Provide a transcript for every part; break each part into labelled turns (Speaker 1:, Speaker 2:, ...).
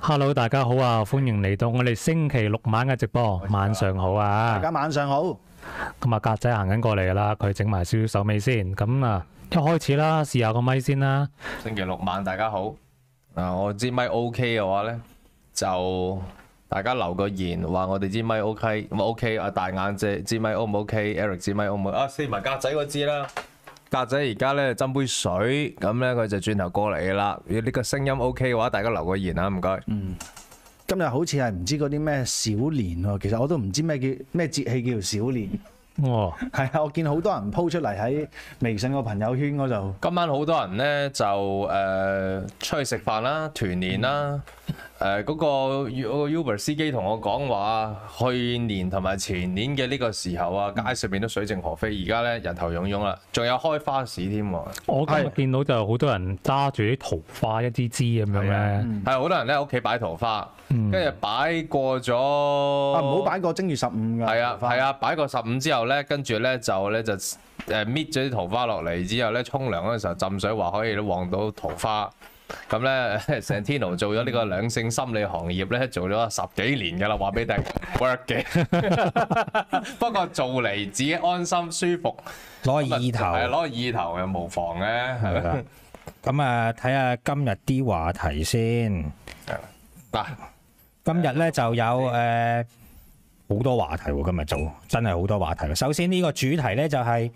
Speaker 1: Hello，大家好啊！歡迎嚟到我哋星期六晚嘅直播，晚上好啊！
Speaker 2: 大家晚上好。
Speaker 1: 咁啊，格仔行緊過嚟噶啦，佢整埋少少手尾先。咁啊，一開始啦，試下個咪先啦。
Speaker 3: 星期六晚大家好。我支咪 OK 嘅話呢，就大家留個言話我哋支咪 OK，咁 OK。阿大眼支咪 O 唔 OK？Eric 支咪 O 唔 OK？啊，試埋格仔嗰支啦。格仔而家呢斟杯水，咁呢佢就轉頭過嚟嘅啦。如果呢個聲音 OK 嘅話，大家留個言啊，唔該。
Speaker 2: 今日好似係唔知嗰啲咩小年喎，其實我都唔知咩節氣叫做小年。
Speaker 1: 哦，
Speaker 2: 係啊，我見好多人 po 出嚟喺微信個朋友圈嗰度。
Speaker 3: 今晚好多人呢，就出去食飯啦、團年啦。嗰個 Uber 司機同我講話，去年同埋前年嘅呢個時候啊，街上面都水靜河飛，而家呢，人頭湧湧啦，仲有開花市添喎。
Speaker 1: 我今日見到就好多人揸住啲桃花一支支咁樣咧，
Speaker 3: 係好多人咧屋企擺桃花，跟住擺過咗
Speaker 2: 唔好擺過正月15㗎。
Speaker 3: 係啊，擺過15之後咧，跟住咧就搣咗啲桃花落嚟之後咧，沖涼嗰陣時候浸水話可以旺到桃花。咁咧，Santino 做咗呢個兩性心理行業咧，做咗10幾年㗎啦，話俾大家 work 嘅。不過做嚟自己安心舒服，
Speaker 4: 攞意頭，
Speaker 3: 係攞意頭又無妨嘅，係啦。
Speaker 4: 咁啊，睇下今日啲話題先。
Speaker 3: 嗱，
Speaker 4: 今日咧就有好多話題喎，今日做真係好多話題。首先呢個主題咧就係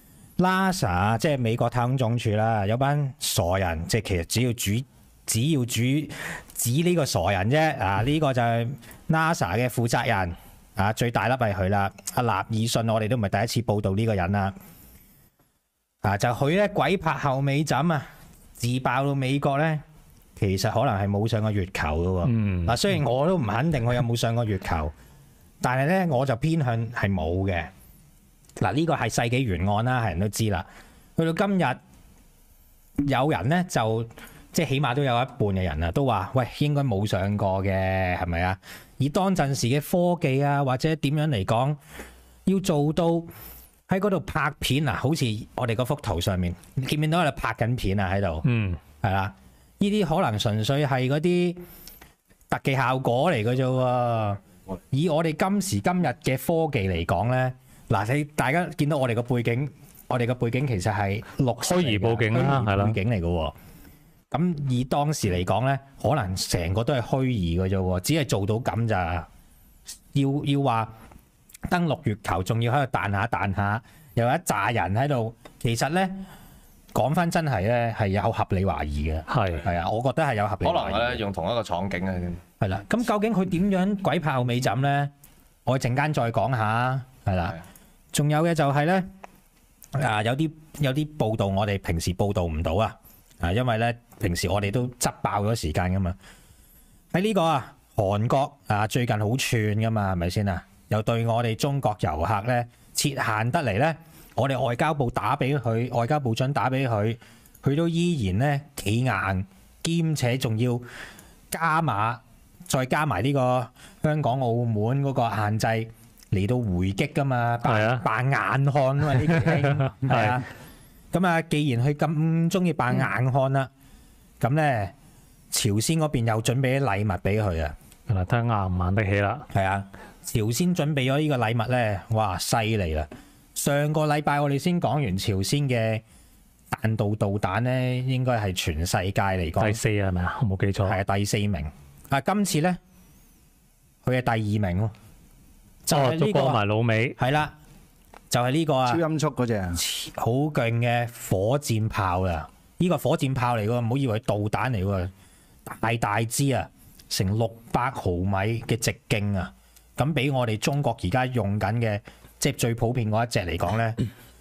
Speaker 4: NASA， 即係美國太空總署啦，有班傻人，即係其實只要指呢個傻人啫。啊，呢個就係 NASA 嘅負責人啊，最大粒係佢啦。阿納爾遜，我哋都唔係第一次報導呢個人啦。啊，就佢咧鬼拍後尾枕啊，自爆到美國咧，其實可能係冇上過月球嘅喎。嗱，雖然我都唔肯定佢有冇上過月球，但係咧我就偏向係冇嘅。嗱，呢個係世紀懸案啦，係人都知啦。去到今日，有人咧就即係起碼都有一半嘅人啊，都話喂，應該冇上過嘅，係咪啊？以當陣時嘅科技啊，或者點樣嚟講，要做到喺嗰度拍片啊，好似我哋嗰幅圖上面，見唔見到我哋拍緊片啊喺度？係啦，呢啲可能純粹係嗰啲特技效果嚟嘅啫喎。以我哋今時今日嘅科技嚟講咧。嗱，大家見到我哋個背景，我哋個背景其實係
Speaker 1: 虛擬背景啦，係啦，
Speaker 4: 背景嚟嘅喎。咁以當時嚟講咧，可能成個都係虛擬嘅啫喎，只係做到咁咋。要話登陸月球，仲要喺度彈下彈下，又有一紮人喺度。其實咧講翻真係咧係有合理懷疑嘅，係啊，我覺得係有合理懷疑。
Speaker 3: 可能咧用同一個場景啊，
Speaker 4: 係啦。咁究竟佢點樣鬼拍後尾枕咧？我陣間再講下，係啦。仲有嘅就係咧，有啲報道我哋平時報道唔到啊，因為咧平時我哋都執爆咗時間噶嘛。喺呢個韓國最近好串噶嘛，係咪先啊？又對我哋中國遊客咧設限得嚟咧，我哋外交部打俾佢，外交部長打俾佢，佢都依然咧企硬，兼且仲要加碼，再加埋呢個香港澳門嗰個限制。嚟到回擊噶嘛，扮硬漢啊嘛，呢啲係啊。咁啊，既然佢咁中意扮硬漢啦，咁咧朝鮮嗰邊又準備啲禮物俾佢啊。
Speaker 1: 嗱，睇下硬唔硬得起啦。
Speaker 4: 係啊，朝鮮準備咗呢個禮物咧，哇，犀利啦！上個禮拜我哋先講完朝鮮嘅彈道導彈咧，應該係全世界嚟講
Speaker 1: 第4係咪啊？我冇記錯。
Speaker 4: 係啊，第4名。今次咧佢係第2名喎。就係呢個
Speaker 1: 埋老尾，
Speaker 4: 係啦，就係呢個
Speaker 2: 超音速嗰隻
Speaker 4: 好勁嘅火箭炮啊！呢個火箭炮嚟㗎，唔好以為導彈嚟㗎，大支啊，成600毫米嘅直徑啊！咁比我哋中國而家用緊嘅，即係最普遍嗰一隻嚟講咧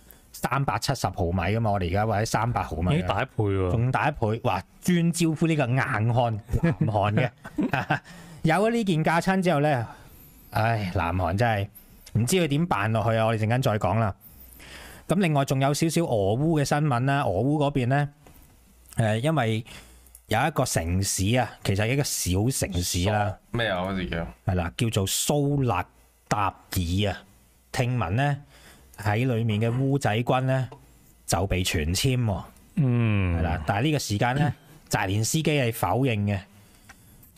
Speaker 4: ，370毫米㗎嘛，我哋而家或者300毫米，
Speaker 1: 大一倍喎，
Speaker 4: 仲大一倍，哇！專招呼呢個硬漢南韓嘅，有咗呢件架撐之後咧。唉，南韓真係唔知佢點辦落去啊！我哋陣間再講啦。咁另外仲有少少俄烏嘅新聞啦，俄烏嗰邊咧，因為有一個城市啊，其實係一個小城市啦。
Speaker 3: 咩啊？嗰時叫
Speaker 4: 係啦，叫做蘇勒達爾啊。聽聞咧喺裏面嘅烏仔軍咧就被全殲喎。係啦，但係呢個時間咧，澤連斯基係否認嘅。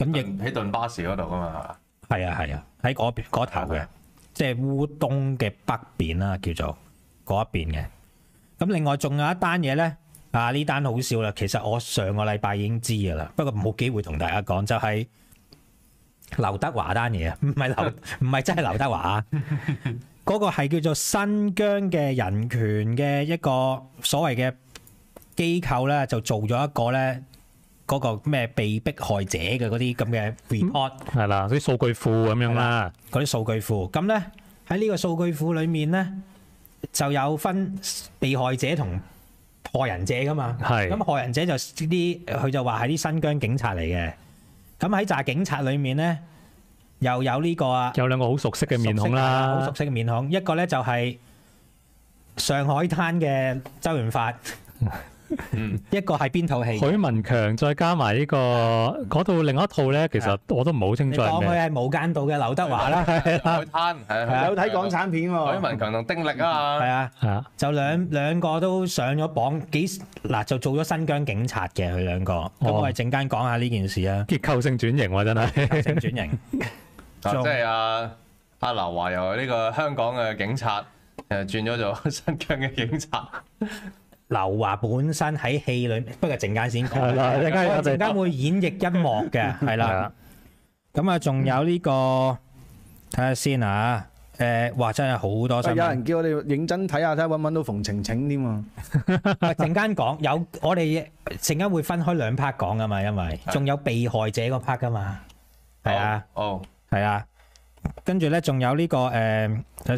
Speaker 4: 咁亦
Speaker 3: 喺頓巴士嗰度噶嘛，
Speaker 4: 係啊，喺嗰邊嗰頭嘅，即係烏東嘅北邊啦，叫做嗰一邊嘅。咁另外仲有一單嘢咧，呢單好笑啦。其實我上個禮拜已經知㗎啦，不過冇機會同大家講，就係劉德華單嘢啊，唔係真係劉德華啊，嗰個係叫做新疆嘅人權嘅一個所謂嘅機構咧，就做咗一個咧。嗰個咩被迫害者嘅嗰啲咁嘅 report
Speaker 1: 係啦，啲數據庫咁樣啦，
Speaker 4: 嗰啲數據庫。咁咧喺呢個數據庫裏面咧，就有分被害者同害人者噶嘛。
Speaker 1: 係
Speaker 4: 咁害人者就佢就話係啲新疆警察嚟嘅。咁喺紮警察裏面咧，又有呢個
Speaker 1: 有兩個好熟悉嘅面孔啦，
Speaker 4: 好熟悉嘅面孔。一個咧就係上海灘嘅周潤發。一個係邊套戲？
Speaker 1: 許文強再加埋呢個嗰套另一套咧，其實我都唔係好清楚係
Speaker 4: 你當佢
Speaker 1: 咩。
Speaker 4: 係無間道嘅劉德華啦，
Speaker 3: 海灘係
Speaker 2: 有睇港產片喎。
Speaker 3: 許文強同丁力啊嘛，
Speaker 4: 係啊，
Speaker 1: 係啊，
Speaker 4: 就兩個都上咗榜，就做咗新疆警察嘅佢兩個。咁我哋陣間講下呢件事啊，
Speaker 1: 結構性轉型喎，真係。
Speaker 4: 性轉型。
Speaker 3: 即係阿劉華由呢個香港嘅警察轉咗做新疆嘅警察。
Speaker 4: 劉華本身喺戲裏，不過陣間先講。
Speaker 1: 係啦，
Speaker 4: 陣間會演繹一幕嘅，係啦。咁啊，仲有呢個睇下先啊。哇，真係好多新聞。
Speaker 2: 有人叫我哋認真睇下，睇下揾唔揾到馮晴晴添喎。
Speaker 4: 陣間講我哋陣間會分開兩 part 講噶嘛，因為仲有被害者嗰 part 噶嘛。係啊，係啊。跟住咧，仲有呢個睇下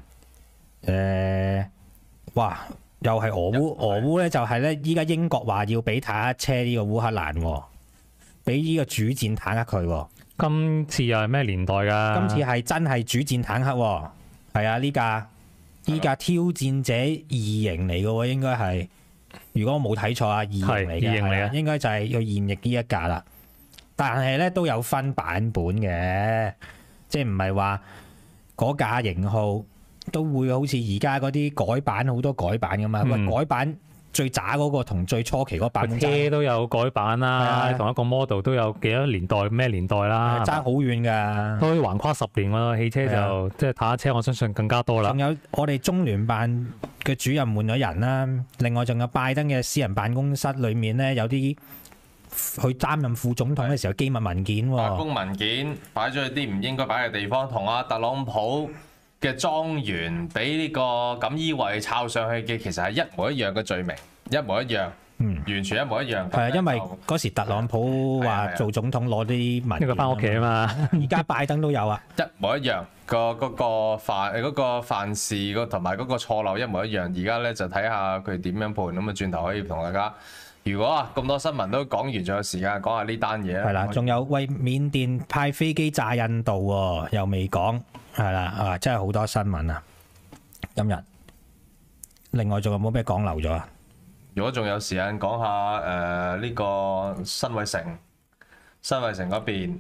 Speaker 4: 先。哇！又係俄烏咧，就係咧，依家英國話要俾坦克車呢個烏克蘭喎，俾呢個主戰坦克佢喎。
Speaker 1: 今次又係咩年代㗎？
Speaker 4: 今次係真係主戰坦克喎，係啊，呢架挑戰者2型嚟嘅喎，應該係，如果我冇睇錯啊，2型嚟嘅，
Speaker 1: 係2型嚟嘅，
Speaker 4: 應該就係要現役呢一架啦。但係咧都有分版本嘅，即係唔係話嗰架型號。都會好似而家嗰啲改版好多改版噶嘛，改版最渣嗰個同最初期嗰版本
Speaker 1: 車都有改版啦，同一個 model 都有幾多年代咩年代啦，
Speaker 4: 爭好遠㗎，
Speaker 1: 都可以橫跨10年喎。汽車就即係坦克車，我相信更加多啦。
Speaker 4: 仲有我哋中聯辦嘅主任換咗人啦，另外仲有拜登嘅私人辦公室裏面咧有啲去擔任副總統嘅時候機密文件喎，
Speaker 3: 白宮文件擺咗去啲唔應該擺嘅地方，同阿特朗普嘅莊園俾呢個錦衣衛抄上去嘅，其實係一模一樣嘅罪名，一模一樣，完全一模一樣。
Speaker 4: 係啊，因為嗰時特朗普話做總統攞啲文件，
Speaker 1: 呢個翻屋企啊嘛。
Speaker 4: 而家拜登都有啊，
Speaker 3: 一模一樣嗰個犯事同埋嗰個錯漏一模一樣。而家咧就睇下佢點樣判，咁啊轉頭可以同大家。如果咁多新聞都講完，仲有時間講下呢單嘢。
Speaker 4: 係啦，仲有為緬甸派飛機炸印度喎，又未講，係啦，真係好多新聞啊！今日另外仲有冇咩講漏咗啊？
Speaker 3: 如果仲有時間講下呢個新衛城嗰邊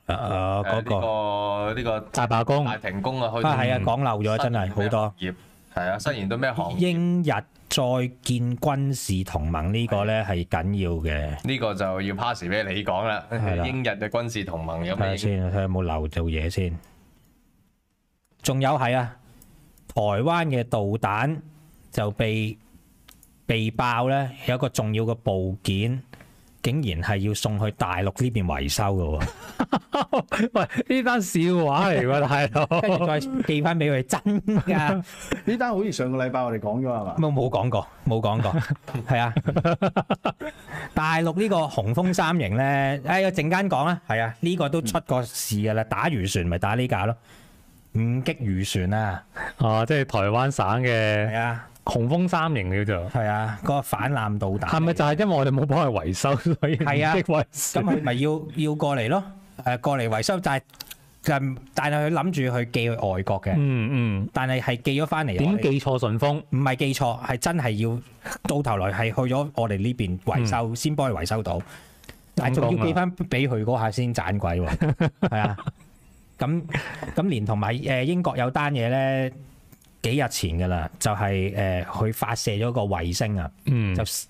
Speaker 3: 呢個
Speaker 1: 大罷工、
Speaker 3: 大停工啊，
Speaker 4: 係啊，講漏咗真係好多。
Speaker 3: 係啊，失言到咩行業？
Speaker 4: 英日再建軍事同盟呢個咧係緊要嘅。
Speaker 3: 呢個就要 pass 俾你講啦。英日嘅軍事同盟有咩？
Speaker 4: 睇下先，睇下有冇漏做嘢先。仲有係啊，台灣嘅導彈就被爆咧，有一個重要嘅部件，竟然係要送去大陸呢邊維修嘅喎。
Speaker 1: 喂，呢單笑話嚟喎，大佬。
Speaker 4: 跟住再寄翻俾佢，真㗎。
Speaker 2: 呢單好似上個禮拜我哋講咗係嘛？
Speaker 4: 冇講過，冇講過。係啊，大陸呢個雄風3型咧，陣間講啦。係啊，呢個都出過事㗎啦，打漁船咪打呢架咯，5擊漁船啊。
Speaker 1: 哦，即係台灣省嘅。係
Speaker 4: 啊。
Speaker 1: 雄風3型叫做
Speaker 4: 係啊，嗰個反艦導彈
Speaker 1: 係咪就係因為我哋冇幫佢維修，所以
Speaker 4: 係啊？
Speaker 1: 咁
Speaker 4: 佢咪要過嚟咯？過嚟維修，但係佢諗住去寄去外國嘅。但係寄咗翻嚟。
Speaker 1: 點寄錯順豐？
Speaker 4: 唔係寄錯，係真係要到頭來係去咗我哋呢邊維修，先幫佢維修到。但係仲要寄翻俾佢嗰下先盞鬼喎。係啊，咁連同埋英國有單嘢咧。幾日前㗎啦，就係佢發射咗個衛星啊，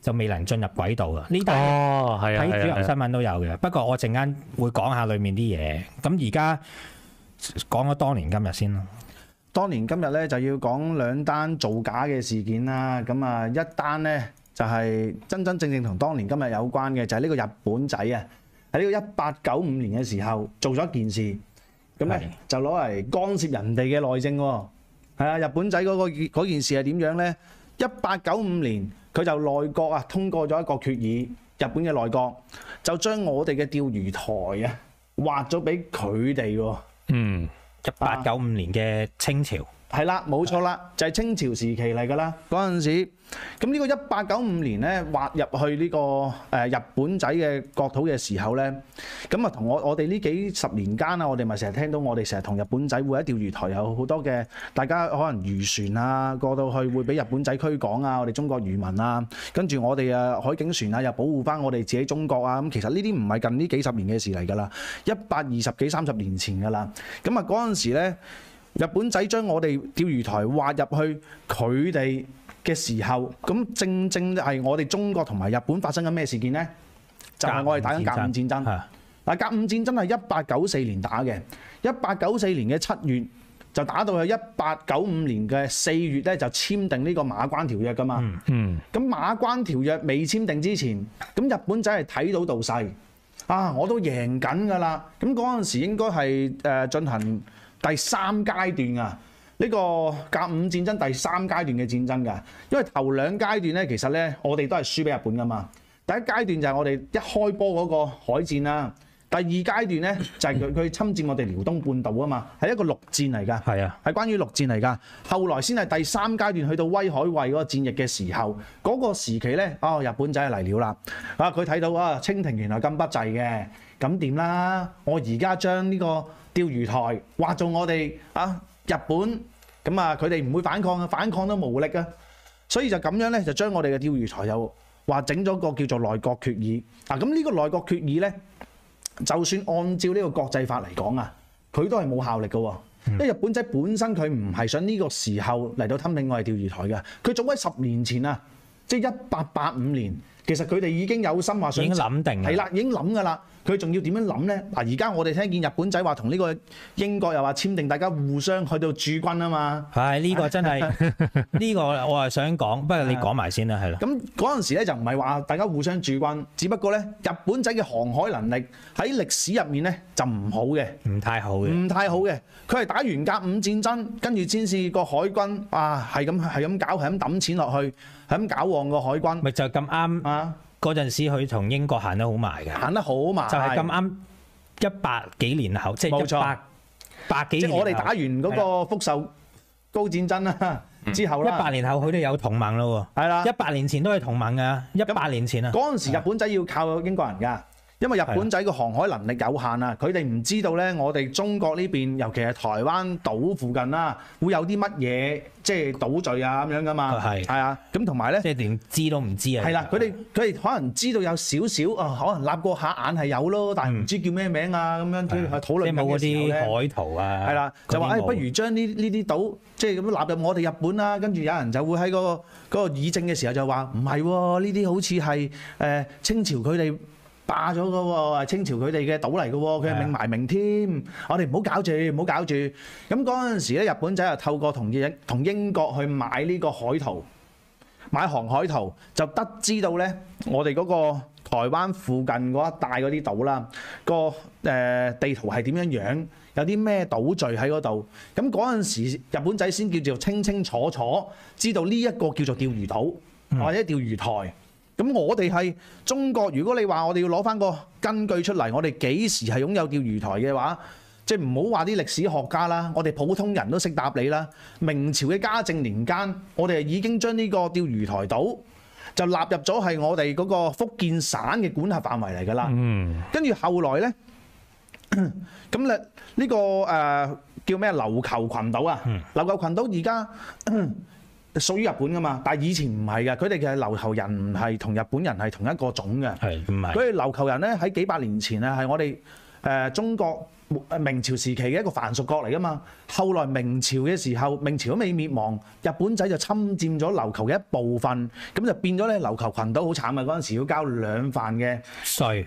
Speaker 4: 就未能進入軌道啊！呢單
Speaker 1: 哦，係啊，
Speaker 4: 睇主流新
Speaker 1: 係啊，
Speaker 4: 聞都有嘅。不過我陣間會講下裡面啲嘢。咁而家講咗當年今日先啦。
Speaker 2: 當年今日咧就要講兩單造假嘅事件啦。咁啊，一單咧就係真真正正同當年今日有關嘅，就係呢個日本仔啊，喺呢個1895年嘅時候做咗一件事，咁
Speaker 4: 係
Speaker 2: 咧就攞嚟干涉人哋嘅內政喎。係啊，日本仔嗰件事係點樣咧？1895年佢就內閣啊通過咗一個決議，日本嘅內閣就將我哋嘅釣魚台啊劃咗俾佢哋喎。
Speaker 1: 嗯，
Speaker 4: 1895年嘅清朝，
Speaker 2: 係啦，冇錯啦，就係清朝時期嚟㗎啦。嗰陣時，咁呢個1895年咧劃入去呢個日本仔嘅國土嘅時候咧，咁啊同我哋呢幾十年間啊，我哋咪成日聽到我哋成日同日本仔會喺釣魚台有好多嘅，大家可能漁船啊過到去會俾日本仔驅趕啊，我哋中國漁民啊，跟住我哋啊海警船啊又保護翻我哋自己中國啊，咁其實呢啲唔係近呢幾十年嘅事嚟㗎啦，120幾30年前㗎啦，咁啊嗰陣時咧。日本仔將我哋釣魚台劃入去佢哋嘅時候，咁正正係我哋中國同埋日本發生緊咩事件呢？就係、我哋打緊甲午戰爭。
Speaker 4: 係
Speaker 2: 嗱，甲午戰爭係1894年打嘅，1894年嘅7月就打到去1895年嘅4月咧，就簽訂呢個馬關條約㗎嘛。
Speaker 1: 嗯，
Speaker 2: 咁馬關條約未簽訂之前，咁日本仔係睇到道勢啊，我都贏緊㗎啦。咁嗰陣時應該係進行第3階段啊，呢個甲午戰爭第3階段嘅戰爭㗎，因為頭2階段咧，其實咧我哋都係輸俾日本㗎嘛。第一階段就係我哋一開波嗰個海戰啦，第2階段咧就係佢侵佔我哋遼東半島啊嘛，係一個陸戰嚟㗎，
Speaker 4: 係啊，
Speaker 2: 係關於陸戰嚟㗎。後來先係第3階段去到威海衛嗰個戰役嘅時候，嗰、個時期咧，日本仔係嚟了啦，啊佢睇到啊清廷原來咁不濟嘅，咁點啦？我而家將呢個釣魚台劃做我哋日本，咁啊佢哋唔會反抗啊，反抗都無力啊，所以就咁樣咧就將我哋嘅釣魚台又話整咗個叫做內閣決議啊，咁呢個內閣決議咧，就算按照呢個國際法嚟講啊，佢都係冇效力嘅喎，因為日本仔本身佢唔係想呢個時候嚟到吞併我哋釣魚台嘅，佢早喺10年前啊，即係1885年，其實佢哋已經有心話想
Speaker 4: 已經諗定啦
Speaker 2: 係啦，已經諗㗎啦。佢仲要點樣諗咧？嗱，而家我哋聽見日本仔話同呢個英國又話簽訂，大家互相去到駐軍啊嘛。
Speaker 4: 係呢個真係呢個我係想講，不過你講埋先啦，係咯。
Speaker 2: 咁嗰陣時咧就唔係話大家互相駐軍，只不過咧日本仔嘅航海能力喺歷史入面咧就唔好嘅，
Speaker 4: 唔太好嘅，
Speaker 2: 唔太好嘅。佢係打完甲午戰爭，跟住先至個海軍係咁搞，係咁抌錢落去，係咁搞旺個海軍
Speaker 4: 咪就咁啱
Speaker 2: 啊！
Speaker 4: 嗰陣時佢同英國行得好埋嘅，
Speaker 2: 行得好埋，
Speaker 4: 就係咁啱100幾年後，即係
Speaker 2: 冇錯
Speaker 4: 100幾年後。
Speaker 2: 即係我哋打完嗰個福壽高戰爭啦之後啦，
Speaker 4: 100年後佢哋有同盟咯喎。
Speaker 2: 係啦。
Speaker 4: 100年前都係同盟㗎，100年前啊。
Speaker 2: 嗰陣時日本仔要靠英國人㗎，因為日本仔個航海能力有限啊，佢哋唔知道咧，我哋中國呢邊，尤其係台灣島附近啦，會有啲乜嘢即係島嶼啊咁樣㗎嘛。
Speaker 4: 係
Speaker 2: 啊，咁同埋咧，
Speaker 4: 即係連知都唔知啊。
Speaker 2: 係啦，佢哋可能知道有少少可能立過下眼係有咯，但係唔知叫咩名啊咁樣，佢討論緊
Speaker 4: 即係冇嗰
Speaker 2: 嘅時候咧
Speaker 4: 啲海圖啊。
Speaker 2: 係啦，就話
Speaker 4: 嗰啲冇
Speaker 2: 不如將呢啲島即係咁納入我哋日本啦，跟住有人就會喺嗰個議政嘅時候就話唔係喎，呢啲好似係清朝佢哋霸咗嘅喎，清朝佢哋嘅島嚟嘅喎，佢係命埋名添，我哋唔好搞住，唔好搞住。咁嗰陣時咧，日本仔就透過同英國去買呢個海圖，買航海圖，就得知到咧，我哋嗰個台灣附近嗰一帶嗰啲島啦，個地圖係點樣樣，有啲咩島嶼喺嗰度。咁嗰陣時，日本仔先叫做清清楚楚知道呢一個叫做釣魚島或者釣魚台。咁我哋係中國，如果你話我哋要攞翻個根據出嚟，我哋幾時係擁有釣魚台嘅話，即係唔好話啲歷史學家啦，我哋普通人都識答你啦。明朝嘅嘉靖年間，我哋已經將呢個釣魚台島就納入咗係我哋嗰個福建省嘅管轄範圍嚟㗎啦。跟住後來咧，咁咧呢個叫咩琉球群島啊？琉球群島而家屬於日本㗎嘛，但係以前唔係嘅，佢哋其實琉球人唔係同日本人係同一個種嘅。
Speaker 4: 係唔係？
Speaker 2: 佢哋琉球人咧喺幾百年前啊，係我哋中國明朝時期嘅一個藩屬國嚟噶嘛。後來明朝嘅時候，明朝都未滅亡，日本仔就侵佔咗琉球嘅一部分，咁就變咗咧琉球群島好慘啊！嗰陣時要交2瓣嘅
Speaker 4: 稅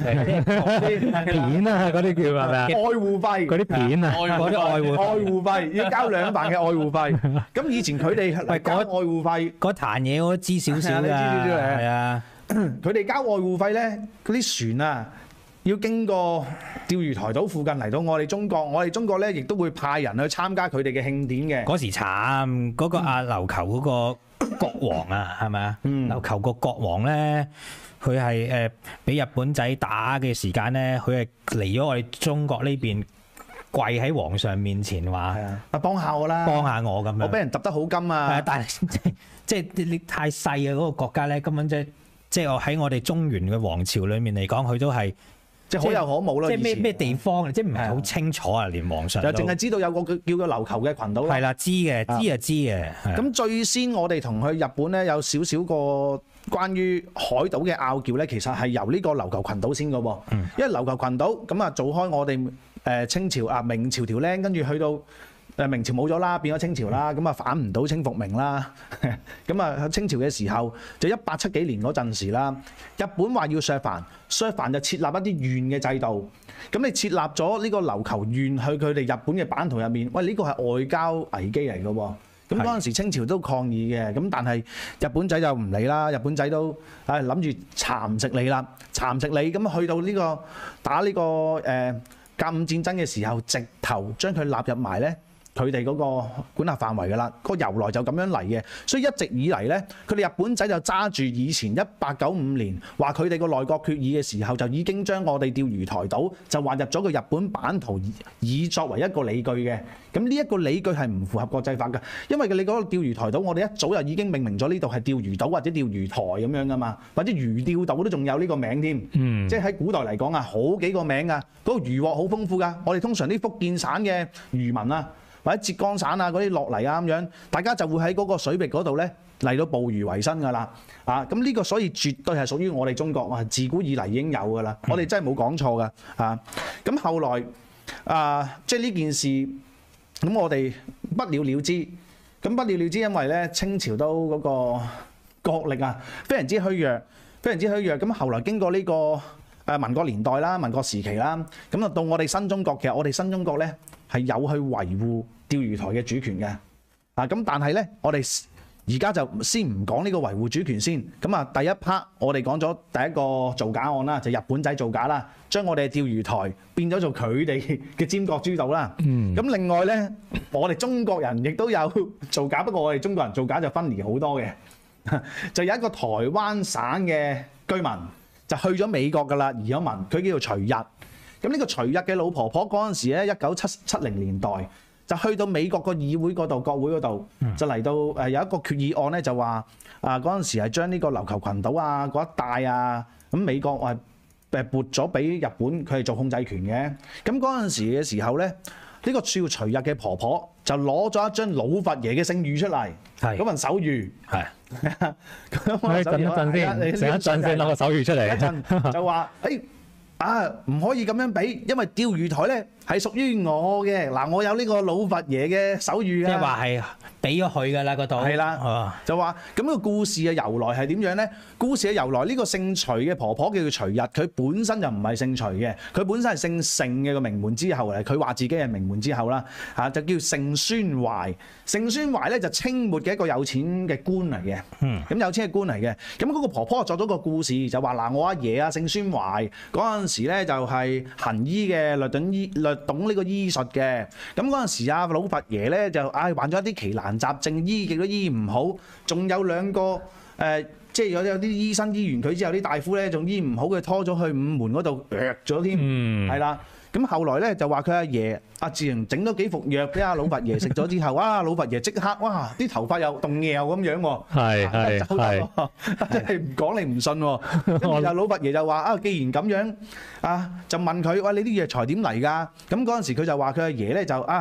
Speaker 1: 片啊，嗰啲叫係咪啊？
Speaker 2: 愛護費，
Speaker 1: 嗰啲片啊，
Speaker 4: 嗰啲愛護
Speaker 2: 愛護費要交2瓣嘅愛護費。咁以前佢哋係交愛護費，
Speaker 4: 嗰壇嘢我都知少少㗎，
Speaker 2: 係啊你知少少嘅
Speaker 4: 係啊，
Speaker 2: 佢哋交愛護費咧，嗰啲船啊要經過釣魚台島附近嚟到我哋中國，我哋中國咧亦都會派人去參加佢哋嘅慶典嘅。
Speaker 4: 嗰時慘，嗰個琉球嗰個國王啊，係咪啊？琉球個國王咧，佢係俾日本仔打嘅時間咧，佢係嚟咗我哋中國呢邊跪喺皇上面前話
Speaker 2: 係啊，幫下我啦，
Speaker 4: 幫下我咁樣。
Speaker 2: 我俾人揼得好金
Speaker 4: 係啊，
Speaker 2: 啊！
Speaker 4: 但係即係你太細嘅嗰個國家咧，根本即係我喺我哋中原嘅王朝裏面嚟講，佢都係
Speaker 2: 即係可有可冇咯。
Speaker 4: 即係咩
Speaker 2: 以前
Speaker 4: 咩地方，即係唔係好清楚啊？連皇上都
Speaker 2: 就淨係知道有個叫做琉球嘅群島啦。
Speaker 4: 係啦，知嘅，知嘅。
Speaker 2: 咁最先我哋同去日本咧有少少個關於海島嘅拗撬咧，其實係由呢個琉球群島先嘅喎。因為琉球群島咁啊，做開我哋清朝啊明朝條僆，跟住去到明朝冇咗啦，變咗清朝啦，咁啊反唔到清復明啦。咁啊清朝嘅時候就1870幾年嗰陣時啦，日本話要削藩就設立一啲縣嘅制度。咁你設立咗呢個琉球縣去佢哋日本嘅版圖入面，喂呢個係外交危機嚟嘅喎。咁嗰陣時清朝都抗議嘅，咁但係日本仔就唔理啦，日本仔都諗住蠶食你啦，蠶食你咁去到呢個打呢個甲午戰爭嘅時候，直頭將佢納入埋咧佢哋嗰個管轄範圍㗎啦，個由來就咁樣嚟嘅，所以一直以嚟咧，佢哋日本仔就揸住以前1895年話佢哋個內閣決議嘅時候，就已經將我哋釣魚台島就劃入咗個日本版圖，以作為一個理據嘅。咁呢一個理據係唔符合國際法㗎，因為你嗰個釣魚台島，我哋一早就已經命名咗呢度係釣魚島或者釣魚台咁樣㗎嘛，或者魚釣島都仲有呢個名添。即係喺古代嚟講啊，好幾個名㗎，嗰個漁獲好豐富㗎。我哋通常啲福建省嘅漁民啊，或者浙江省啊嗰啲落嚟啊咁樣，大家就會喺嗰個水域嗰度咧嚟到捕魚為生㗎啦。咁呢個所以絕對係屬於我哋中國，自古以嚟已經有㗎啦。我哋真係冇講錯㗎。咁後來即係呢件事，咁我哋不了了之。咁不了了之，因為咧清朝都嗰個國力啊非常之虛弱，非常之虛弱。咁後來經過呢個民國年代啦、民國時期啦，咁啊到我哋新中國，其實我哋新中國咧係有去維護釣魚台嘅主權嘅。咁但係咧，我哋而家就先唔講呢個維護主權先。咁啊，第一 part 我哋講咗第一個造假案啦，就日本仔造假啦，將我哋嘅釣魚台變咗做佢哋嘅尖閣諸島啦。咁另外咧，我哋中國人亦都有造假，不過我哋中國人造假就分離好多嘅。就有一個台灣省嘅居民就去咗美國㗎啦，移咗民，佢叫做徐日。咁呢個徐日嘅老婆婆嗰陣時咧，1970年代就去到美國個議會嗰度、國會嗰度，就嚟到有一個決議案咧，就話嗰陣時係將呢個琉球群島啊嗰一帶啊，咁美國話撥咗俾日本，佢係做控制權嘅。咁嗰陣時嘅時候咧，呢個叫徐日嘅婆婆就攞咗一張老佛爺嘅聖諭出嚟，嗰份手諭。
Speaker 1: 等一陣先，等一陣先攞個手語出嚟。
Speaker 2: 一陣就話唔可以咁樣俾，因為釣魚台咧係屬於我嘅。嗱，我有呢個老佛爺嘅手諭啊。
Speaker 4: 即係話係俾咗佢㗎啦，嗰度。
Speaker 2: 係啦，就話咁個故事嘅由來係點樣咧？故事嘅由來，呢個姓徐嘅婆婆叫做徐日，佢本身就唔係姓徐嘅，佢本身係姓盛嘅個名門之後嚟。佢話自己係名門之後啦，就叫盛宣懷。盛宣懷咧就清末嘅一個有錢嘅官嚟嘅。咁有錢嘅官嚟嘅，咁嗰個婆婆作咗個故事，就話嗱，我阿爺啊盛宣懷嗰陣時咧就係行醫嘅，略懂呢個醫術嘅。咁嗰陣時啊老佛爺咧就患咗一啲奇難雜症，醫極都醫唔好，仲有兩個即係有啲醫生醫完佢之後，啲大夫咧仲醫唔好，佢拖咗去午門嗰度咗添，係啦。咁後來咧就話佢阿爺阿自然整咗幾服藥俾阿老佛爺食咗之後，哇！老佛爺即刻啲頭髮又動搖咁樣喎，係，即係唔講你唔信喎。跟住就老佛爺就話既然咁樣就問佢喂，你啲藥材點嚟㗎？咁嗰陣時佢就話佢阿爺咧就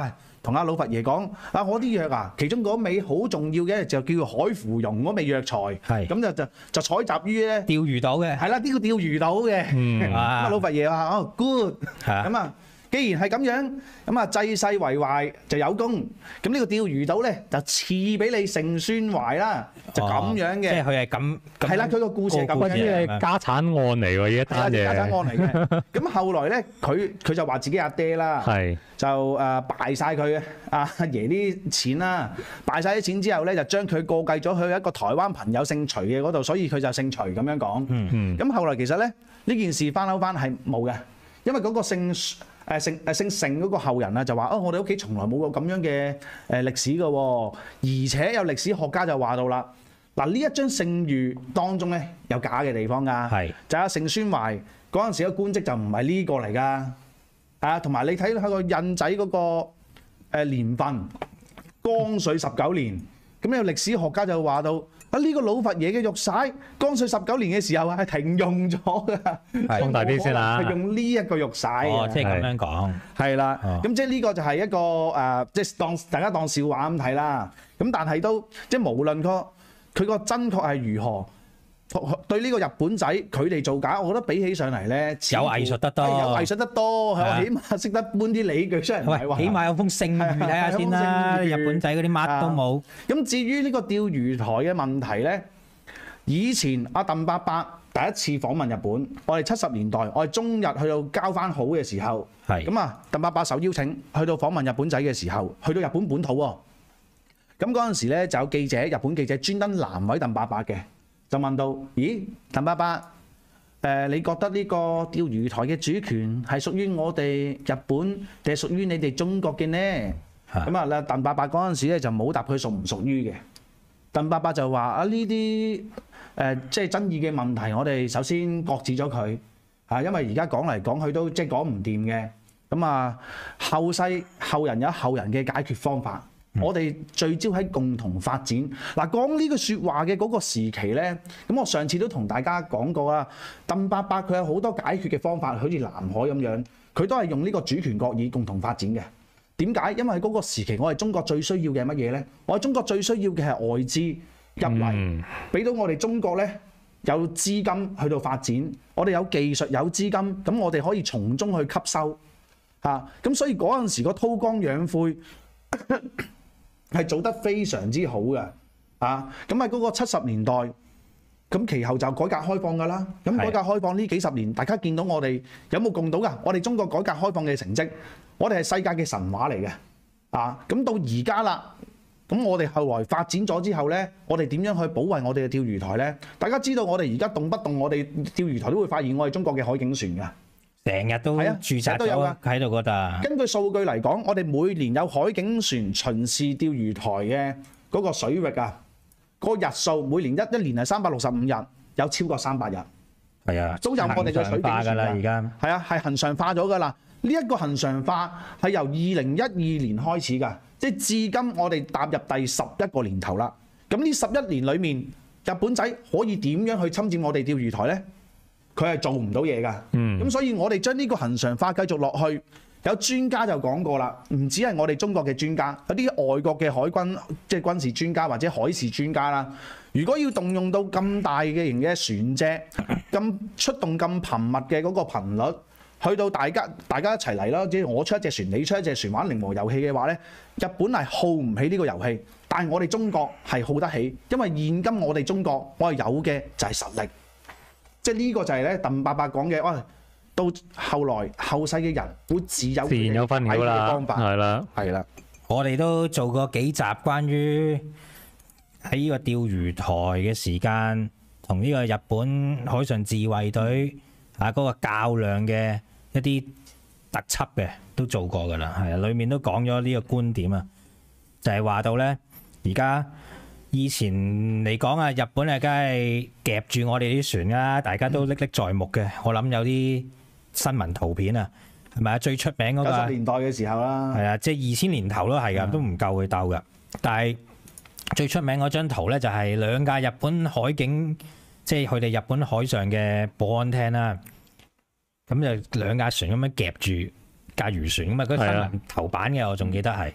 Speaker 2: 同阿老佛爺講啊，我啲藥啊，其中嗰味好重要嘅就叫做海芙蓉嗰味藥材，
Speaker 4: 係
Speaker 2: 咁就採集於咧
Speaker 4: 釣魚島嘅，
Speaker 2: 係啦，呢個釣魚島嘅。咁啊老佛爺話哦 good，咁啊。既然係咁樣，咁啊濟世為懷就有功，咁呢個釣魚島咧就賜俾你盛宣懷啦，就咁樣嘅。
Speaker 4: 即係佢係咁，
Speaker 2: 係啦，佢個故事係咁
Speaker 1: 嗰
Speaker 2: 樣嘅。
Speaker 1: 啲係家產案嚟喎，呢一單嘢。
Speaker 2: 家產案嚟嘅。咁後來咧，佢就話自己阿爹啦，
Speaker 1: 係
Speaker 2: 就敗晒佢阿爺啲錢啦，敗晒啲錢之後咧，就將佢過繼咗去一個台灣朋友姓徐嘅嗰度，所以佢就姓徐咁樣講。咁後來其實咧呢件事翻係冇嘅，因為嗰個姓盛嗰個後人啊就話我哋屋企從來冇過咁樣嘅歷史嘅喎，而且有歷史學家就話到啦，嗱呢一張聖諭當中咧有假嘅地方㗎，
Speaker 4: 係
Speaker 2: 就阿盛宣懷嗰陣時嘅官職就唔係呢個嚟㗎，同埋你睇佢個印仔嗰個年份，光緒19年，咁有歷史學家就話到。呢個老佛爺嘅玉璽，光緒19年嘅時候係停用咗㗎，
Speaker 1: 放大啲先啦。
Speaker 2: 係用呢一個玉璽
Speaker 4: 哦，即係咁樣講。
Speaker 2: 係啦，咁即係呢個就係一個即係大家當笑話咁睇啦。咁但係都即係無論佢個真確係如何，對呢個日本仔佢哋造假，我覺得比起上嚟咧，
Speaker 4: 有藝術得多，
Speaker 2: 有藝術得多，係嘛？起碼識得搬啲理據出嚟，唔係話
Speaker 4: 起碼有封聖諭睇下先啦。日本仔嗰啲乜都冇。
Speaker 2: 咁至於呢個釣魚台嘅問題咧，以前阿鄧伯伯第一次訪問日本，我哋70年代，我哋中日去到交翻好嘅時候，咁啊，鄧伯伯受邀請去到訪問日本仔嘅時候，去到日本本土喎。咁嗰陣時咧就有記者，日本記者專登難為鄧伯伯嘅。就問到：咦，鄧伯伯，你覺得呢個釣魚台嘅主權係屬於我哋日本定係屬於你哋中國嘅呢？咁啊，鄧伯伯嗰陣時咧就冇答佢屬唔屬於嘅。鄧伯伯就話：呢啲即係爭議嘅問題，我哋首先擱置咗佢因為而家講嚟講去都即係講唔掂嘅。咁啊，後人有後人嘅解決方法。我哋聚焦喺共同發展。嗱，講呢句説話嘅嗰個時期咧，咁我上次都同大家講過啦。鄧伯伯佢有好多解決嘅方法，好似南海咁樣，佢都係用呢個主權國以共同發展嘅。點解？因為嗰個時期我哋中國最需要嘅係乜嘢咧？我哋中國最需要嘅係外資入嚟，俾到我哋中國咧有資金去到發展，我哋有技術有資金，咁我哋可以從中去吸收咁所以嗰陣時個韜光養晦係做得非常之好嘅，咁喺嗰個70年代，咁其後就改革開放㗎啦。咁改革開放呢幾十年，大家見到我哋有冇共睹㗎？我哋中國改革開放嘅成績，我哋係世界嘅神話嚟嘅，咁到而家啦，咁我哋後來發展咗之後呢，我哋點樣去保衞我哋嘅釣魚台呢？大家知道我哋而家動不動我哋釣魚台都會發現我哋中國嘅海警船㗎。
Speaker 4: 成日都駐紮咗喺度嗰度。根
Speaker 2: 據數據嚟講，我哋每年有海警船巡視釣魚台嘅嗰個水域個日數每年一年係365日，有超過300日。
Speaker 4: 係啊，
Speaker 2: 都有我哋嘅水警船㗎啦，而家係啊，係恆常化咗㗎啦。呢一個恆常化係由2012年開始㗎，即係至今我哋踏入第11個年頭啦。咁呢11年裡面，日本仔可以點樣去侵佔我哋釣魚台呢？佢係做唔到嘢㗎，咁所以我哋將呢個恆常化繼續落去。有專家就講過啦，唔止係我哋中國嘅專家，有啲外國嘅海軍即係軍事專家或者海事專家啦。如果要動用到咁大嘅型嘅船隻，咁出動咁頻密嘅嗰個頻率，去到大家一齊嚟啦，即係我出一隻船，你出一隻船玩零和遊戲嘅話呢，日本係耗唔起呢個遊戲，但係我哋中國係耗得起，因為現今我哋中國我係有嘅就係實力。即係呢個就係咧鄧伯伯講嘅，到後來後世嘅人會自然有分曉啦，方法係啦。
Speaker 4: 我哋都做過幾集關於喺呢個釣魚台嘅時間，同呢個日本海上自衛隊嗰個較量嘅一啲特輯嘅，都做過㗎啦。係啊，裡面都講咗呢個觀點啊，就係話到咧，而家。以前嚟講啊，日本梗係夾住我哋啲船啦，大家都歷歷在目嘅。我諗有啲新聞圖片啊，係咪啊？最出名嗰個
Speaker 2: 90年代嘅時候啦，
Speaker 4: 係啊，即係2000年頭都係噶，都唔夠佢鬥噶。但係最出名嗰張圖咧，就係兩架日本海警，即係佢哋日本海上嘅保安廳啦。咁就兩架船咁樣夾住架漁船咁啊！嗰新聞頭版嘅我仲記得係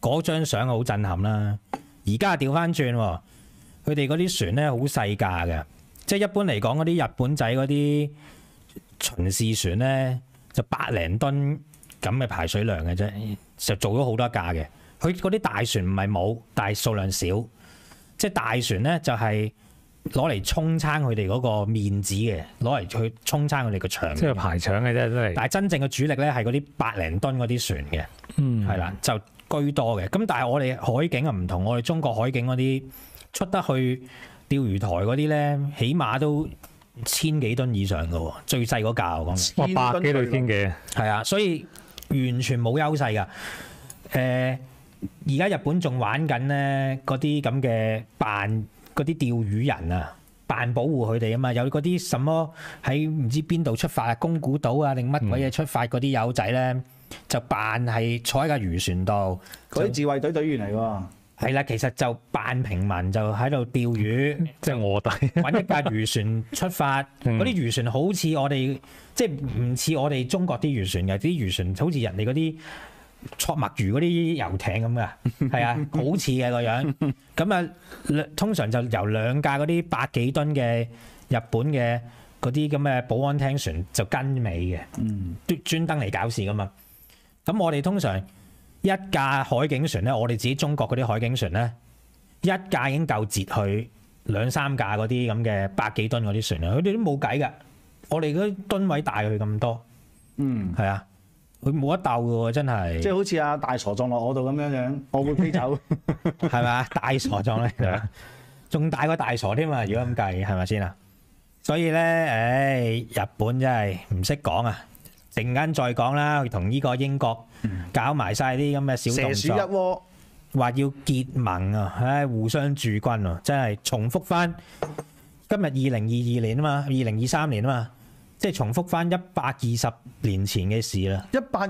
Speaker 4: 嗰張相好震撼啦。而家調翻轉喎，佢哋嗰啲船咧好細架嘅，即係一般嚟講嗰啲日本仔嗰啲巡視船咧就百零噸咁嘅排水量嘅啫，就做咗好多架嘅。佢嗰啲大船唔係冇，但係數量少。即係大船咧就係攞嚟衝撐佢哋嗰個面子嘅，攞嚟去衝撐佢哋個場。
Speaker 1: 即係排場嘅啫，真係。
Speaker 4: 但係真正嘅主力咧係嗰啲百零噸嗰啲船嘅，係啦、就居多嘅。咁但係我哋海警啊唔同，我哋中國海警嗰啲出得去釣魚台嗰啲咧，起碼都千幾噸以上嘅喎，最細嗰架我講。
Speaker 1: 哇，百幾對天嘅。
Speaker 4: 係啊，所以完全冇優勢㗎。而家日本仲玩緊咧嗰啲咁嘅扮嗰啲釣魚人啊，扮保護佢哋啊嘛，有嗰啲什麼喺唔知邊度出發啊，宮古島啊定乜鬼嘢出發嗰啲友仔咧，就扮係坐喺架漁船度，
Speaker 2: 嗰啲自衛隊隊員嚟喎。
Speaker 4: 係啦，其實就扮平民就喺度釣魚，
Speaker 1: 即係卧底。
Speaker 4: 揾一架漁船出發，嗰啲漁船好似我哋即係唔似我哋中國啲漁船嘅，啲漁船好似人哋嗰啲戳墨魚嗰啲遊艇咁噶，係啊，好似嘅個樣。咁啊，通常就由兩架嗰啲百幾噸嘅日本嘅嗰啲咁嘅保安廳船就跟尾嘅，都專登嚟搞事噶嘛。咁我哋通常一架海警船咧，我哋自己中國嗰啲海警船咧，一架已經夠截去兩三架嗰啲咁嘅百幾噸嗰啲船啦。佢哋都冇計㗎，我哋嗰啲噸位大佢咁多，係啊。佢冇得鬥嘅喎，真係。
Speaker 2: 即係好似阿大傻撞落我度咁樣樣，我會飛走，
Speaker 4: 係咪？大傻撞咧，仲大過大傻添啊！如果咁計，係咪先啊？所以咧，日本真係唔識講啊！陣間再講啦，同呢個英國搞埋晒啲咁嘅小動
Speaker 2: 蛇鼠一窩，
Speaker 4: 話要結盟啊！互相駐軍啊！真係重複翻今日2022年啊嘛，2023年啊嘛。即係重複翻120年前嘅事啦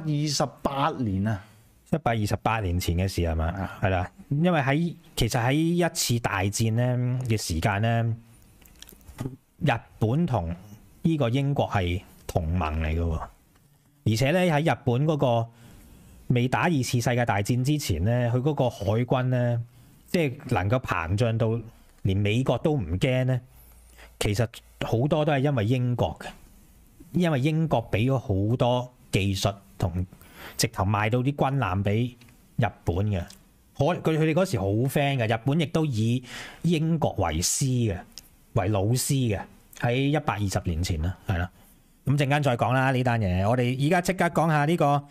Speaker 2: 128年啊
Speaker 4: ，128年前嘅事係嘛？係啦，因為其實喺一次大戰咧嘅時間咧，日本同呢個英國係同盟嚟嘅喎，而且咧喺日本嗰個未打2次世界大戰之前咧，佢嗰個海軍咧，即係能夠膨脹到連美國都唔驚咧，其實好多都係因為英國嘅。因為英國俾咗好多技術同直頭賣到啲軍艦俾日本嘅，佢哋嗰時好 friend 嘅，日本亦都以英國為師嘅，為老師嘅，喺120年前啦，係啦。咁陣間再講啦呢單嘢，我哋而家即刻講下呢個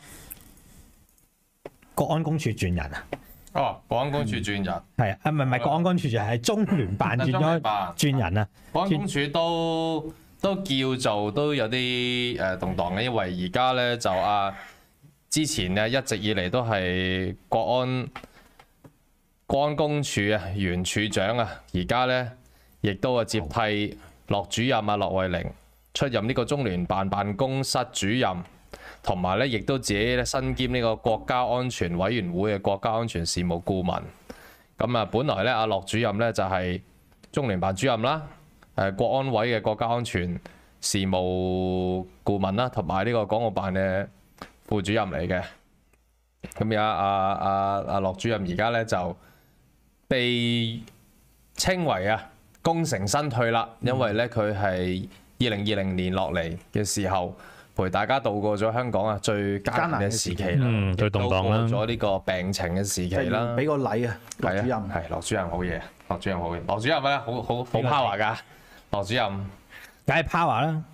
Speaker 4: 國安公署轉人啊！
Speaker 3: 哦，國安公署轉人
Speaker 4: 係啊，唔係國安公署就係中聯辦轉人啊！
Speaker 3: 國安公署都叫做都有啲動盪嘅，因為而家咧就之前咧一直以嚟都係國安公署原處長而家咧亦都接替駱主任駱惠寧出任呢個中聯辦辦公室主任，同埋咧亦都自己咧身兼呢個國家安全委員會嘅國家安全事務顧問。咁本來咧駱主任咧就係中聯辦主任啦。國安委嘅國家安全事務顧問啦，同埋呢個港澳辦嘅副主任嚟嘅。咁而家阿駱主任而家咧就被稱為功成身退啦，因為咧佢係2020年落嚟嘅時候陪大家度過咗香港最艱難嘅時期啦，
Speaker 1: 最動盪啦，
Speaker 3: 度過咗呢個病情嘅時期啦。
Speaker 2: 俾個禮駱主任
Speaker 3: 係駱主任好嘢，駱主任好嘢，駱主任咧好 power 㗎。駱主任，
Speaker 4: 梗係 power 啦。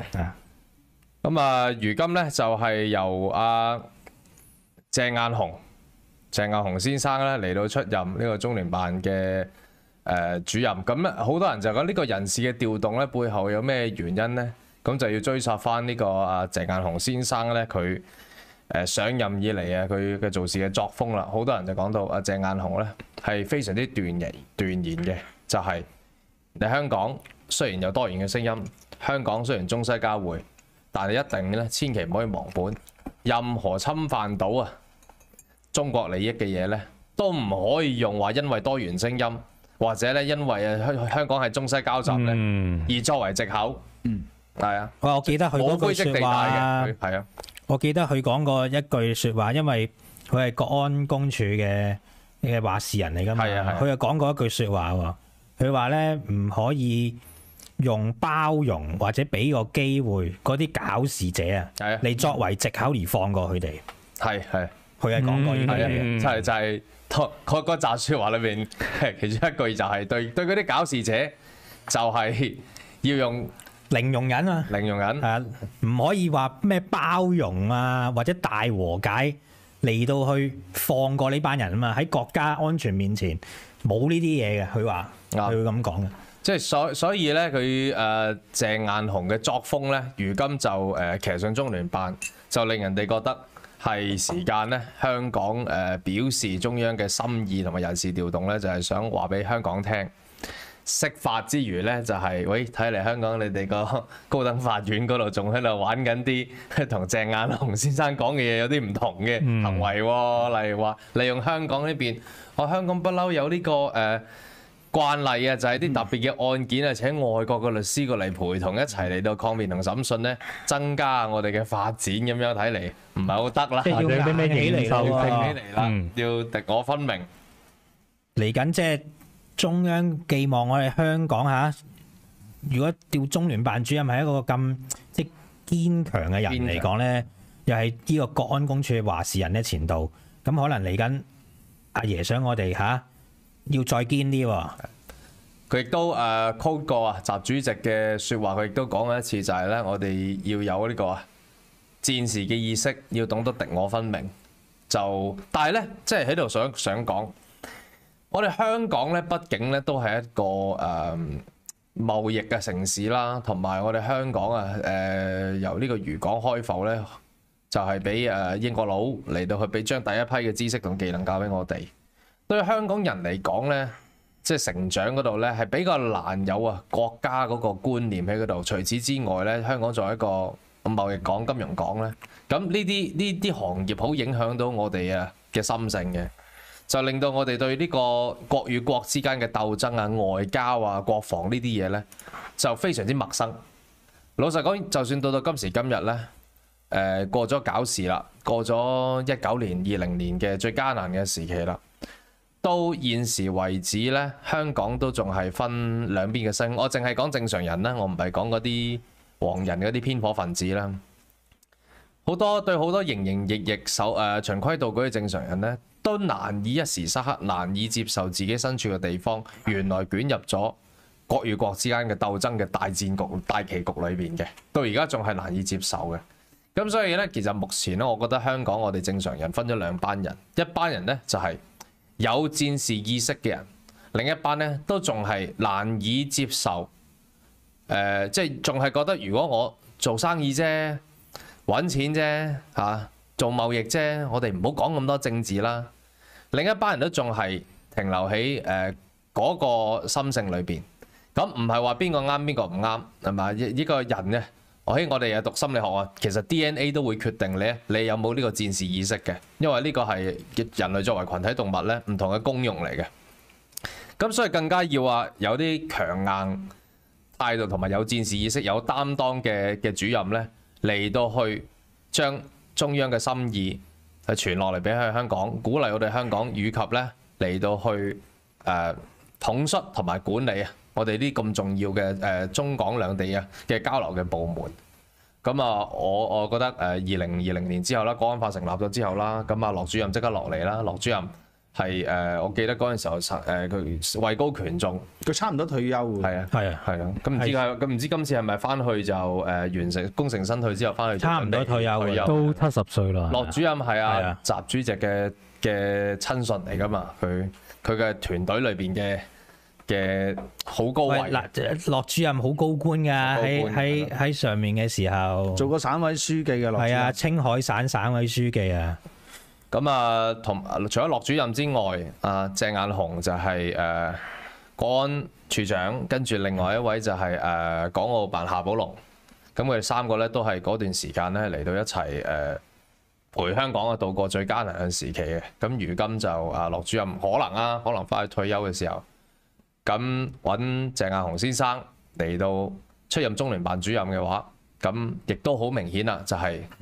Speaker 3: 咁如今咧就係由鄭雁雄先生咧嚟到出任呢個中聯辦嘅主任。咁好多人就講呢個人事嘅調動咧背後有咩原因咧？咁就要追溯翻呢個鄭雁雄先生咧佢上任以嚟佢嘅做事嘅作風啦。好多人就講到鄭雁雄咧係非常之斷言嘅，就係你香港雖然有多元嘅聲音，香港雖然中西交匯，但係一定咧千祈唔可以忘本。任何侵犯到中國利益嘅嘢咧，都唔可以用話因為多元聲音或者咧因為香港係中西交集咧而作為藉口。係啊，
Speaker 4: 我記得佢嗰句説話，
Speaker 3: 係啊，
Speaker 4: 我記得佢講過一句説話，因為佢係國安公署嘅話事人嚟㗎嘛。
Speaker 3: 係啊係啊
Speaker 4: 佢又講過一句説話喎，佢話咧唔可以用包容或者俾個機會嗰啲搞事者啊，
Speaker 3: 係啊
Speaker 4: 嚟作為藉口而放過佢哋。
Speaker 3: 係。
Speaker 4: 佢係講過呢啲
Speaker 3: 係啊，
Speaker 4: 嘢嘅。
Speaker 3: 就係嗰集説話裏面，其中一句就係對嗰啲搞事者，就係要用
Speaker 4: 零容忍啊！
Speaker 3: 零容忍。
Speaker 4: 係啊，唔可以話咩包容啊，或者大和解嚟到去放過呢班人啊嘛。喺國家安全面前冇呢啲嘢嘅，佢話佢會咁講嘅。
Speaker 3: 即係所以咧，佢鄭雁雄嘅作風咧，如今就騎上中聯辦，就令人哋覺得係時間咧，香港表示中央嘅心意同埋人事調動咧，就係想話俾香港聽。釋法之餘咧，就係、喂，睇嚟香港你哋個高等法院嗰度仲喺度玩緊啲同鄭雁雄先生講嘅嘢有啲唔同嘅行為喎、例如話利用香港呢邊，香港不嬲有呢、個慣例啊，就係、啲特別嘅案件啊，請外國嘅律師過嚟陪同一齊嚟到抗辯同審訊咧，增加我哋嘅發展咁樣睇嚟，唔係好得啦，
Speaker 4: 即係要
Speaker 1: 或者啲咩認受
Speaker 4: 硬起嚟
Speaker 1: 性
Speaker 4: 咯
Speaker 3: 起嚟啦，要敵我分明。
Speaker 4: 嚟緊即係中央寄望我哋香港如果調中聯辦主任係一個咁即係堅強嘅人嚟講咧，又係呢個國安公署嘅話事人咧前度，咁可能嚟緊阿爺想我哋要再堅啲喎。
Speaker 3: 佢亦都quote 過啊，習主席嘅説話，佢亦都講過一次，就係咧，我哋要有呢個戰時嘅意識，要懂得敵我分明。但係咧，即係喺度想講，我哋香港咧，畢竟咧都係一個貿易嘅城市啦，同埋我哋香港由呢個漁港開埠咧，就係俾英國佬嚟到去俾將第一批嘅知識同技能教俾我哋。對香港人嚟講咧，即係成長嗰度咧，係比較難有國家嗰個觀念喺嗰度。除此之外咧，香港作為一個貿易港、金融港咧，咁呢啲行業好影響到我哋嘅心性嘅，就令到我哋對呢個國與國之間嘅鬥爭外交國防呢啲嘢咧，就非常之陌生。老實講，就算到今時今日咧，過咗搞事啦，過咗19年、20年嘅最艱難嘅時期啦。到現時為止咧，香港都仲係分兩邊嘅聲。我淨係講正常人啦，我唔係講嗰啲黃人嗰啲偏頗分子啦。好多營營役役循規蹈矩嘅正常人咧，都難以一時三刻難以接受自己身處嘅地方原來捲入咗國與國之間嘅鬥爭嘅大戰局、大棋局裏邊嘅，到而家仲係難以接受嘅。咁所以咧，其實目前咧，我覺得香港我哋正常人分咗兩班人，一班人咧就係有戰時意識嘅人，另一班咧都仲係難以接受，即係仲係覺得如果我做生意啫、揾錢啫、做貿易啫，我哋唔好講咁多政治啦。另一班人都仲係停留喺嗰個心性裏邊，咁唔係話邊個啱邊個唔啱係嘛？呢個人咧，我哋讀心理學啊，其實 DNA 都會決定你有冇呢個戰時意識嘅，因為呢個係人類作為群體動物咧唔同嘅功用嚟嘅。咁所以更加要有啲強硬態度同埋有戰時意識、有擔當嘅主任咧嚟到去將中央嘅心意係傳落嚟俾香港，鼓勵我哋香港，以及咧嚟到去統率同埋管理我哋啲咁重要嘅中港兩地嘅交流嘅部門。咁我覺得2020年之後啦，國安法成立咗之後啦，咁羅主任即刻落嚟啦。羅主任係我記得嗰陣時候佢位高權重，
Speaker 2: 佢差唔多退休㗎。
Speaker 4: 係啊。
Speaker 3: 咁唔知今次係咪翻去就完成功成身退之後翻去
Speaker 4: 差唔多退休㗎
Speaker 1: 都70歲啦。
Speaker 3: 羅主任係習主席嘅親信嚟㗎嘛，佢嘅團隊裏邊嘅好高位。
Speaker 4: 駱主任好高官㗎，喺上面嘅時候
Speaker 2: 做過省委書記嘅駱主任。
Speaker 4: 係啊，青海省委書記啊。
Speaker 3: 咁除咗駱主任之外，鄭雁雄就係國安處長，跟住另外一位就係港澳辦夏寶龍。咁佢哋三個咧都係嗰段時間咧嚟到一齊陪香港度過最艱難嘅時期嘅。咁如今就駱主任可能翻去退休嘅時候，咁揾鄭雁雄先生嚟到出任中聯辦主任嘅話，咁亦都好明顯啦，就係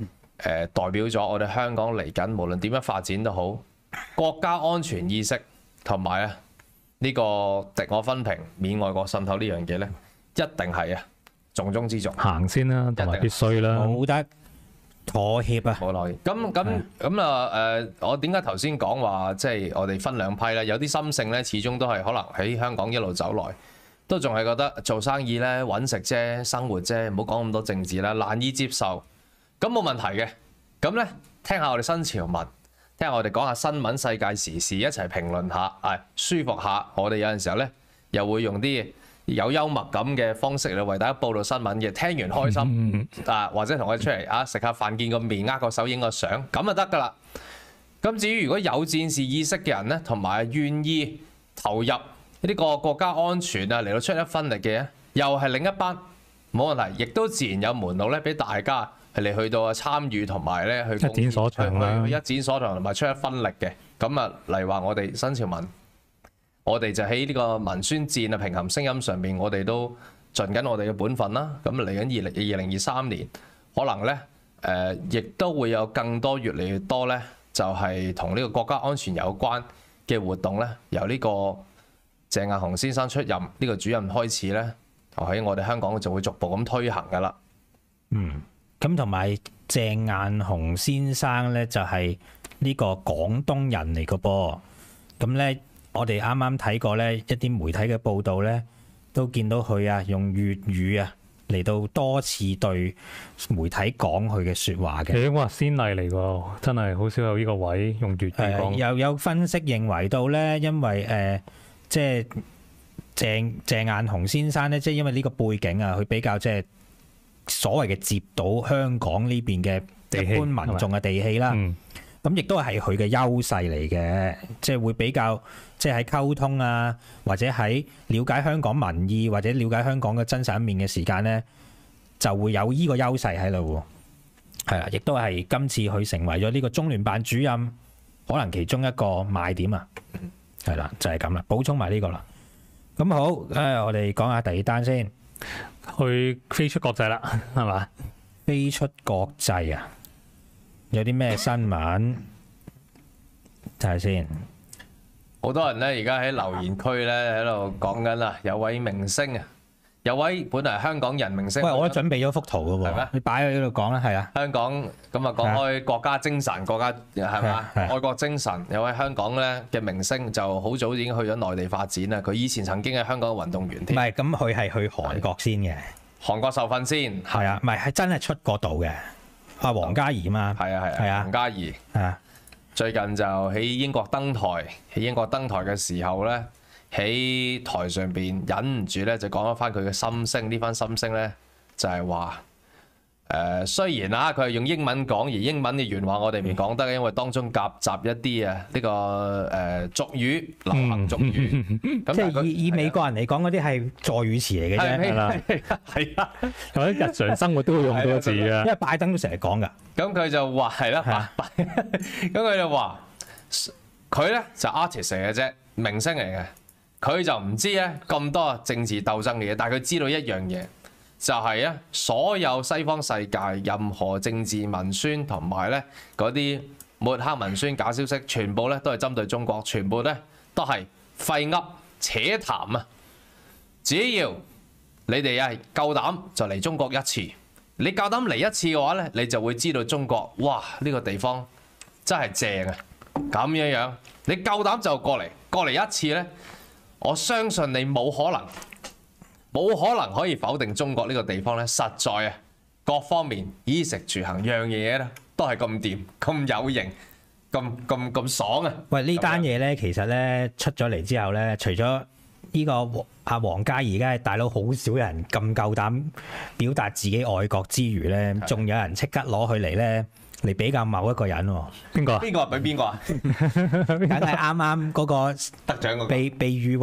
Speaker 3: 代表咗我哋香港嚟緊，無論點樣發展都好，國家安全意識同埋啊呢個敵我分平、免外國滲透呢樣嘢咧，一定係啊重中之重。
Speaker 1: 行先啦，同埋必須啦。
Speaker 4: 冇得妥協啊！
Speaker 3: 冇耐。咁啊我點解頭先講話即係我哋分兩批咧？有啲心性咧，始終都係可能喺香港一路走來，都仲係覺得做生意咧揾食啫、生活啫，唔好講咁多政治啦，難以接受。咁冇問題嘅。咁咧，聽下我哋新潮文，聽下我哋講下新聞世界時事，一齊評論下，舒服下。我哋有陣時候咧，又會用啲有幽默感嘅方式嚟為大家報道新聞嘅，聽完開心或者同我哋出嚟食下飯、見個面、握個手、影個相，咁就得㗎啦。咁至於如果有戰士意識嘅人咧，同埋願意投入呢個國家安全啊嚟到出一分力嘅，又係另一班，冇問題，亦都自然有門路咧俾大家嚟去到參與同埋咧去
Speaker 1: 一展所長啦，
Speaker 3: 一展所長同埋出一分力嘅。咁啊，例如話我哋新潮文。我哋就喺呢個文宣戰啊、平衡聲音上面，我哋都盡緊我哋嘅本分啦。咁嚟緊2023年，可能咧亦都會有更多越嚟越多咧，就係同呢個國家安全有關嘅活動咧，由呢個鄭雁雄先生出任呢個主任開始咧，喺我哋香港就會逐步咁推行噶啦。
Speaker 4: 咁同埋鄭雁雄先生咧就係呢個廣東人嚟嘅噃，咁咧。我哋啱啱睇過咧一啲媒體嘅報道咧，都見到佢啊用粵語啊嚟到多次對媒體講佢嘅説話嘅。
Speaker 1: 哇，先例嚟㗎，真係好少有呢個位用粵語講。
Speaker 4: 又有分析認為到咧，因為即係鄭雁雄先生咧，即係因為呢個背景啊，佢比較即係所謂嘅接到香港呢邊嘅一般民眾嘅地氣啦。咁亦都係佢嘅優勢嚟嘅，即係會比較即係喺溝通啊，或者喺了解香港民意或者了解香港嘅真實一面嘅時間咧，就會有呢個優勢喺度。係啦，亦都係今次佢成為咗呢個中聯辦主任，可能其中一個賣點啊。係啦，就係咁啦，補充埋呢個啦。咁好，我哋講下第二單先，
Speaker 1: 去飛出國際啦，係嘛？
Speaker 4: 飛出國際啊！有啲咩新聞睇下先？
Speaker 3: 好多人咧，而家喺留言區咧喺度講緊啦，有位明星啊，有位本來係香港人明星。
Speaker 4: 喂，我都準備咗幅圖嘅喎，係咩？你擺喺呢度講啦，係啊。香港
Speaker 3: 咁啊，講開國家精神，國家係嘛？愛國精神，有位香港咧嘅明星就好早已經去咗內地發展啦。佢以前曾經係香港嘅運動員添。
Speaker 4: 唔係，咁佢係去韓國先嘅。
Speaker 3: 韓國受訓先。係
Speaker 4: 啊，唔係真係出過道嘅。黃嘉怡嘛，
Speaker 3: 係啊，黃嘉怡最近就喺英國登台，嘅時候咧，喺台上邊忍唔住咧就講咗翻佢嘅心聲。呢番心聲咧就係話雖然啊佢係用英文講，而英文嘅原話我哋唔講得，因為當中夾雜一啲呢個俗語、流行俗語。
Speaker 4: 即係以美國人嚟講，嗰啲係助語詞嚟嘅啫，係啦，
Speaker 3: 係啊，
Speaker 1: 或者日常生活都會用到個字啊。
Speaker 4: 因為拜登都成日講㗎。
Speaker 3: 咁佢就話係啦，咁佢就話佢咧就 artist 嚟嘅啫，明星嚟嘅，佢就唔知咧咁多政治鬥爭嘅嘢，但係佢知道一樣嘢。就係啊！所有西方世界任何政治文宣同埋咧嗰啲抹黑文宣假消息，全部咧都係針對中國，全部咧都係廢噏扯談啊！只要你哋係夠膽就嚟中國一次，你夠膽嚟一次嘅話咧，你就會知道中國哇呢個地方真係正啊！咁樣樣，你夠膽就過嚟一次咧，我相信你冇可能可以否定中國呢個地方咧，實在啊，各方面衣食住行樣嘢咧都係咁掂、咁有型、咁爽啊！
Speaker 4: 喂，呢單嘢咧，其實咧出咗嚟之後咧，除咗呢個阿黃嘉怡，而家係大佬好少人咁夠膽表達自己愛國之餘咧，仲有人即刻攞佢嚟咧嚟比較某一個人喎。
Speaker 1: 邊個？
Speaker 3: 邊個比邊個啊？
Speaker 4: 梗係啱嗰個
Speaker 3: 得獎嗰個，
Speaker 4: 被譽為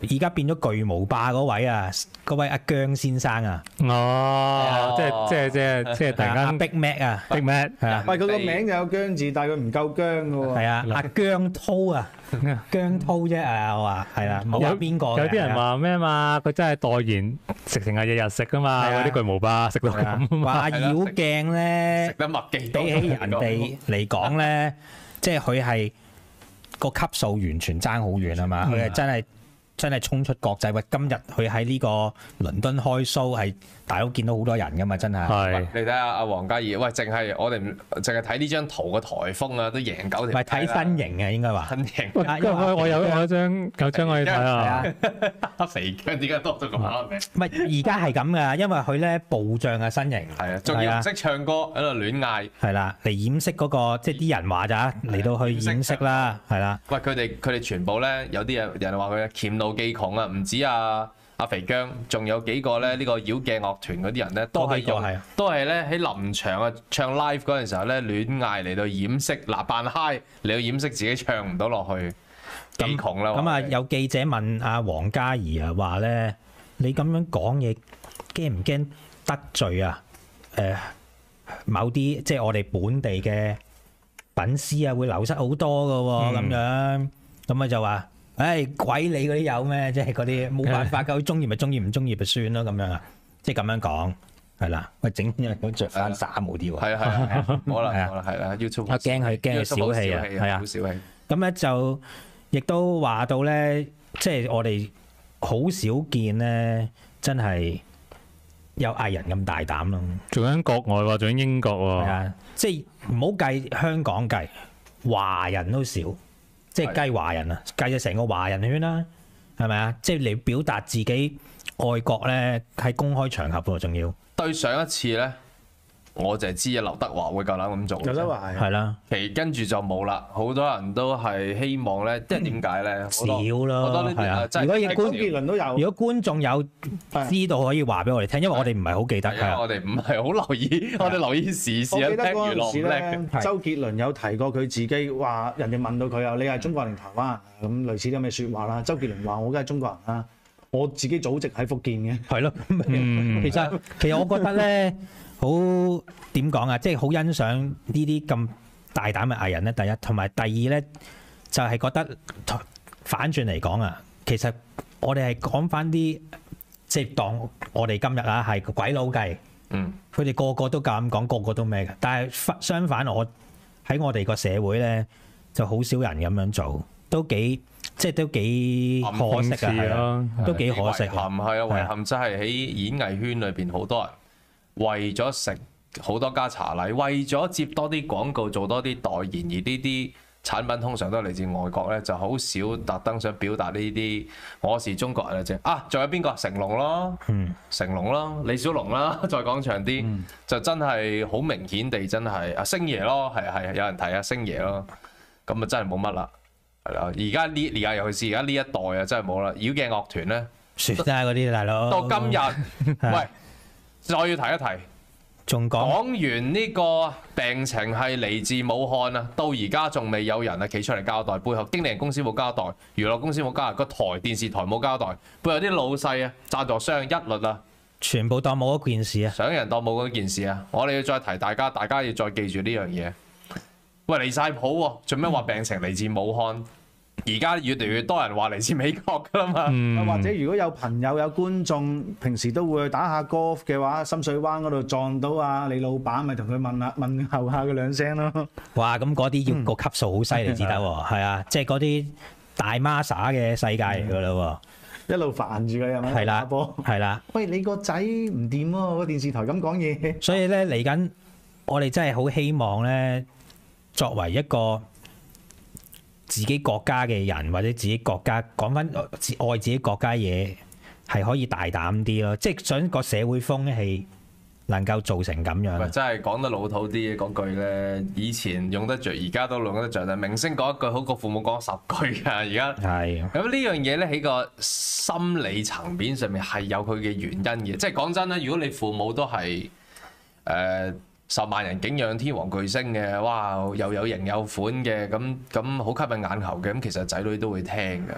Speaker 4: 而家變咗巨無霸嗰位啊，嗰位阿姜先生啊，
Speaker 1: 哦，即係突
Speaker 4: 阿
Speaker 1: 然間
Speaker 4: Big Mac 啊，
Speaker 1: Big Mac
Speaker 4: 係啊，
Speaker 2: 喂，佢個名就有姜字，但係佢唔夠姜嘅喎。
Speaker 4: 係啊，阿姜濤啊，姜濤啫啊，我話係啦，冇話邊個嘅
Speaker 1: 有啲人話咩嘛？佢真係代言，直情係日日食噶嘛，
Speaker 4: 係啊
Speaker 1: 嗰啲巨無霸食到
Speaker 4: 係啊
Speaker 1: 咁。
Speaker 4: 話阿妖鏡咧
Speaker 3: 食。得麥記多
Speaker 4: 比起人哋嚟講咧，即係佢係個級數完全爭好遠啊嘛！佢係真係衝出國際。喂，今日佢喺呢個倫敦開 show 係大佬見到好多人噶嘛，真係。
Speaker 1: 係
Speaker 3: 你睇下阿黃嘉怡，喂，淨係我哋淨係睇呢張圖嘅颱風啊，都贏9條
Speaker 4: 唔係睇身形啊，應該話。
Speaker 3: 身形。
Speaker 1: 喂，我有張可以睇
Speaker 4: 係
Speaker 1: 啊。
Speaker 4: 啊，
Speaker 3: 肥姜點解多咗個馬名？
Speaker 4: 唔係而家係咁噶，因為佢咧暴漲嘅身形。
Speaker 3: 係啊，仲要唔識唱歌喺度亂嗌。
Speaker 4: 係啦，嚟掩飾嗰個即係啲人話咋，嚟到去掩飾啦，係啦。
Speaker 3: 喂，佢哋全部咧，有啲人話佢黔驢技窮啊，唔止阿肥姜，仲有幾個咧呢個妖鏡樂團嗰啲人咧，都係用
Speaker 4: 嗰幾個係
Speaker 3: 都係咧喺臨場啊唱 live 嗰陣時候咧亂嗌嚟到掩飾，嗱扮 high 嚟到掩飾自己唱唔到落去，幾窮啦。
Speaker 4: 咁啊，
Speaker 3: 話
Speaker 4: 有記者問阿黃嘉怡啊，話咧你咁樣講嘢驚唔驚得罪啊？某啲即係我哋本地嘅粉絲啊，會流失好多噶喎，咁樣咁啊就話，唉，鬼你嗰啲有咩？即係嗰啲冇辦法㗎，佢中意咪中意，唔中意咪算咯，咁樣啊，即係咁樣講係啦。喂，整樣都着翻衫冇啲喎。
Speaker 3: 係啊係啊，好啦
Speaker 4: 係啊
Speaker 3: 好啦係啦，YouTube
Speaker 4: 我驚佢小氣啊，係啊
Speaker 3: 好。小氣。
Speaker 4: 咁咧就亦都話到咧，即係我哋好少見咧，真係有藝人咁大膽咯。
Speaker 1: 仲喺國外喎，仲喺英國喎。
Speaker 4: 係啊，即係唔好計香港計，華人都少，即係計華人啊，計咗成個華人圈啦，係咪啊？即係你表達自己愛國咧，喺公開場合喎，仲要
Speaker 3: 對上一次咧，我就係知啊劉德華會夠膽咁做。
Speaker 2: 劉德華係
Speaker 4: 係啦，
Speaker 3: 跟住就冇啦，好多人都係希望咧，即係點解咧？
Speaker 4: 少咯
Speaker 3: 好多呢啲
Speaker 4: 係啊
Speaker 3: 真係
Speaker 4: 如果要
Speaker 2: 周杰倫都有。
Speaker 4: 如果觀眾有知道可以話俾我哋聽，因為我哋唔係好記得
Speaker 3: 係啊，
Speaker 4: 係
Speaker 3: 我哋唔係好留意，我哋留意時事啊，
Speaker 2: 我記得
Speaker 3: 聽娛
Speaker 2: 嗰陣時
Speaker 3: 樂唔叻。
Speaker 2: 咧，
Speaker 4: 係
Speaker 2: 周杰倫有提過佢自己話，人哋問到佢啊，你係中國人定台灣啊？咁類似啲咁嘅説話啦。周杰倫話：我梗係中國人啦，我自己祖籍喺福建嘅。
Speaker 4: 係咯。
Speaker 1: 嗯
Speaker 4: 其實我覺得咧，好點講啊，即係好欣賞呢啲咁大膽嘅藝人咧。第一，同埋第二咧，就係覺得反轉嚟講啊，其實我哋係講翻啲即係當我哋今日啊係鬼佬計，
Speaker 3: 嗯，
Speaker 4: 佢哋個個都咁講，個個都咩嘅。但係相反，我喺我哋個社會咧，就好少人咁樣做，都幾可惜啊，係啊，都幾可惜
Speaker 3: 遺憾係啊，遺憾真係喺演藝圈裏邊好多人為咗食好多家茶禮，為咗接多啲廣告做多啲代言，而呢啲產品通常都係嚟自外國咧，就好少特登想表達呢啲我是中國人嘅啫。啊，仲有邊個？成龍咯，成龍咯，李小龍啦，再講長啲，就真係好明顯地真係啊星爺咯，係有人提啊星爺咯，咁啊真係冇乜啦。係啦，而家尤其是而家呢一代啊，真係冇啦。妖鏡樂團咧，
Speaker 4: 算啦嗰啲大佬。
Speaker 3: 到今日，喂，再要提一提，
Speaker 4: 仲講
Speaker 3: 講完呢個病情係嚟自武漢啊，到而家仲未有人啊企出嚟交代，背後經理人公司冇交代，娛樂公司冇交代，個電視台冇交代，背後啲老細啊、贊助商一律啊，
Speaker 4: 全部當冇一件事啊！
Speaker 3: 想人當冇嗰件事啊！我哋要再提大家要再記住呢樣嘢。喂，離晒譜喎！做咩話病情嚟自武漢？而家越嚟越多人話嚟自美國㗎啦嘛。
Speaker 2: 或者如果有朋友有觀眾，平時都會去打下 golf 嘅話，深水灣嗰度撞到啊李老闆，咪同佢問候下佢兩聲咯。
Speaker 4: 哇！咁嗰啲要個級數好犀利至得喎，係啊，即係嗰啲大 Masa 嘅世界嚟㗎啦
Speaker 2: 一路煩住佢係咪？
Speaker 4: 係啦
Speaker 2: 打波。
Speaker 4: 喎，係啦，
Speaker 2: 喂，你個仔唔掂喎，個電視台咁講嘢。
Speaker 4: 所以咧嚟緊，我哋真係好希望咧，作為一個自己國家嘅人，或者自己國家講翻愛自己國家嘢，係可以大膽啲咯，即係想個社會風氣能夠做成咁樣。
Speaker 3: 真係講得老土啲嘅嗰句咧，以前用得着，而家都用得着。但明星講一句好過父母講10句㗎。而家
Speaker 4: 係
Speaker 3: 咁呢樣嘢咧，喺個心理層面上面係有佢嘅原因嘅。即係講真啦，如果你父母都係10萬人景仰天王巨星嘅，哇又有型有款嘅，咁好吸引眼球嘅，咁其實仔女都會聽㗎。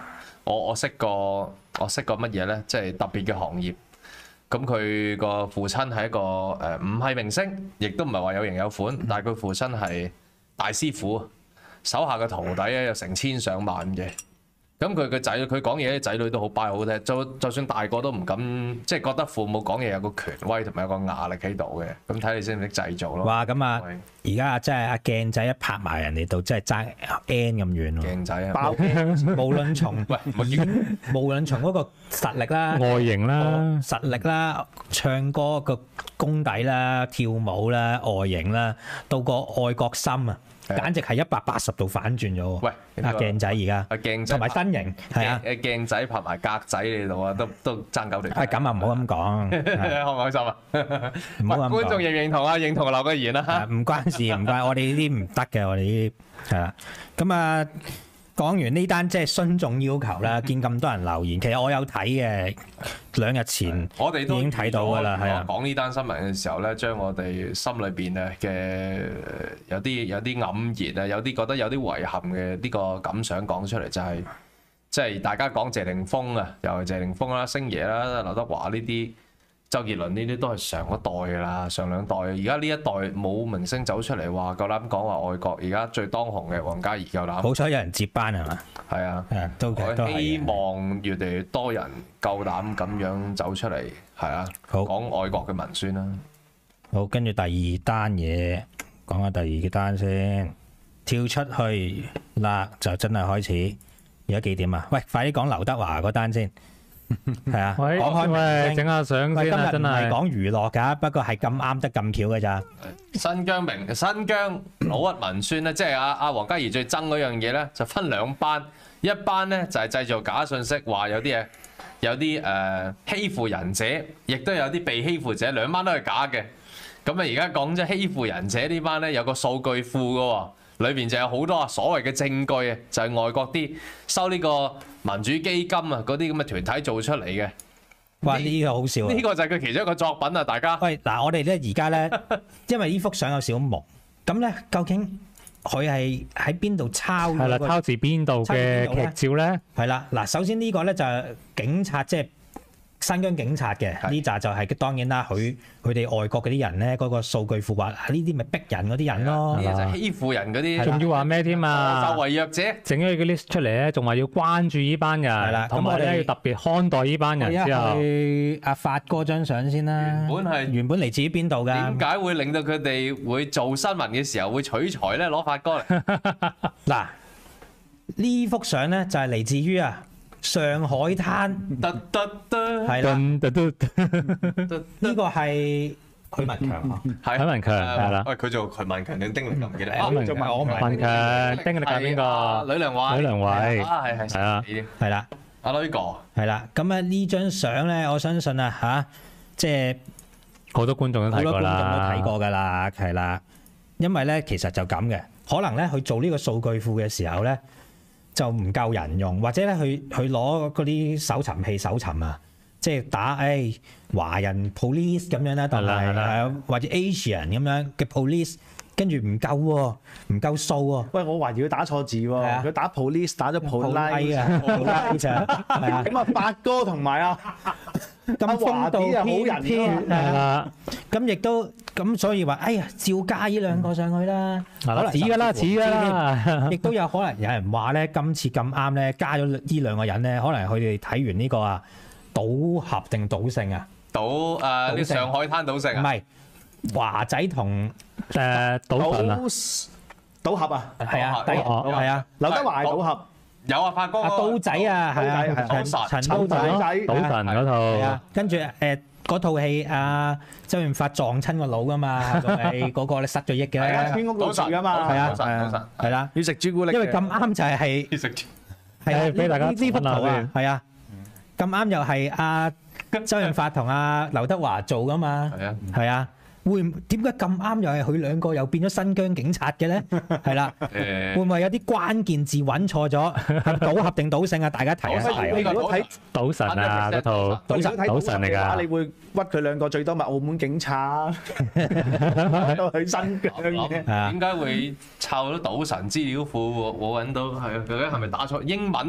Speaker 3: 我識個乜嘢咧？即係特別嘅行業。咁佢個父親係一個唔係明星，亦都唔係話有型有款，但係佢父親係大師傅，手下嘅徒弟咧有成千上萬嘅。咁佢個仔，佢講嘢啲仔女都好拜好聽，就算大個都唔敢，即係覺得父母講嘢有個權威同埋有個壓力喺度嘅。咁睇你識唔識製造咯。
Speaker 4: 哇！咁啊，而家真係阿鏡仔一拍埋人哋度，真係爭 N 咁遠喎。
Speaker 3: 鏡仔啊，
Speaker 2: 爆
Speaker 4: 無論從無論從嗰個實力啦、
Speaker 1: 外形啦，
Speaker 4: 實力啦、唱歌個功底啦、跳舞啦、外形啦，到個愛國心啊！簡直係180度反轉咗喎！
Speaker 3: 喂，
Speaker 4: 阿鏡仔而家，
Speaker 3: 阿鏡仔
Speaker 4: 同埋身形係啊，
Speaker 3: 鏡仔拍埋格仔你度啊，都爭9條。
Speaker 4: 係咁啊，唔好咁講，
Speaker 3: 開唔開心啊？
Speaker 4: 唔好咁講。
Speaker 3: 觀眾認唔認同啊？認同留個言啦。
Speaker 4: 唔關事，唔關我哋呢啲唔得嘅，我哋呢啲係啦。咁啊，講完呢單即係徇眾要求啦，見咁多人留言，其實我有睇嘅，2日前
Speaker 3: 我哋都
Speaker 4: 已經睇到㗎啦，係啊。
Speaker 3: 講呢單新聞嘅時候咧，將我哋心裏邊嘅有啲黯然啊，有啲覺得有啲遺憾嘅呢個感想講出嚟，就係即係大家講謝霆鋒啊，又係謝霆鋒啦、星爺啦、劉德華呢啲。周杰倫呢啲都係上一代㗎啦，上2代。而家呢一代冇明星走出嚟話夠膽講話愛國。而家最當紅嘅黃嘉怡夠膽。
Speaker 4: 好彩有人接班係嘛？
Speaker 3: 係啊，
Speaker 4: 係啊，都
Speaker 3: 我
Speaker 4: 係
Speaker 3: 希望越嚟越多人夠膽咁樣走出嚟，係啊，
Speaker 4: 好
Speaker 3: 講愛國嘅文宣啦。
Speaker 4: 好，跟住第二單嘢，講下第二嘅單先。跳出去啦，就真係開始。而家幾點啊？喂，快啲講劉德華嗰單先。係啊，
Speaker 1: 喂，
Speaker 4: 講開
Speaker 1: 喂，整下相
Speaker 4: 喂，今日
Speaker 1: 先啊，真
Speaker 4: 唔係
Speaker 1: 係。
Speaker 4: 講娛樂㗎，不過係咁啱得咁巧㗎咋。
Speaker 3: 新疆老屈文宣咧，即係阿黃嘉怡最憎嗰樣嘢咧，就分2班，一班咧就係製造假信息，話有啲欺負人者，亦都有啲被欺負者，兩班都係假嘅。咁啊，而家講咗欺負人者呢班咧，有個數據庫㗎喎。裏邊就有好多所謂嘅證據啊，就係外國啲收呢個民主基金啊嗰啲咁嘅團體做出嚟嘅。
Speaker 4: 哇！呢個好笑啊！
Speaker 3: 呢個就係佢其中一個作品啊，大家。
Speaker 4: 喂，嗱，我哋咧而家咧，因為呢幅相有少少朦，咁咧究竟佢係喺邊度抄咗
Speaker 1: 係啦，
Speaker 4: 個？
Speaker 1: 抄自邊度嘅劇照咧？
Speaker 4: 係啦，嗱，首先呢個咧就係警察，即係新疆警察嘅呢扎就係當然啦，佢哋外國嗰啲人咧，嗰個數據庫話呢啲咪逼人嗰啲人咯，
Speaker 3: 呢啲就係欺負人嗰啲，
Speaker 1: 仲要話咩添啊？
Speaker 3: 就為弱者。
Speaker 1: 整咗個 list 出嚟咧，仲話要關注呢班人，
Speaker 4: 係啦
Speaker 1: 同埋
Speaker 4: 咁我哋
Speaker 1: 咧要特別看待呢班人之後，
Speaker 4: 去阿發哥張相先啦。原本嚟自於邊度㗎？
Speaker 3: 點解會令到佢哋會做新聞嘅時候會取材咧？攞發哥嚟
Speaker 4: 嗱，呢幅相咧就係嚟自於上海灘，係啦，呢個係許文強啊，
Speaker 1: 許文強係啦。
Speaker 3: 喂，佢做許文強定丁力就唔記得。
Speaker 1: 許文強，
Speaker 4: 我唔係
Speaker 1: 文強，丁力係邊個？
Speaker 3: 呂良偉。
Speaker 1: 呂良偉
Speaker 3: 啊，係
Speaker 1: 係啊，
Speaker 4: 係啦，
Speaker 3: 阿女哥。
Speaker 4: 係啦。咁呢張相咧，我相信即係
Speaker 1: 好多觀眾都睇過
Speaker 4: 好多觀眾都
Speaker 1: 啦。
Speaker 4: 睇過㗎啦，係啦。因為咧，其實就咁嘅，可能咧佢做呢個數據庫嘅時候咧，就唔夠人用，或者咧佢攞嗰啲搜尋器搜尋啊，即係打華人 police 咁樣啦，但係或者 Asian 咁樣嘅 police，跟住唔夠喎，唔夠數喎。
Speaker 2: 喂，我懷疑佢打錯字喎，佢打 police 打咗 polite
Speaker 4: 啊，係啊。
Speaker 2: 咁啊，發哥同埋
Speaker 4: 咁風度翩翩
Speaker 1: 係啦，
Speaker 4: 咁亦都咁，所以話照加呢兩個上去啦。
Speaker 1: 係啦，似㗎啦，似㗎啦。
Speaker 4: 亦都有可能有人話咧，今次咁啱咧，加咗呢兩個人咧，可能佢哋睇完呢個賭俠定賭聖啊？
Speaker 3: 呢上海灘賭聖
Speaker 4: 唔係華仔同
Speaker 1: 賭神啊？
Speaker 2: 賭俠啊？
Speaker 4: 係啊，係啊，
Speaker 2: 劉德華係賭俠。
Speaker 3: 有啊，發哥
Speaker 4: 刀仔啊，係啊，陳刀仔，
Speaker 1: 賭神嗰套，
Speaker 4: 跟住嗰套戲周潤發撞親個腦噶嘛，嗰個咧失咗憶嘅，
Speaker 2: 喺間屋度住噶嘛，
Speaker 4: 係啊，係啦，
Speaker 2: 要食朱古力，
Speaker 4: 因為咁啱就係
Speaker 3: 要食，
Speaker 4: 係
Speaker 1: 俾大家
Speaker 4: 呢幅圖啊，係啊，咁啱又係周潤發同劉德華做噶嘛，係啊。點解咁啱又係佢兩個又變咗新疆警察嘅咧？係啦，會唔會有啲關鍵字揾錯咗？係賭俠定賭聖啊？大家提一提。
Speaker 2: 你如果睇
Speaker 1: 賭神啊嗰套，賭神嚟㗎。
Speaker 2: 你會屈佢兩個最多咪澳門警察都去新疆嘅。
Speaker 3: 點解會抄到賭神資料庫？我揾到係究竟係咪打錯英文啊？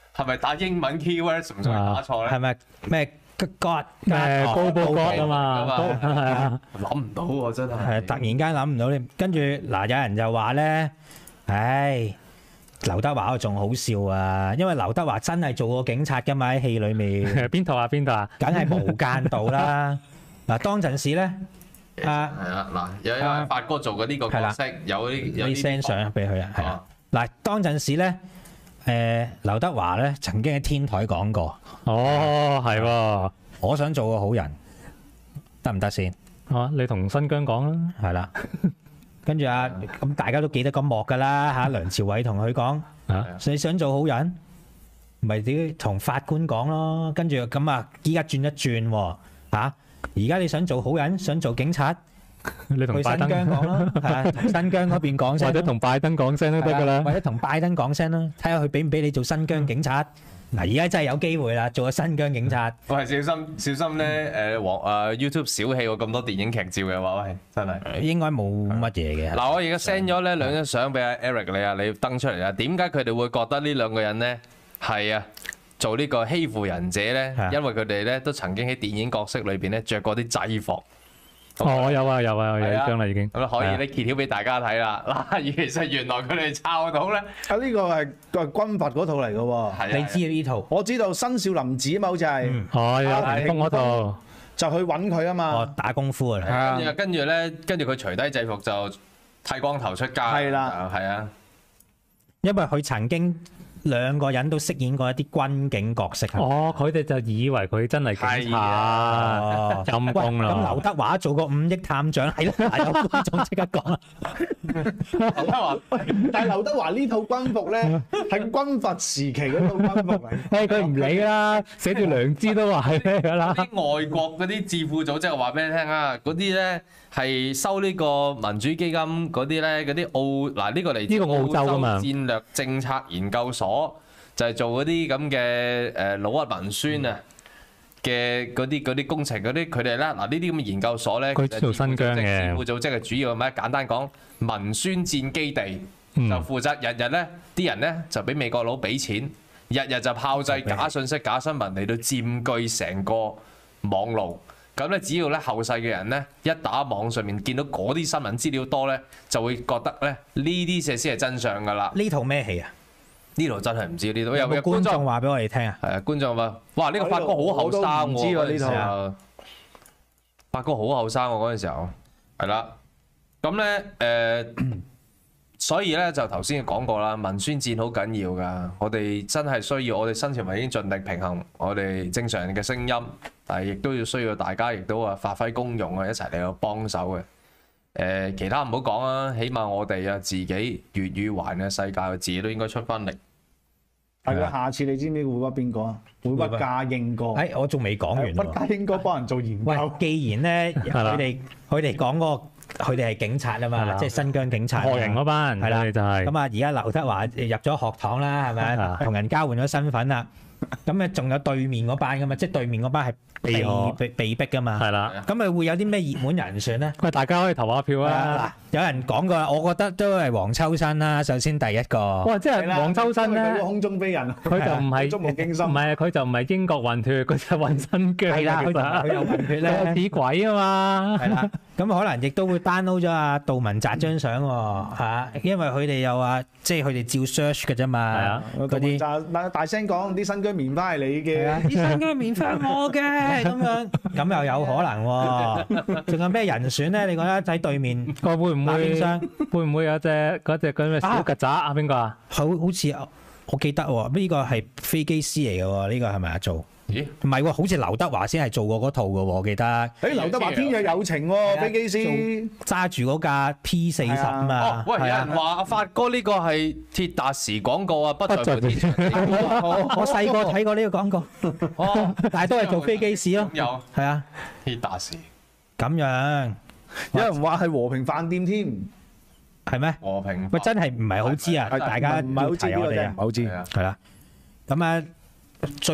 Speaker 3: 係咪打英文 keywords 唔想打錯咧？
Speaker 4: 係咪咩 God
Speaker 1: 高波哥啊嘛，係啊，
Speaker 3: 諗唔到喎，真係。
Speaker 4: 係突然間諗唔到你，跟住嗱有人就話咧，唉，劉德華仲好笑啊，因為劉德華真係做過警察㗎嘛喺戲裏面，
Speaker 1: 邊套啊邊套啊？
Speaker 4: 梗係無間道啦。嗱當陣時咧，啊
Speaker 3: 係啊，嗱，有因為發哥做過呢個角色，有
Speaker 4: 你 send 相俾佢啊，係啊
Speaker 3: 啊。
Speaker 4: 嗱當陣時咧，劉德華咧曾經喺天台講過，
Speaker 1: 哦，係喎，
Speaker 4: 我想做個好人，得唔得先？
Speaker 1: 啊，你同新疆講啦，
Speaker 4: 係啦，跟住咁大家都記得個幕㗎啦嚇，梁朝偉同佢講。
Speaker 1: 啊，
Speaker 4: 你想做好人，咪點同法官講咯？跟住咁啊，依家轉一轉喎嚇，而家你想做好人，想做警察，
Speaker 1: 你
Speaker 4: 去新
Speaker 1: 同拜登
Speaker 4: 疆講咯，係啊，同新疆嗰邊講聲咯，
Speaker 1: 或者同拜登講聲都得㗎啦
Speaker 4: 或。者同拜登講聲咯，睇下佢俾唔俾你做新疆警察。嗱，而家真係有機會啦，做個新疆警察。
Speaker 3: 喂，小心咧！YouTube 小氣我咁多電影劇照嘅話，喂，真係。
Speaker 4: 應該冇乜嘢嘅。
Speaker 3: 嗱，我而家 send 咗咧兩張相俾阿 Eric 你啊，你登出嚟啊。點解佢哋會覺得呢兩個人咧係啊做呢個欺負人者咧？因為佢哋咧都曾經喺電影角色裏邊咧着過啲制服。
Speaker 1: 哦，我有啊，有啊，我有一張啦已經。
Speaker 3: 咁可以咧揭曉俾大家睇啦。嗱，其實原來佢哋抄到咧，
Speaker 2: 啊呢個係軍閥嗰套嚟嘅喎。
Speaker 3: 係
Speaker 4: 你知呢套？
Speaker 2: 我知道新少林寺啊嘛，好似係
Speaker 1: 哦，有霆鋒嗰度。
Speaker 2: 就去揾佢啊嘛。
Speaker 4: 哦，打功夫啊！
Speaker 3: 跟住佢除低制服就剃光頭出街。
Speaker 2: 係啦，
Speaker 3: 係啊。
Speaker 4: 因為佢曾經兩個人都飾演過一啲軍警角色。
Speaker 1: 哦，佢哋就以為佢真係警察，
Speaker 4: 哦，
Speaker 1: 陰公啦。
Speaker 4: 咁劉德華做過5億探長，係啦，有觀眾即刻講啦。
Speaker 2: 劉德華，但係劉德華呢套軍服咧係軍閥時期嗰套軍服嚟。
Speaker 1: 佢唔理啦，寫住良知都話係咩㗎啦。
Speaker 3: 啲外國嗰啲智庫組織話俾你聽啊，嗰啲咧係收呢個民主基金嗰啲咧，嗰啲呢個嚟自
Speaker 1: 呢個澳洲㗎嘛
Speaker 3: 戰略政策研究所，就係做嗰啲咁嘅老屈文宣啊嘅嗰啲工程嗰啲，佢哋咧呢啲咁嘅研究所咧，
Speaker 1: 佢做新疆嘅
Speaker 3: 智庫組織嘅主要係咩？簡單講，文宣戰基地就負責日日咧啲人咧就俾美國佬俾錢，日日就炮製假信息、假新聞嚟到佔據成個網路。咁咧，只要咧後世嘅人咧一打網上面見到嗰啲新聞資料多咧，就會覺得咧呢啲嘢先係真相㗎啦。
Speaker 4: 呢套咩戲啊？
Speaker 3: 呢度真係唔知呢度
Speaker 4: 有冇觀眾話俾我哋聽啊？
Speaker 3: 係啊，觀眾話：哇！呢個發哥好後生喎，
Speaker 2: 我都唔知喎呢套
Speaker 3: 嗰陣時候發哥好後生喎嗰陣時候，係啦。咁咧所以咧就頭先講過啦，文宣戰好緊要㗎。我哋真係需要，我哋新潮文已經盡力平衡我哋正常人嘅聲音，但係亦都要需要大家亦都發揮功用啊，一齊嚟到幫手嘅。其他唔好講啊，起碼我哋自己粵語環嘅世界，自己都應該出翻力。
Speaker 2: 係啊，下次你知唔知會屈邊個啊？會屈家英哥。
Speaker 4: 我仲未講完
Speaker 2: 屈家英哥幫人做研
Speaker 4: 喂
Speaker 2: 究。，
Speaker 4: 既然咧佢哋講嗰個佢哋係警察啊嘛，即係新疆警察。
Speaker 1: 學人嗰班
Speaker 4: 係啦，
Speaker 1: 佢哋就係
Speaker 4: 咁啊，而家劉德華入咗學堂啦，係咪？同人交換咗身份啦。咁啊，仲有對面嗰班噶嘛，即係對面嗰班係被逼噶嘛。
Speaker 1: 係啦。
Speaker 4: 咁咪會有啲咩熱門人選咧？
Speaker 1: 喂，大家可以投下票啊！
Speaker 4: 嗱，有人講過，我覺得都係黃秋生啦。首先第一個，
Speaker 1: 哇，即係黃秋生咧，
Speaker 2: 因為佢個空中飛人，
Speaker 1: 佢就唔係
Speaker 2: 觸目驚心。
Speaker 1: 唔係佢就唔係英國混血，佢就混新疆。
Speaker 4: 係啦，
Speaker 1: 其實
Speaker 4: 佢有混血咧，
Speaker 1: 似鬼啊嘛。
Speaker 4: 係啦，咁可能亦都會 download 咗阿杜汶澤張相喎嚇，因為佢哋又話即係佢哋照 search 嘅啫嘛。
Speaker 1: 係啊，
Speaker 2: 嗰啲就大聲講啲新疆棉花係你嘅，
Speaker 4: 啲新疆棉花我嘅咁樣，咁又有可能喎。仲有咩人選咧？你覺得喺對面
Speaker 1: 個會唔會
Speaker 4: 打邊廂
Speaker 1: 會唔會有嗰隻咩小曱甴啊？邊個啊？
Speaker 4: 好似我記得喎，呢個係飛機師嚟嘅喎，呢個係咪啊做？
Speaker 3: 咦？
Speaker 4: 唔係喎，好似劉德華先係做過嗰套嘅喎，我記得。
Speaker 2: 誒劉德華天若有情喎，飛機師
Speaker 4: 揸住嗰架 P40啊嘛。
Speaker 3: 喂，有人話阿發哥呢個係鐵達時廣告啊，不在乎天長地久。
Speaker 4: 我細個睇過呢個廣告，但係都係做飛機師咯。
Speaker 3: 有
Speaker 4: 係啊，
Speaker 3: 鐵達時
Speaker 4: 咁樣
Speaker 2: 有人話係和平飯店添，
Speaker 4: 係咩？
Speaker 3: 和平
Speaker 4: 喂，真係唔係好知啊！
Speaker 2: 係
Speaker 4: 大家
Speaker 2: 唔係好知呢個真係唔係好知。
Speaker 3: 係啊
Speaker 4: 係啦。咁啊，最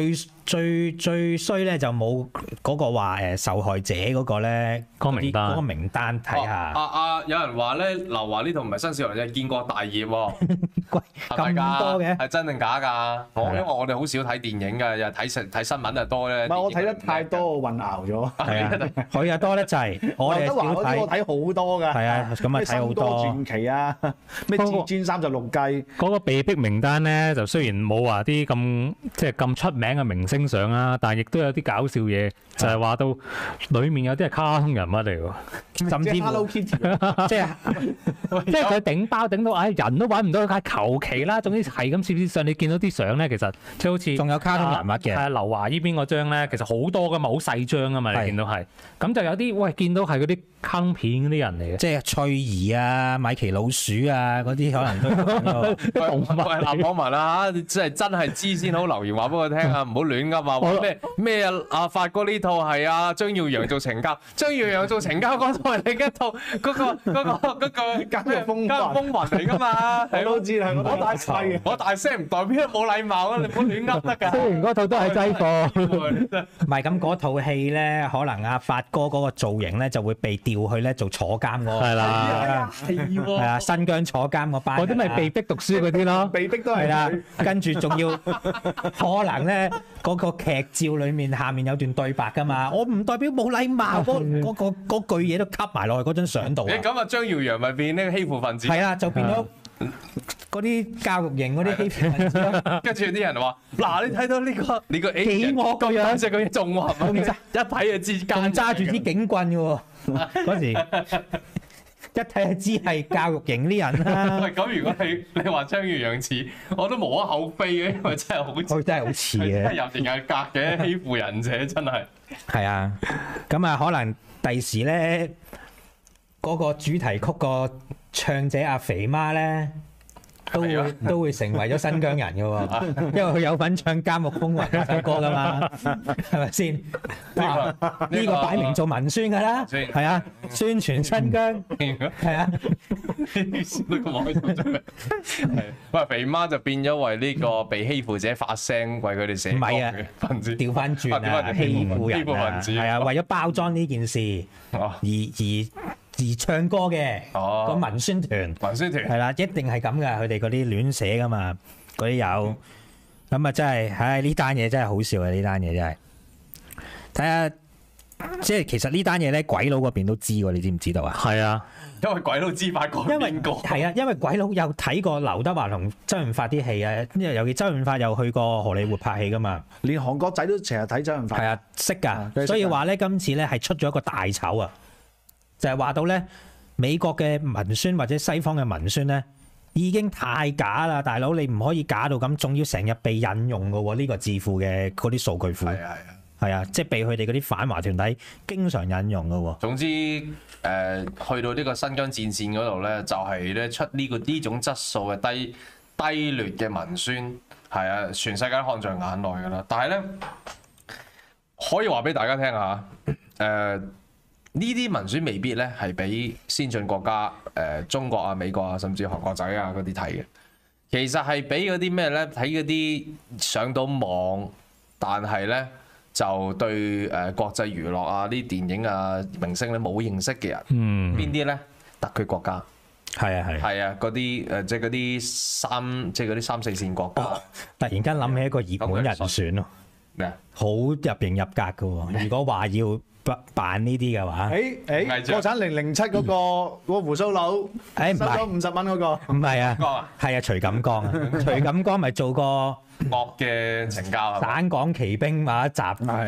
Speaker 4: 最衰咧就冇嗰個話受害者嗰個咧
Speaker 1: 個名單
Speaker 4: 嗰個名單睇下。
Speaker 3: 有人話咧，劉華呢套唔係新少林，係建國大業喎。
Speaker 4: 喂，
Speaker 3: 係咪㗎
Speaker 4: 咁多嘅？
Speaker 3: 係真定假㗎？因為我哋好少睇電影㗎，又睇新聞就多咧。
Speaker 2: 唔係我睇得太多，混淆咗。
Speaker 4: 係啊，佢又多得滯，我哋
Speaker 2: 劉德華
Speaker 4: 少
Speaker 2: 嗰啲我
Speaker 4: 睇。
Speaker 2: 睇好多㗎。
Speaker 4: 係啊，咁啊睇好
Speaker 2: 咩
Speaker 4: 多。
Speaker 2: 新歌傳奇啊，咩至尊36計。
Speaker 1: 嗰個被逼名單咧，就雖然冇話啲咁即係咁出名嘅明星上啦，但係亦都有啲搞笑嘢，就係話到裡面有啲係卡通人物嚟喎，
Speaker 4: 甚至
Speaker 2: 即係 Hello
Speaker 4: 乎
Speaker 2: Kitty。
Speaker 4: 即係
Speaker 1: 即係佢頂包頂到，唉人都揾唔到，求其啦，總之係咁攝上。你見到啲相咧，其實即係好似
Speaker 4: 仲有卡通人物嘅。
Speaker 1: 係啊，劉華依邊嗰張咧，其實好多噶嘛，好細張噶嘛，
Speaker 4: 係
Speaker 1: 你見到係。咁就有啲喂，見到係嗰啲卡通片嗰啲人嚟嘅。
Speaker 4: 即係翠兒啊、米奇老鼠啊嗰啲，可能都有
Speaker 3: 動物嗱，網民啊，即係真係知先好留言話俾我聽啊，唔好亂噏啊！話咩啊？發哥呢套係啊，張耀揚做懲教，張耀揚做懲教嗰套係另一套嗰個
Speaker 2: 監獄風
Speaker 3: 雲嚟㗎嘛？
Speaker 2: 我都知啦，我都大細嘅。
Speaker 3: 我大聲唔代表冇禮貌啊！你唔好亂噏得㗎。
Speaker 1: 雖然嗰套都係擠貨，
Speaker 4: 唔係咁嗰套戲咧，可能阿發哥嗰個造型咧就會被調去咧做坐監嗰個。
Speaker 1: 係啦，
Speaker 4: 係啊，新疆坐監嗰班。
Speaker 1: 嗰啲咪被逼讀書嗰啲咯。
Speaker 2: 被逼都係
Speaker 4: 係啦，跟住仲要可能咧嗰個劇照裡面下面有段對白㗎嘛，我唔代表冇禮貌，嗰句嘢都吸埋落去嗰張相度啊。
Speaker 3: 咁啊，張耀揚咪變呢個欺負分子。
Speaker 4: 係啦，就變咗嗰啲教育營嗰啲欺騙分子咯。
Speaker 3: 跟住啲人話：嗱，你睇到呢個你個 A
Speaker 4: 幾惡個樣
Speaker 3: 隻個嘢仲話唔一睇就知
Speaker 4: 仲揸住支警棍嘅喎，嗰時一睇就知係教育營啲人啦。
Speaker 3: 喂，咁如果你話張耀揚似，我都無可厚非嘅，因為真係好似
Speaker 4: 佢真係好似
Speaker 3: 真係
Speaker 4: 嘅。
Speaker 3: 有定有格嘅欺負人者，真係。
Speaker 4: 係啊，咁啊可能第時咧嗰個主題曲個唱者阿肥媽咧。都會成為咗新疆人嘅喎，因為佢有份唱《監獄風雲》嗰首歌噶嘛，係咪先？呢個擺明做文宣㗎啦，係啊，宣傳新疆，係啊。
Speaker 3: 都咁開心做咩？係，喂，肥媽就變咗為呢個被欺負者發聲，為佢哋寫歌嘅分子。
Speaker 4: 調翻轉啊，欺負人啊，係啊，為咗包裝呢件事而唱歌嘅個文宣團係啦，一定係咁噶，佢哋嗰啲亂寫噶嘛，嗰啲有咁啊，真係，唉，呢單嘢真係好笑啊！呢單嘢真係睇下，即係其實呢單嘢咧，鬼佬嗰邊都知喎，你知唔知道啊？
Speaker 1: 係啊，
Speaker 3: 因為鬼佬知發哥係邊個？
Speaker 4: 係啊，因為鬼佬有睇過劉德華同周潤發啲戲啊，因為尤其周潤發又去過荷里活拍戲噶嘛，
Speaker 2: 連韓國仔都成日睇周潤發。
Speaker 4: 係啊，識㗎，所以話咧，今次咧係出咗一個大醜啊！就係話到咧，美國嘅文宣或者西方嘅文宣咧，已經太假啦，大佬你唔可以假到咁，仲要成日被引用嘅喎，呢個智庫嘅嗰啲數據庫，係啊，即係被佢哋嗰啲反華團體經常引用嘅喎。
Speaker 3: 總之去到呢個新疆戰線嗰度咧，就係咧出呢種質素嘅低劣嘅文宣，係啊，全世界都看在眼內㗎啦。但係咧，可以話俾大家聽下，呢啲文宣未必咧係俾先進國家中國啊、美國啊，甚至韓國仔啊嗰啲睇嘅。其實係俾嗰啲咩咧？睇嗰啲上到網，但係咧就對國際娛樂啊、啲電影啊、明星咧冇認識嘅人。邊啲咧？特區國家。
Speaker 4: 係啊係。
Speaker 3: 係啊，嗰啲即係嗰啲三四線國家。
Speaker 4: 突然間諗起一個熱門人選咯。
Speaker 3: 咩啊？
Speaker 4: 好入型入格嘅喎。如果話要扮呢啲嘅話，
Speaker 2: 國產007嗰個鬍鬚佬，收咗50蚊嗰個，
Speaker 4: 唔係啊，係啊，徐錦江啊，徐錦江咪做過
Speaker 3: 惡嘅懲教
Speaker 4: 省港奇兵某一集，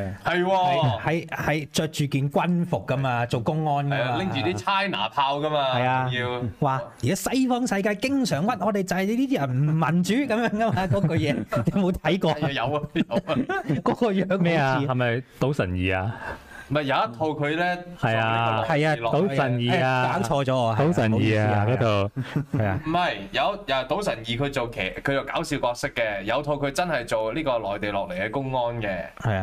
Speaker 4: 係着住件軍服噶嘛，做公安噶嘛，
Speaker 3: 拎住啲 China 炮噶嘛，
Speaker 4: 係啊，
Speaker 3: 要
Speaker 4: 話而家西方世界經常屈我哋就係呢啲人唔民主咁樣噶嘛，嗰句嘢有冇睇過？
Speaker 3: 有啊，
Speaker 4: 嗰個樣
Speaker 1: 咩啊？係咪賭神2啊？
Speaker 3: 唔係有一套佢咧，
Speaker 1: 係啊，賭神2啊，
Speaker 4: 搞錯咗我，
Speaker 1: 賭神2啊嗰度係啊，
Speaker 3: 唔係有賭神2佢做佢做搞笑角色嘅，有套佢真係做呢個內地落嚟嘅公安嘅，
Speaker 4: 係啊，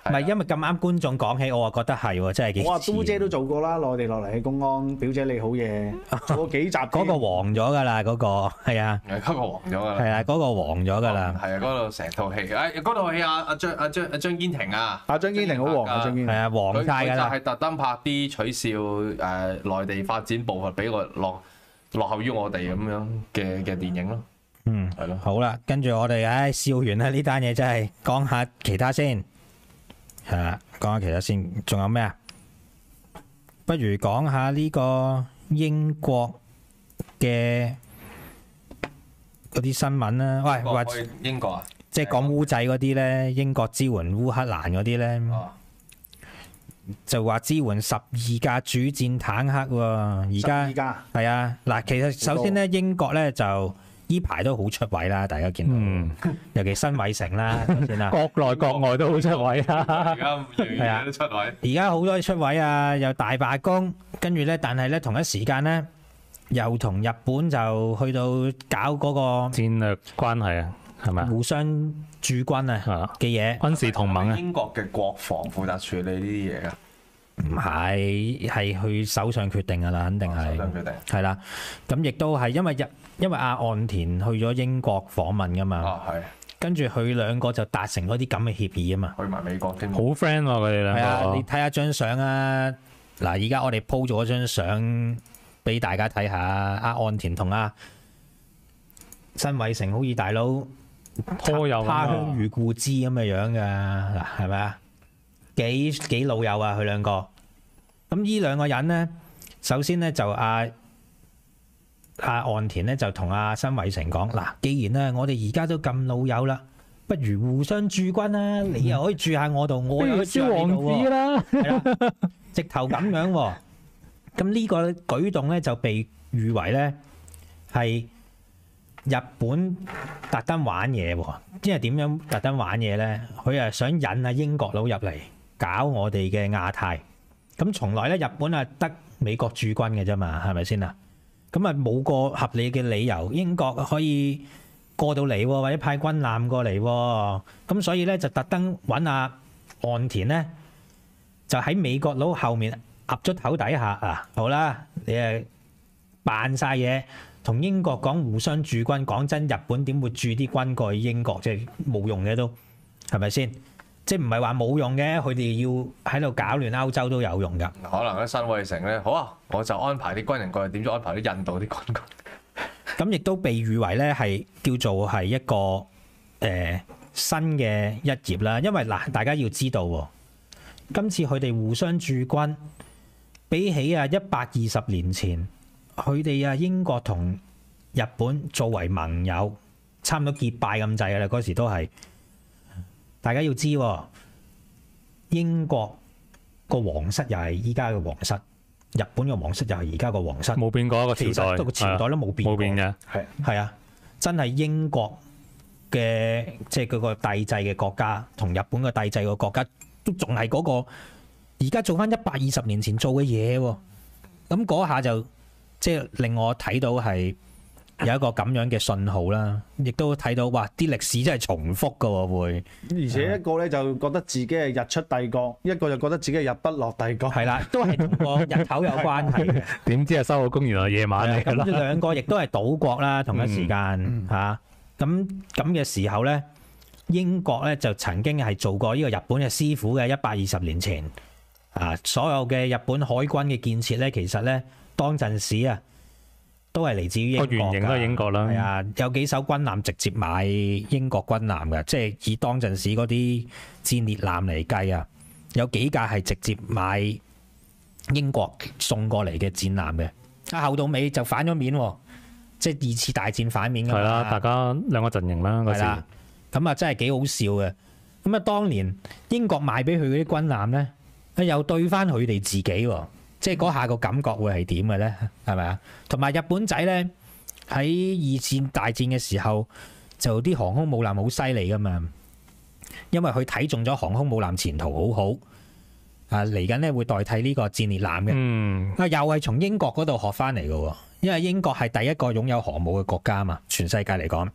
Speaker 4: 唔係因為咁啱觀眾講起，我啊覺得係喎，真係幾似。
Speaker 2: 我話都姐都做過啦，內地落嚟嘅公安，表姐你好嘢，做過幾集。
Speaker 4: 嗰個黃咗㗎啦，嗰個係啊，
Speaker 3: 係嗰個黃咗㗎啦。
Speaker 4: 係啊，嗰個黃咗㗎啦。
Speaker 3: 係啊，嗰度成套戲，嗰套戲張堅庭啊，
Speaker 2: 阿張堅庭好黃啊，張堅庭。
Speaker 4: 係啊，黃晒㗎啦
Speaker 3: 佢就。係特登拍啲取笑內地發展步伐比我落後於我哋咁樣嘅電影咯。
Speaker 4: 嗯，
Speaker 3: 係咯。
Speaker 4: 好啦，跟住我哋笑完啦，呢單嘢真係講下其他先。係啦，講下其他先，仲有咩啊？不如講下呢個英國嘅嗰啲新聞啦。喂，或
Speaker 3: 去英國啊？
Speaker 4: 即係講烏仔嗰啲咧，英國支援烏克蘭嗰啲咧，就話支援12架主戰坦克喎。而家
Speaker 2: 12架
Speaker 4: 係啊，嗱，其實首先咧，英國咧就呢排都好出位啦，大家見到，尤其新偉城啦，先啦。
Speaker 1: 國內國外都好出位啊！
Speaker 3: 而家樣樣都出位。
Speaker 4: 而家好多出位啊，又大罷工，跟住咧，但係咧同一時間咧，又同日本就去到搞嗰個
Speaker 1: 戰略關係啊，係咪啊？
Speaker 4: 互相駐軍啊嘅嘢。
Speaker 1: 軍事同盟啊，
Speaker 3: 英國嘅國防負責處理呢啲嘢㗎。
Speaker 4: 唔係，係佢首相決定㗎啦，肯定係。
Speaker 3: 首相決定。
Speaker 4: 係啦，咁亦都係因為阿岸田去咗英國訪問㗎嘛，
Speaker 3: 係。
Speaker 4: 跟住佢兩個就達成嗰啲咁嘅協議啊嘛。
Speaker 3: 去埋美國添。
Speaker 1: 好 friend 喎，佢哋兩
Speaker 4: 係啊，你
Speaker 1: 個。
Speaker 4: 睇下張相啊！嗱，而家我哋 po 咗張相俾大家睇下，阿岸田同阿辛偉誠好似大佬
Speaker 1: 頗有咁啊
Speaker 4: 他鄉遇故知咁嘅樣㗎，嗱係咪啊？幾老友啊，佢兩個。咁呢兩個人咧，首先咧就阿岸田咧就同阿辛偉誠講：嗱，既然咧我哋而家都咁老友啦，不如互相駐軍啦，你又可以住下我度，我又可以住下
Speaker 1: 燒王
Speaker 4: 你度喎
Speaker 1: 子。啦，
Speaker 4: 係啦，直頭咁樣喎。咁呢個舉動咧就被譽為咧係日本特登玩嘢喎。即係點樣特登玩嘢咧？佢係想引下英國佬入嚟搞我哋嘅亞太。咁從來咧日本係得美國駐軍嘅啫嘛，係咪先啊？咁啊冇個合理嘅理由英國可以過到嚟喎，或者派軍艦過嚟喎。咁所以咧就特登揾阿岸田咧。就喺美國佬後面岌咗頭底下啊！好啦，你誒扮晒嘢，同英國講互相駐軍。講真，日本點會駐啲軍過去英國？即係冇用嘅都係咪先？即係唔係話冇用嘅？佢哋要喺度搞亂歐洲都有用㗎。
Speaker 3: 可能咧辛偉誠咧，好啊，我就安排啲軍人過去，點知安排啲印度啲軍過去。
Speaker 4: 咁亦都被譽為咧係叫做係一個新嘅一頁啦。因為嗱，大家要知道喎。今次佢哋互相駐軍，比起120年前，佢哋英國同日本作為盟友，差唔多結拜咁滯㗎啦。嗰時都係，大家要知喎，英國個皇室又係依家嘅皇室，日本嘅皇室又係而家個皇室，
Speaker 1: 冇變過一個
Speaker 4: 其
Speaker 1: 朝代，
Speaker 4: 實個朝代都冇變過
Speaker 1: 冇變嘅。
Speaker 4: 係啊，真係英國嘅即係嗰個帝制嘅國家，同日本嘅帝制嘅國家。都仲係嗰個，而家做翻120年前做嘅嘢喎，咁嗰下就即係令我睇到係有一個咁樣嘅信號啦，亦都睇到哇啲歷史真係重複㗎喎會，
Speaker 2: 而且一個咧就覺得自己係日出帝國，一個就覺得自己係日不落帝國。
Speaker 4: 係啦，都係同個日頭有關係嘅。
Speaker 1: 點知係收好工，原來夜晚嚟㗎
Speaker 4: 咁
Speaker 1: 啦。
Speaker 4: 兩個亦都係島國啦，同一時間嚇，咁嘅時候咧。英國咧就曾經係做過呢個日本嘅師傅嘅120年前啊，所有嘅日本海軍嘅建設咧，其實咧當陣時啊都係嚟自於英國㗎。
Speaker 1: 個原型都係英國啦。
Speaker 4: 係啊，有幾艘軍艦直接買英國軍艦嘅，即係以當陣時嗰啲戰列艦嚟計啊，有幾架係直接買英國送過嚟嘅戰艦嘅。啊，後到尾就反咗面喎，即係2次大戰反面㗎嘛。
Speaker 1: 係啦，大家兩個陣營啦嗰時。
Speaker 4: 咁啊，真係幾好笑嘅。咁啊，當年英國賣俾佢嗰啲軍艦咧，又對翻佢哋自己喎，即係嗰下個感覺會係點嘅咧？係咪啊？同埋日本仔咧喺2戰大戰嘅時候，就啲航空母艦好犀利噶嘛，因為佢睇中咗航空母艦前途好好啊，嚟緊咧會代替呢個戰列艦嘅。又係從英國嗰度學翻嚟嘅喎，因為英國係第一個擁有航母嘅國家嘛，全世界嚟講。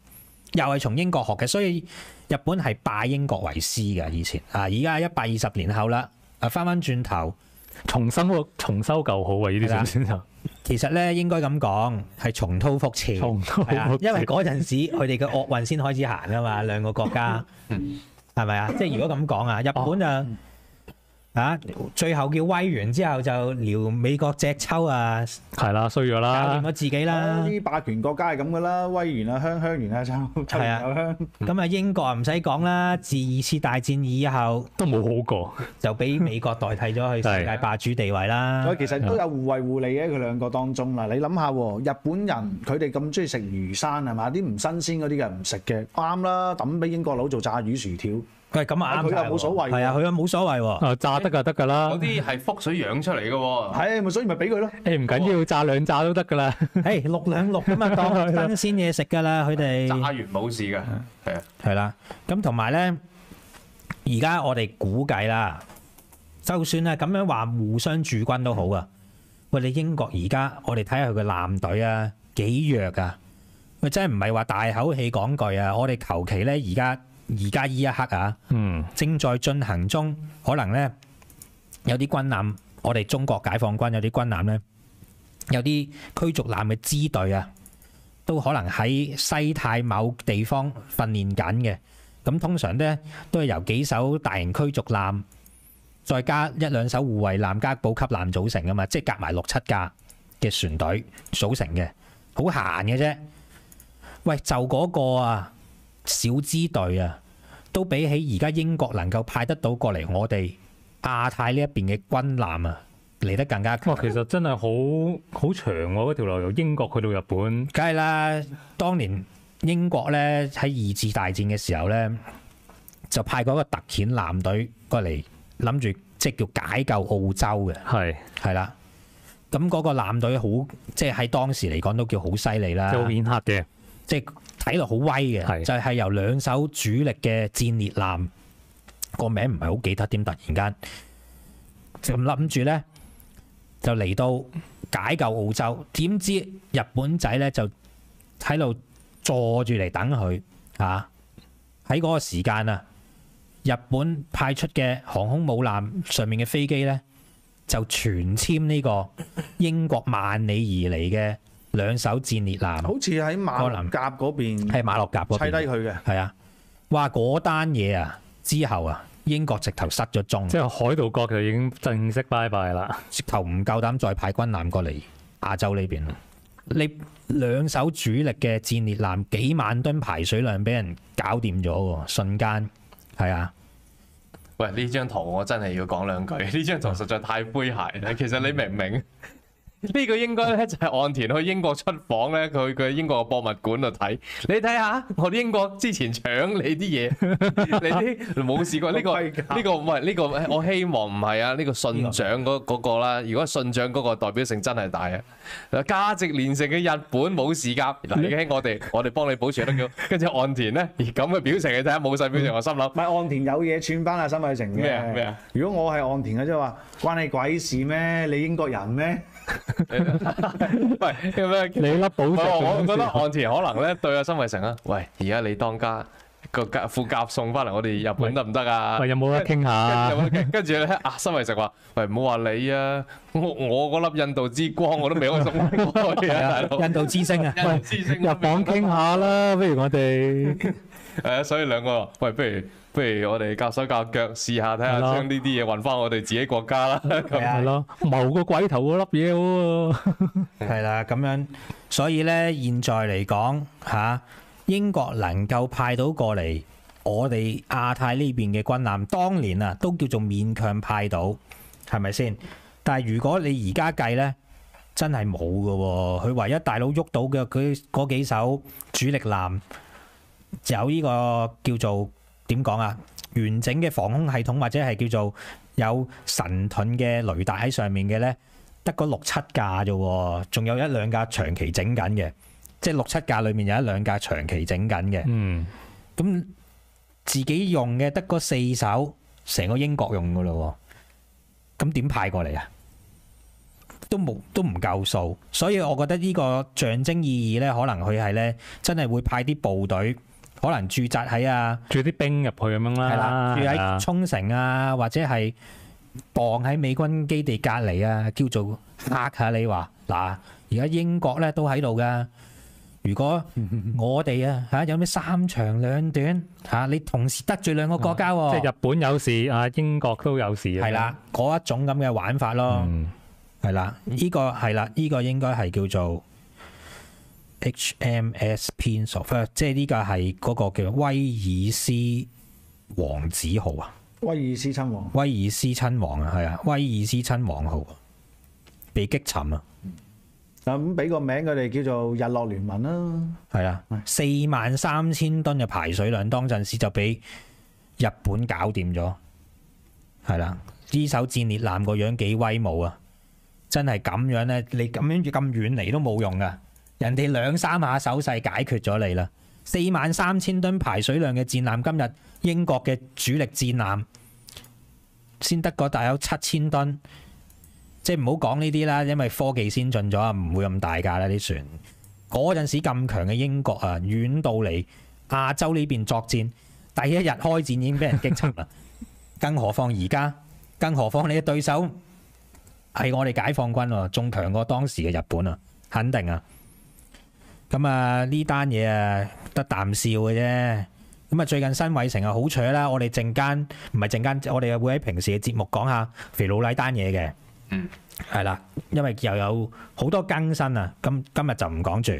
Speaker 4: 又係從英國學嘅，所以日本係拜英國為師嘅以前啊。而家120年後啦，翻翻轉頭，
Speaker 1: 重修舊好啊！呢啲先就
Speaker 4: 其實咧應該咁講係重蹈覆轍，
Speaker 1: 重蹈覆轍
Speaker 4: 係啊因為嗰陣時佢哋嘅惡運先開始行啊嘛，兩個國家係咪啊？即係如果咁講啊，日本最後叫威完之後就撩美國隻抽啊，
Speaker 1: 係啦，衰咗
Speaker 4: 搞
Speaker 1: 啦
Speaker 4: 掂咗。自己啦。
Speaker 2: 啲霸權國家係咁噶啦，威完啊香，香完啊抽，抽完又香。
Speaker 4: 咁啊英國唔使講啦，自2次大戰以後
Speaker 1: 都冇好過，
Speaker 4: 就俾美國代替咗佢世界霸主地位啦。
Speaker 2: 其實都有互惠互利嘅，佢兩個當中啦。你諗下喎，日本人佢哋咁中意食魚生係嘛？啲唔新鮮嗰啲嘅唔食嘅，啱啦，抌俾英國佬做炸魚薯條。
Speaker 4: 喂，咁啊啱
Speaker 2: 佢
Speaker 4: 晒喎
Speaker 2: 又冇所謂喎
Speaker 4: 係啊，佢又冇所謂喎。
Speaker 1: 炸得就得㗎啦
Speaker 3: 嗰。啲係覆水養出嚟嘅喎。
Speaker 2: 係咪所以咪俾佢咯？
Speaker 1: 唔緊要，炸兩炸都得㗎啦。
Speaker 4: 誒6-2-6咁啊，當新鮮嘢食㗎啦，佢哋
Speaker 3: 炸完冇事㗎，係啊。
Speaker 4: 係啦。咁同埋咧，而家我哋估計啦，就算係咁樣話互相駐軍都好啊。喂，你英國而家我哋睇下佢個艦隊啊，幾弱啊！喂，真係唔係話大口氣講句啊，我哋求其咧而家依一刻啊，正在進行中，可能咧有啲軍艦，我哋中國解放軍有啲軍艦咧，有啲驅逐艦嘅支隊啊，都可能喺西太某地方訓練緊嘅。咁通常咧都係由幾艘大型驅逐艦，再加1-2艘護衛艦加補給艦組成噶嘛，即係夾埋6-7架嘅船隊組成嘅，好閒嘅啫。喂，就嗰個啊！小支隊啊，都比起而家英國能夠派得到過嚟我哋亞太呢一邊嘅軍艦啊，嚟得更加強。
Speaker 1: 哇，其實真係好長喎，嗰條路由英國去到日本。
Speaker 4: 梗係啦，當年英國咧喺2次大戰嘅時候咧，就派過一個特遣艦隊過嚟，諗住即係叫解救澳洲嘅。係啦，咁嗰個艦隊好，即係喺當時嚟講都叫好犀利啦，
Speaker 1: 即係好顯赫嘅，
Speaker 4: 即係睇落好威嘅，就係由2艘主力嘅戰列艦，個名唔係好記得點，突然間咁諗住咧就嚟到解救澳洲，點知日本仔咧就喺度坐住嚟等佢嚇。喺嗰個時間啊，日本派出嘅航空母艦上面嘅飛機咧就全簽呢個英國萬里而嚟嘅2艘戰列艦，
Speaker 2: 好似喺馬六甲嗰邊，
Speaker 4: 係馬六甲嗰邊
Speaker 2: 砌低佢嘅。
Speaker 4: 係啊，話嗰單嘢啊之後啊，英國直頭失咗蹤，
Speaker 1: 即係海盜國就已經正式拜拜啦。
Speaker 4: 直頭唔夠膽再派軍艦過嚟亞洲呢邊。你2艘主力嘅戰列艦幾萬噸排水量俾人搞掂咗喎，瞬間係啊！
Speaker 3: 喂，呢張圖我真係要講兩句，呢張圖實在太詼諧啦。其實你明唔明？呢個應該咧就係岸田去英國出訪咧，佢去英國嘅博物館度睇。你睇下，我哋英國之前搶你啲嘢，你啲冇試過呢個唔係呢個，我希望唔係啊。呢個信長嗰個啦，如果信長嗰個代表性真係大啊。價值連城嘅日本冇事㗎，嗱，已經我哋幫你保存得叫。跟住岸田咧，咁嘅表情你睇下冇晒表情，我心諗
Speaker 2: 唔係岸田有嘢串翻阿辛偉誠嘅
Speaker 3: 咩啊？
Speaker 2: 如果我係岸田嘅，即係話關你鬼事咩？你英國人咩？
Speaker 3: 喂，咁樣
Speaker 1: 你粒寶石，
Speaker 3: 我覺得岸田可能咧對阿辛偉誠啊，喂，而家你當家個副甲送翻嚟我哋日本得唔得啊？
Speaker 1: 喂，有冇得傾下？
Speaker 3: 跟住咧，辛偉誠話：喂，唔好話你啊，我嗰粒印度之光我都未可以送翻過去啊，大佬！
Speaker 4: 印度之星啊，
Speaker 3: 印度之星
Speaker 1: 入房傾下啦，不如我哋
Speaker 3: 所以兩個話喂，不如我哋夾手夾腳試下睇下，將呢啲嘢運翻我哋自己國家啦。
Speaker 1: 係咯，謀個鬼頭嗰粒嘢好喎。
Speaker 4: 係啦，咁樣，所以咧，現在嚟講嚇，英國能夠派到過嚟我哋亞太呢邊嘅軍艦，當年啊都叫做勉強派到，係咪先？但係如果你而家計咧，真係冇㗎喎。佢唯一大佬喐到嘅佢嗰幾艘主力艦，有呢個叫做點講啊？完整嘅防空系統或者係叫做有神盾嘅雷達喺上面嘅咧，得嗰6-7架啫喎，仲有1-2架長期整緊嘅，即係6-7架裏面有1-2架長期整緊嘅。咁自己用嘅得嗰4艘，成個英國用噶咯喎，咁點派過嚟啊？都唔夠數，所以我覺得呢個象徵意義咧，可能佢係咧真係會派啲部隊可能駐紮喺
Speaker 1: 住啲兵入去咁樣啦，
Speaker 4: 係啦，住喺
Speaker 1: 係啊
Speaker 4: 沖繩啊，或者係傍喺美軍基地隔離啊，叫做嚇下你話嗱，而家英國咧都喺度噶。如果我哋有咩三長兩短你同時得罪兩個國家喎，
Speaker 1: 即係日本有事英國都有事
Speaker 4: 係啦，嗰一種咁嘅玩法咯，係啦，呢個係啦，呢個應該係叫做 HMS Prince of， 即係呢個係嗰個叫威爾斯王子號啊，
Speaker 2: 威爾斯親王。
Speaker 4: 威爾斯親王啊，係啊，威爾斯親王號被擊沉啊，
Speaker 2: 咁俾個名佢哋叫做日落聯盟啦。
Speaker 4: 係啊，43,000噸嘅排水量，當陣時就俾日本搞掂咗，係啦，呢艘戰列艦個樣幾威武啊！真係咁樣咧，你咁樣咁遠嚟都冇用噶，人哋2-3下手勢解決咗你啦。43,000噸排水量嘅戰艦，今日英國嘅主力戰艦先得個大有7,000噸。即係唔好講呢啲啦，因為科技先進咗，唔會咁大架啦啲船。嗰陣時咁強嘅英國遠到嚟亞洲呢邊作戰，第一日開戰已經俾人擊沉啦。更何況而家，更何況你嘅對手係我哋解放軍喎，仲強過當時嘅日本啊，肯定啊。咁呢單嘢得啖笑嘅啫。咁最近辛偉誠好扯啦，我哋陣間唔係陣間，我哋會喺平時嘅節目講下肥佬黎單嘢嘅。係啦，因為又有好多更新啊，今日就唔講住。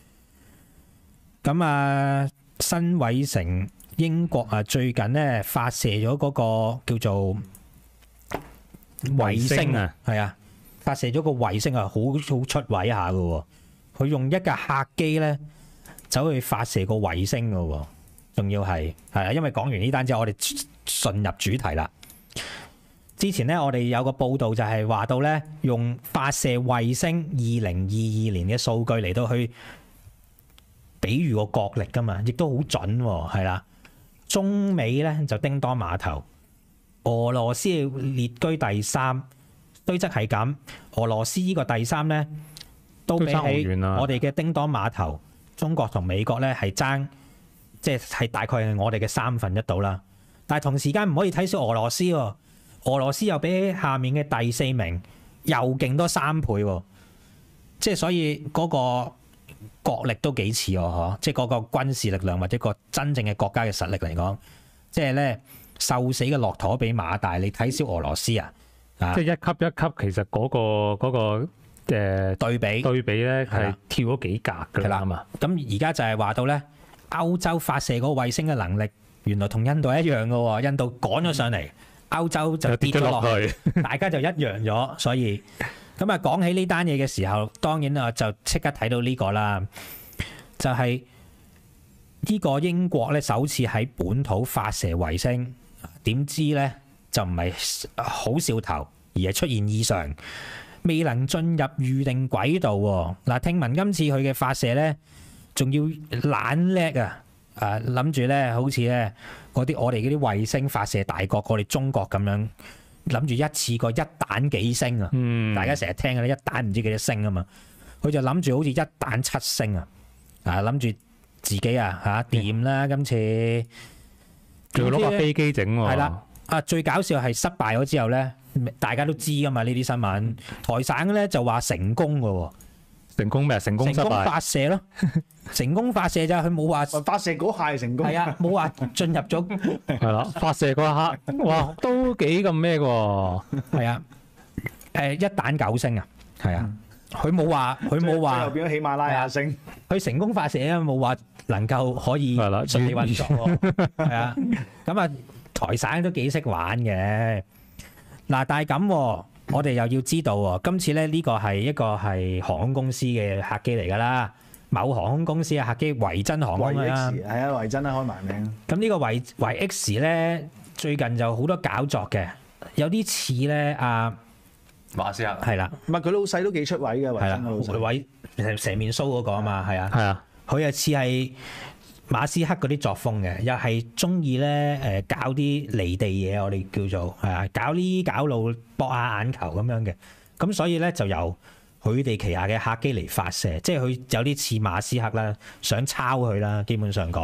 Speaker 4: 咁辛偉誠英國最近咧發射咗嗰個叫做衛星啊，係啊，發射咗個衛星好出位下嘅。佢用一架客機咧走去發射個衛星嘅，仲要係啊，因為講完呢單之後，我哋順入主題啦。之前咧，我哋有個報道就係話到咧，用發射衛星2022年嘅數據嚟到去比喻個國力噶嘛，亦都好準喎，係啦。中美咧就叮當碼頭，俄羅斯列居第3，雖則係咁，俄羅斯呢個第3咧都比起我哋嘅叮當碼頭，中國同美國咧係爭，即係大概係我哋嘅1/3到啦。但係同時間唔可以睇小俄羅斯喎。俄羅斯又比下面嘅第4名又勁多3倍喎，即係所以嗰個國力都幾似喎，即係嗰個軍事力量或者個真正嘅國家嘅實力嚟講，即係咧瘦死嘅駱駝比馬大，你睇小俄羅斯啊，
Speaker 1: 即係一級一級，其實嗰個對比咧係跳咗幾格㗎啦嘛。
Speaker 4: 咁而家就係話到咧，歐洲發射嗰個衛星嘅能力原來同印度一樣嘅喎，印度趕咗上嚟。歐洲就跌咗落去，大家就一樣咗，所以咁講起呢單嘢嘅時候，當然就即刻睇到呢個啦，就係呢個英國咧首次喺本土發射衛星，點知咧就唔係好兆頭，而係出現異常，未能進入預定軌道喎。嗱，聽聞今次佢嘅發射咧，仲要懶叻啊！諗住咧，好似咧我哋嗰啲衛星發射大國，我哋中國咁樣諗住一次過一彈幾星啊！大家成日聽嘅咧，一彈唔知幾多星啊嘛，佢就諗住好似一彈7星啊！諗住自己掂啦，今次
Speaker 1: 仲要攞架飛機整喎。
Speaker 4: 係啦，最搞笑係失敗咗之後咧，大家都知噶嘛呢啲新聞，台省咧就話成功嘅喎。
Speaker 1: 成功咩？成功失敗。
Speaker 4: 成功發射咯，成功發射咋，佢冇話
Speaker 2: 發射嗰下係成功。
Speaker 4: 係啊，冇話進入咗。
Speaker 1: 係啦，發射嗰一刻，哇，都幾咁咩喎？
Speaker 4: 係啊，一彈9星啊，係啊，佢冇話
Speaker 2: 最後變咗喜馬拉雅星。
Speaker 4: 佢成功發射啊，冇話能夠可以順利運作喎。係啊，咁台省都幾識玩嘅。嗱，但係咁。我哋又要知道喎，今次咧呢個係一個係航空公司嘅客機嚟㗎啦，某航空公司嘅客機維珍航空啦，
Speaker 2: 係啊，維珍開埋名。
Speaker 4: 咁呢個維 X 咧最近就好多搞作嘅，有啲似咧
Speaker 3: 馬斯克
Speaker 4: 係啦，
Speaker 2: 唔係佢老細都幾出位嘅，維珍老細，
Speaker 4: 成面鬚嗰個啊嘛，係啊，
Speaker 1: 係啊，
Speaker 4: 佢又似係馬斯克嗰啲作風嘅，又係中意咧搞啲離地嘢，我哋叫做係啊，搞呢搞路博下眼球咁樣嘅，咁所以咧就由佢哋旗下嘅客機嚟發射，即係佢有啲似馬斯克啦，想抄佢啦，基本上講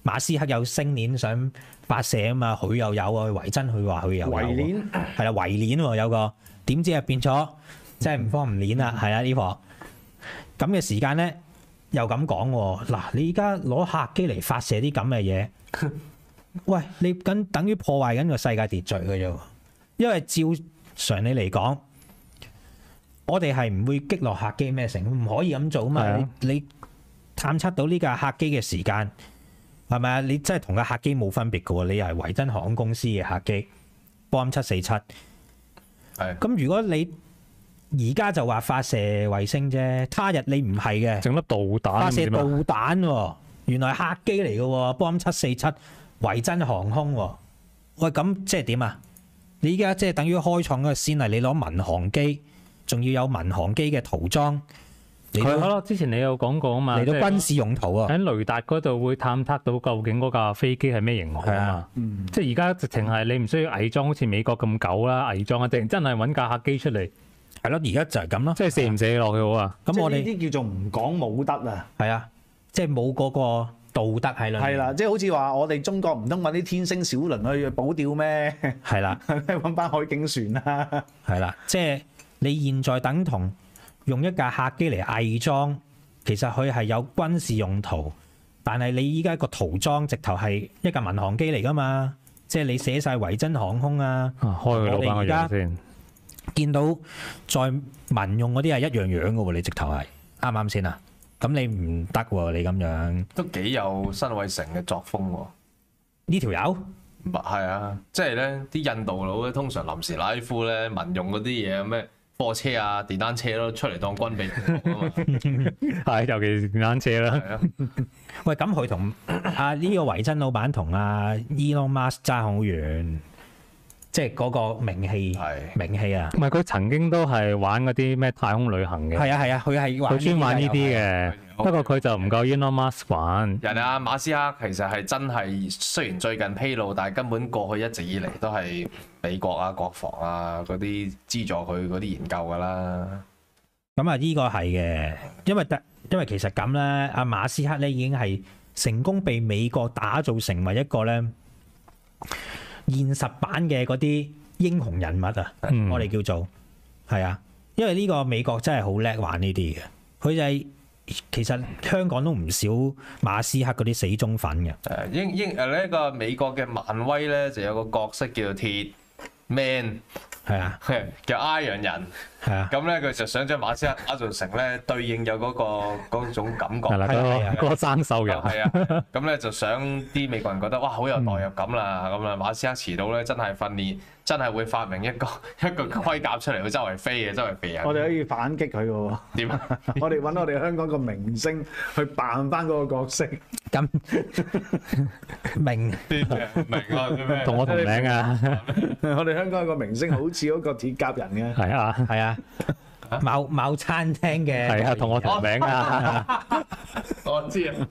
Speaker 4: 馬斯克有星鏈想發射啊嘛，佢又有啊，維珍佢話佢又有
Speaker 2: 圍鏈
Speaker 4: 係啦，圍鏈喎有個，點知啊變咗即係唔方唔鏈啦，係啊呢課咁嘅時間咧又咁講喎，嗱你而家攞客機嚟發射啲咁嘅嘢，喂你等於破壞緊個世界秩序嘅啫喎，因為照常理嚟講，我哋係唔會擊落客機咩成，唔可以咁做啊嘛，你探測到呢架客機嘅時間。係咪啊？你真係同架客機冇分別嘅喎，你又係維珍航空公司嘅客機，波音747。
Speaker 3: 係。
Speaker 4: 咁如果你而家就話發射衛星啫，他日你唔係嘅，
Speaker 1: 整粒導彈，
Speaker 4: 發射導彈喎，原來係客機嚟嘅喎，波音747維珍航空喎。喂，咁即係點啊？你而家即係等於開創嗰個先例，你攞民航機，仲要有民航機嘅塗裝。
Speaker 1: 係咯，之前你有講過啊嘛，
Speaker 4: 嚟到軍事用途啊，
Speaker 1: 喺雷達嗰度會探測到究竟嗰架飛機係咩型號啊嘛。即係而家直情係你唔需要偽裝，好似美國咁狗啦，偽裝啊，定真係揾架客機出嚟。係咯，而家就係咁咯。即係射唔射落去好啊？
Speaker 2: 咁我哋呢啲叫做唔講武德啊。
Speaker 4: 係啊，即係冇嗰個道德喺裏面。
Speaker 2: 係啦，即係好似話我哋中國唔通揾啲天星小輪去保釣咩？
Speaker 4: 係啦，
Speaker 2: 揾班海警船啦。
Speaker 4: 係啦，即係你現在等同用一架客機嚟偽裝，其實佢係有軍事用途，但係你依家個塗裝直頭係一架民航機嚟㗎嘛，即係你寫晒維珍航空啊，
Speaker 1: 開佢老闆個樣先，
Speaker 4: 見到在民用嗰啲係一樣樣嘅喎，你直頭係啱唔啱先啊？咁你唔得喎，你咁樣
Speaker 3: 都幾有辛偉誠嘅作風喎。
Speaker 4: 呢條友
Speaker 3: 係啊，即係咧啲印度佬咧，通常臨時拉夫咧，民用嗰啲嘢咩？貨車啊、電單車咯，出嚟當軍備用啊嘛。
Speaker 1: 係，尤其是電單車啦。
Speaker 4: 喂，咁佢同呢個維珍老闆同Elon Musk 爭好遠，即係嗰個名氣啊。
Speaker 1: 唔係佢曾經都係玩嗰啲咩太空旅行嘅。
Speaker 4: 係啊，佢
Speaker 1: 專玩呢啲嘅。不過佢就唔夠 Elon Musk 玩。
Speaker 3: 人哋阿馬斯克其實係真係，雖然最近披露，但係根本過去一直以嚟都係美國啊、國防啊嗰啲資助佢嗰啲研究㗎啦。
Speaker 4: 咁啊，呢個係嘅，因為其實咁咧，阿馬斯克咧已經係成功被美國打造成為一個咧現實版嘅嗰啲英雄人物啊，我哋叫做係啊，因為呢個美國真係好叻玩呢啲嘅，佢就係。其實香港都唔少馬斯克嗰啲死忠粉嘅。
Speaker 3: 呢個美國嘅漫威咧就有個角色叫做鐵 Man，
Speaker 4: 係啊，
Speaker 3: 叫 Iron 人，
Speaker 4: 係啊。
Speaker 3: 咁咧佢就想將馬斯克打造成咧對應有嗰種感覺。
Speaker 1: 係啦，嗰個生鏽人。
Speaker 3: 係啊，咁咧就想啲美國人覺得哇好有代入感啦，咁啊馬斯克遲到咧真係訓練。真係會發明一個盔甲出嚟，去周圍飛嘅，周圍飛人。
Speaker 2: 我哋可以反擊佢嘅喎。
Speaker 3: 點啊？
Speaker 2: 我哋揾我哋香港個明星去扮翻嗰個角色。
Speaker 4: 咁明
Speaker 3: 啊？咩？
Speaker 1: 同我同名啊！
Speaker 2: 我哋香港有個明星好似嗰個鐵甲人嘅。
Speaker 1: 係啊，
Speaker 4: 係啊。某餐廳嘅。
Speaker 1: 係啊，同我同名啊！
Speaker 3: 我知啊。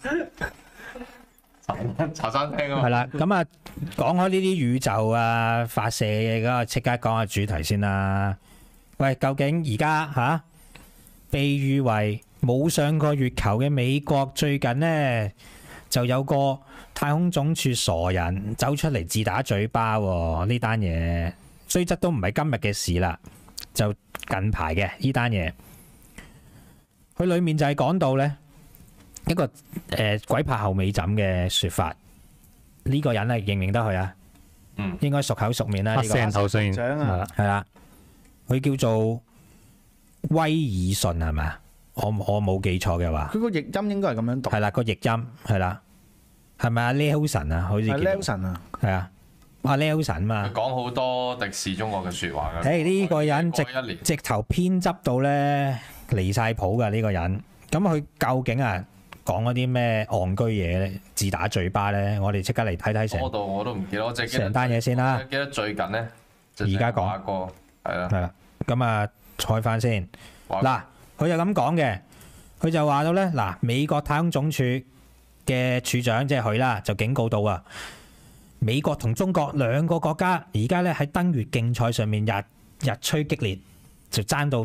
Speaker 3: 茶餐廳啊，
Speaker 4: 係啦，咁啊講開呢啲宇宙啊發射嘅嘢，咁啊即刻講下主題先啦。喂，究竟而家被譽為冇上過月球嘅美國，最近呢就有個太空總署傻人走出嚟自打嘴巴喎。呢單嘢雖則都唔係今日嘅事啦，就近排嘅呢單嘢，佢裡面就係講到呢。一個鬼拍後尾枕嘅説法，呢個人咧認唔認得佢啊？應該熟口熟面啦。呢個
Speaker 1: 成頭雖然
Speaker 4: 係啦，佢叫做威爾遜係咪啊？我冇記錯嘅話，
Speaker 2: 佢個譯音應該係咁樣讀。
Speaker 4: 係啦，個譯音係啦，係咪啊 ？Nelson 啊，好似叫
Speaker 2: Nelson 啊，
Speaker 4: 係啊，Nelson 嘛。
Speaker 3: 佢講好多敵視中國嘅説話㗎。
Speaker 4: 呢個人直頭偏執到咧離晒譜㗎呢個人。咁佢究竟講嗰啲咩戇居嘢咧，自打嘴巴咧，我哋即刻嚟睇睇成。
Speaker 3: 嗰度我都唔記得，我淨係記得
Speaker 4: 成單嘢先啦。
Speaker 3: 記得最近咧，
Speaker 4: 而家講
Speaker 3: 係啦。
Speaker 4: 係啦，咁啊，採翻先。嗱，佢就咁講嘅，佢就話到咧，嗱，美國太空總署嘅處長即係佢啦，就警告到啊，美國同中國兩個國家而家咧喺登月競賽上面日趨激烈，就爭到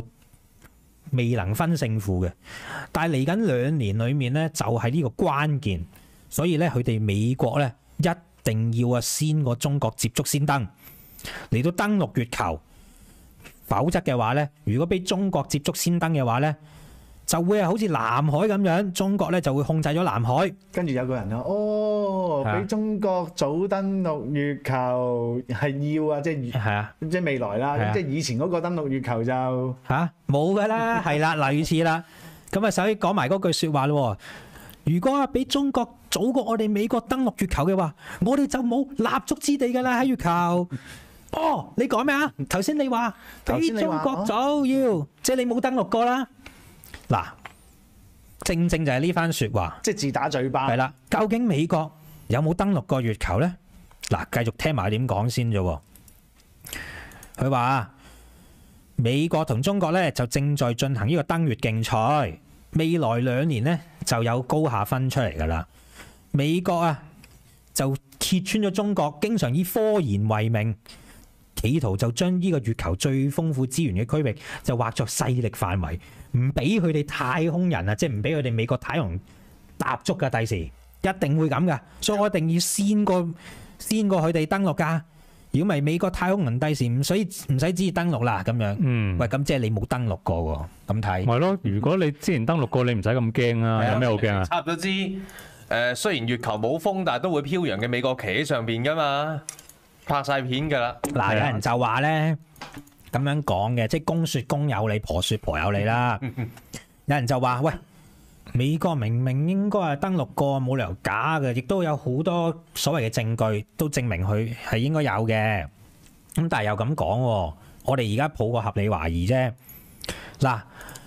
Speaker 4: 未能分勝負嘅，但係嚟緊2年裏面咧，就係呢個關鍵， 所以咧佢哋美國咧一定要先過中國接觸先登嚟到登陸月球，否則嘅話咧，如果俾中國接觸先登嘅話咧，就會係好似南海咁樣，中國咧就會控制咗南海。
Speaker 2: 跟住有個人話：俾中國早登陸月球係要啊，即係未來啦，即係以前嗰個登陸月球就
Speaker 4: 冇㗎啦，係啦，類似啦。咁啊，首先講埋嗰句説話咯。如果俾中國早過我哋美國登陸月球嘅話，我哋就冇立足之地㗎啦喺月球。你講咩啊？頭先你話俾中國早要，即係你冇登陸過啦。嗱，正正就係呢番説話，
Speaker 2: 即係自打嘴巴。
Speaker 4: 係啦，究竟美國有冇登陸過月球呢？嗱，繼續聽埋點講先啫。佢話美國同中國咧就正在進行呢個登月競賽，未來2年呢就有高下分出嚟㗎啦。美國啊就揭穿咗中國，經常以科研為名，企圖就將呢個月球最豐富資源嘅區域就劃作勢力範圍，唔俾佢哋太空人啊，即係唔俾佢哋美國太空踏足㗎。第時一定會咁㗎，所以我一定要先過佢哋登陸㗎。如果唔係美國太空人第時唔使旨意登陸啦咁樣。喂，咁即係你冇登陸過喎，咁睇。
Speaker 1: 係咯，如果你之前登陸過，你唔使咁驚啊。有咩好驚啊？
Speaker 3: 插咗支雖然月球冇風，但係都會飄揚嘅美國旗喺上邊㗎嘛，拍晒片㗎啦。
Speaker 4: 嗱，有人就話咧咁樣講嘅，即係公説公有理，婆説婆有理啦。有人就話：喂，美國明明應該係登陸過，冇理由假嘅，亦都有好多所謂嘅證據都證明佢係應該有嘅。咁但係又咁講喎，我哋而家抱個合理懷疑啫。嗱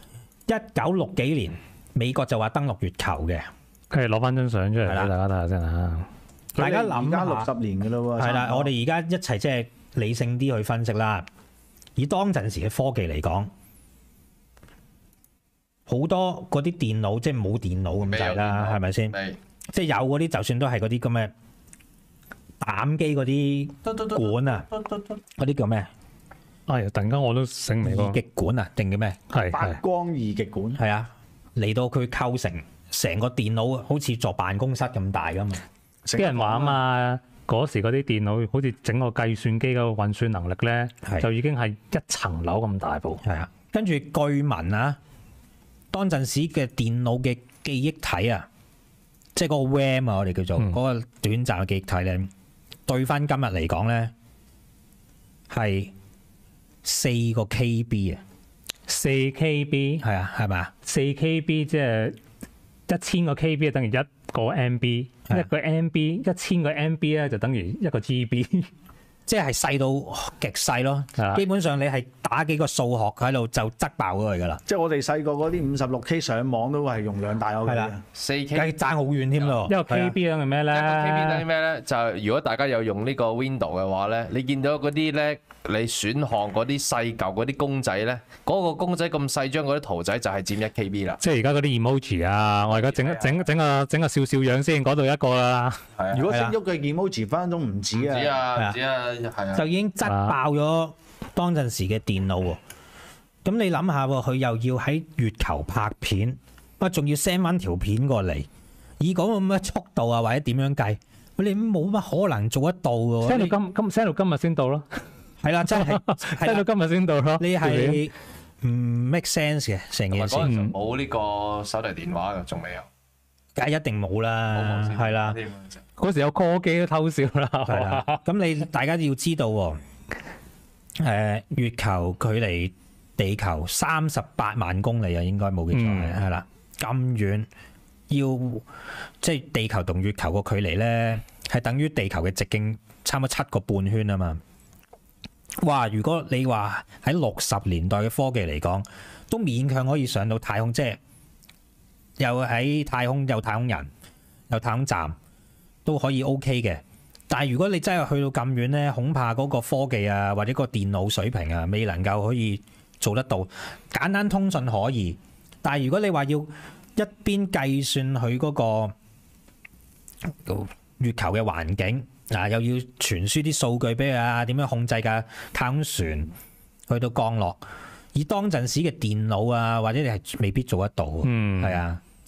Speaker 4: ，1960幾年美國就話登陸月球嘅，
Speaker 1: 佢係攞翻張相出嚟俾大家睇下先嚇。
Speaker 4: 大家諗下
Speaker 2: 60年㗎咯喎。
Speaker 4: 係啦，我哋而家一齊即係理性啲去分析啦。以當陣時嘅科技嚟講，好多嗰啲電腦即係冇電腦咁滯啦，係咪先？即係有嗰啲，就算都係嗰啲咁嘅膽機嗰啲管啊，嗰啲叫咩？
Speaker 1: 突然間我都醒唔起
Speaker 4: 二極管啊，定叫咩？
Speaker 2: 發光二極管。
Speaker 4: 係啊，嚟到佢構成個電腦好似座辦公室咁大噶嘛。
Speaker 1: 啲人話啊嘛，嗰時嗰啲電腦好似整個計算機嘅運算能力咧，就已經係一層樓咁大部。
Speaker 4: 係啊，跟住據聞啊，當陣時嘅電腦嘅記憶體啊，即係嗰個 RAM 啊，我哋叫做嗰個短暫嘅記憶體咧，對翻今日嚟講咧係4個 KB 啊
Speaker 1: ，4KB
Speaker 4: 係啊，係咪啊
Speaker 1: ？4KB 即係1000個 KB 就等於1個 MB，一個 MB 1000個 MB 咧就等於1個 GB，
Speaker 4: 即係細到極細咯。基本上你係打幾個數學喺度就擠爆咗佢㗎啦。
Speaker 2: 即係我哋細個嗰啲56K 上網都係容量大咗嘅。
Speaker 3: 4K
Speaker 4: 爭好遠添咯。
Speaker 1: 一個 KB 等於咩咧？
Speaker 3: 一個 KB等於咩咧？就係如果大家有用呢個 Windows 嘅話咧，你見到嗰啲咧，你選項嗰啲細舊嗰啲公仔咧，嗰個公仔咁細張嗰啲圖仔就係佔1 KB 啦。
Speaker 1: 即係而家嗰啲 emoji 啊，我而家整個笑笑樣先，嗰度一個啦。
Speaker 2: 如果識喐嘅 emoji 分分鐘唔止啊，
Speaker 3: 唔止啊，係啊，
Speaker 4: 就已經擠爆咗當陣時嘅電腦喎。咁你諗下喎，佢又要喺月球拍片，仲要 send 翻條片過嚟，以嗰個咁嘅速度啊，或者點樣計，你冇乜可能做得到嘅喎。
Speaker 1: send 到今日先到咯。
Speaker 4: 係啦，真係
Speaker 1: send 到今日先到咯。
Speaker 4: 你係唔 make sense 嘅成件事。
Speaker 3: 冇呢個手提電話嘅，仲未有。
Speaker 4: 梗係一定冇啦，係啦。
Speaker 1: 嗰時有 call 機都偷笑啦。
Speaker 4: 係啦。咁你大家要知道喎，月球距離地球38萬公里啊，應該冇記錯係啦。咁遠要即係地球同月球個距離咧，係等於地球嘅直徑差唔多7個半圈啊嘛。哇！如果你話喺60年代嘅科技嚟講，都勉強可以上到太空，即係又喺太空有太空人，有太空站都可以 OK 嘅。但係如果你真係去到咁遠呢，恐怕嗰個科技啊或者個電腦水平啊，未能夠可以做得到。簡單通訊可以，但係如果你話要一邊計算佢嗰個月球嘅環境。又要傳輸啲數據俾佢啊，點樣控制架太空船去到降落？以當陣時嘅電腦啊，或者你係未必做得到，係啊，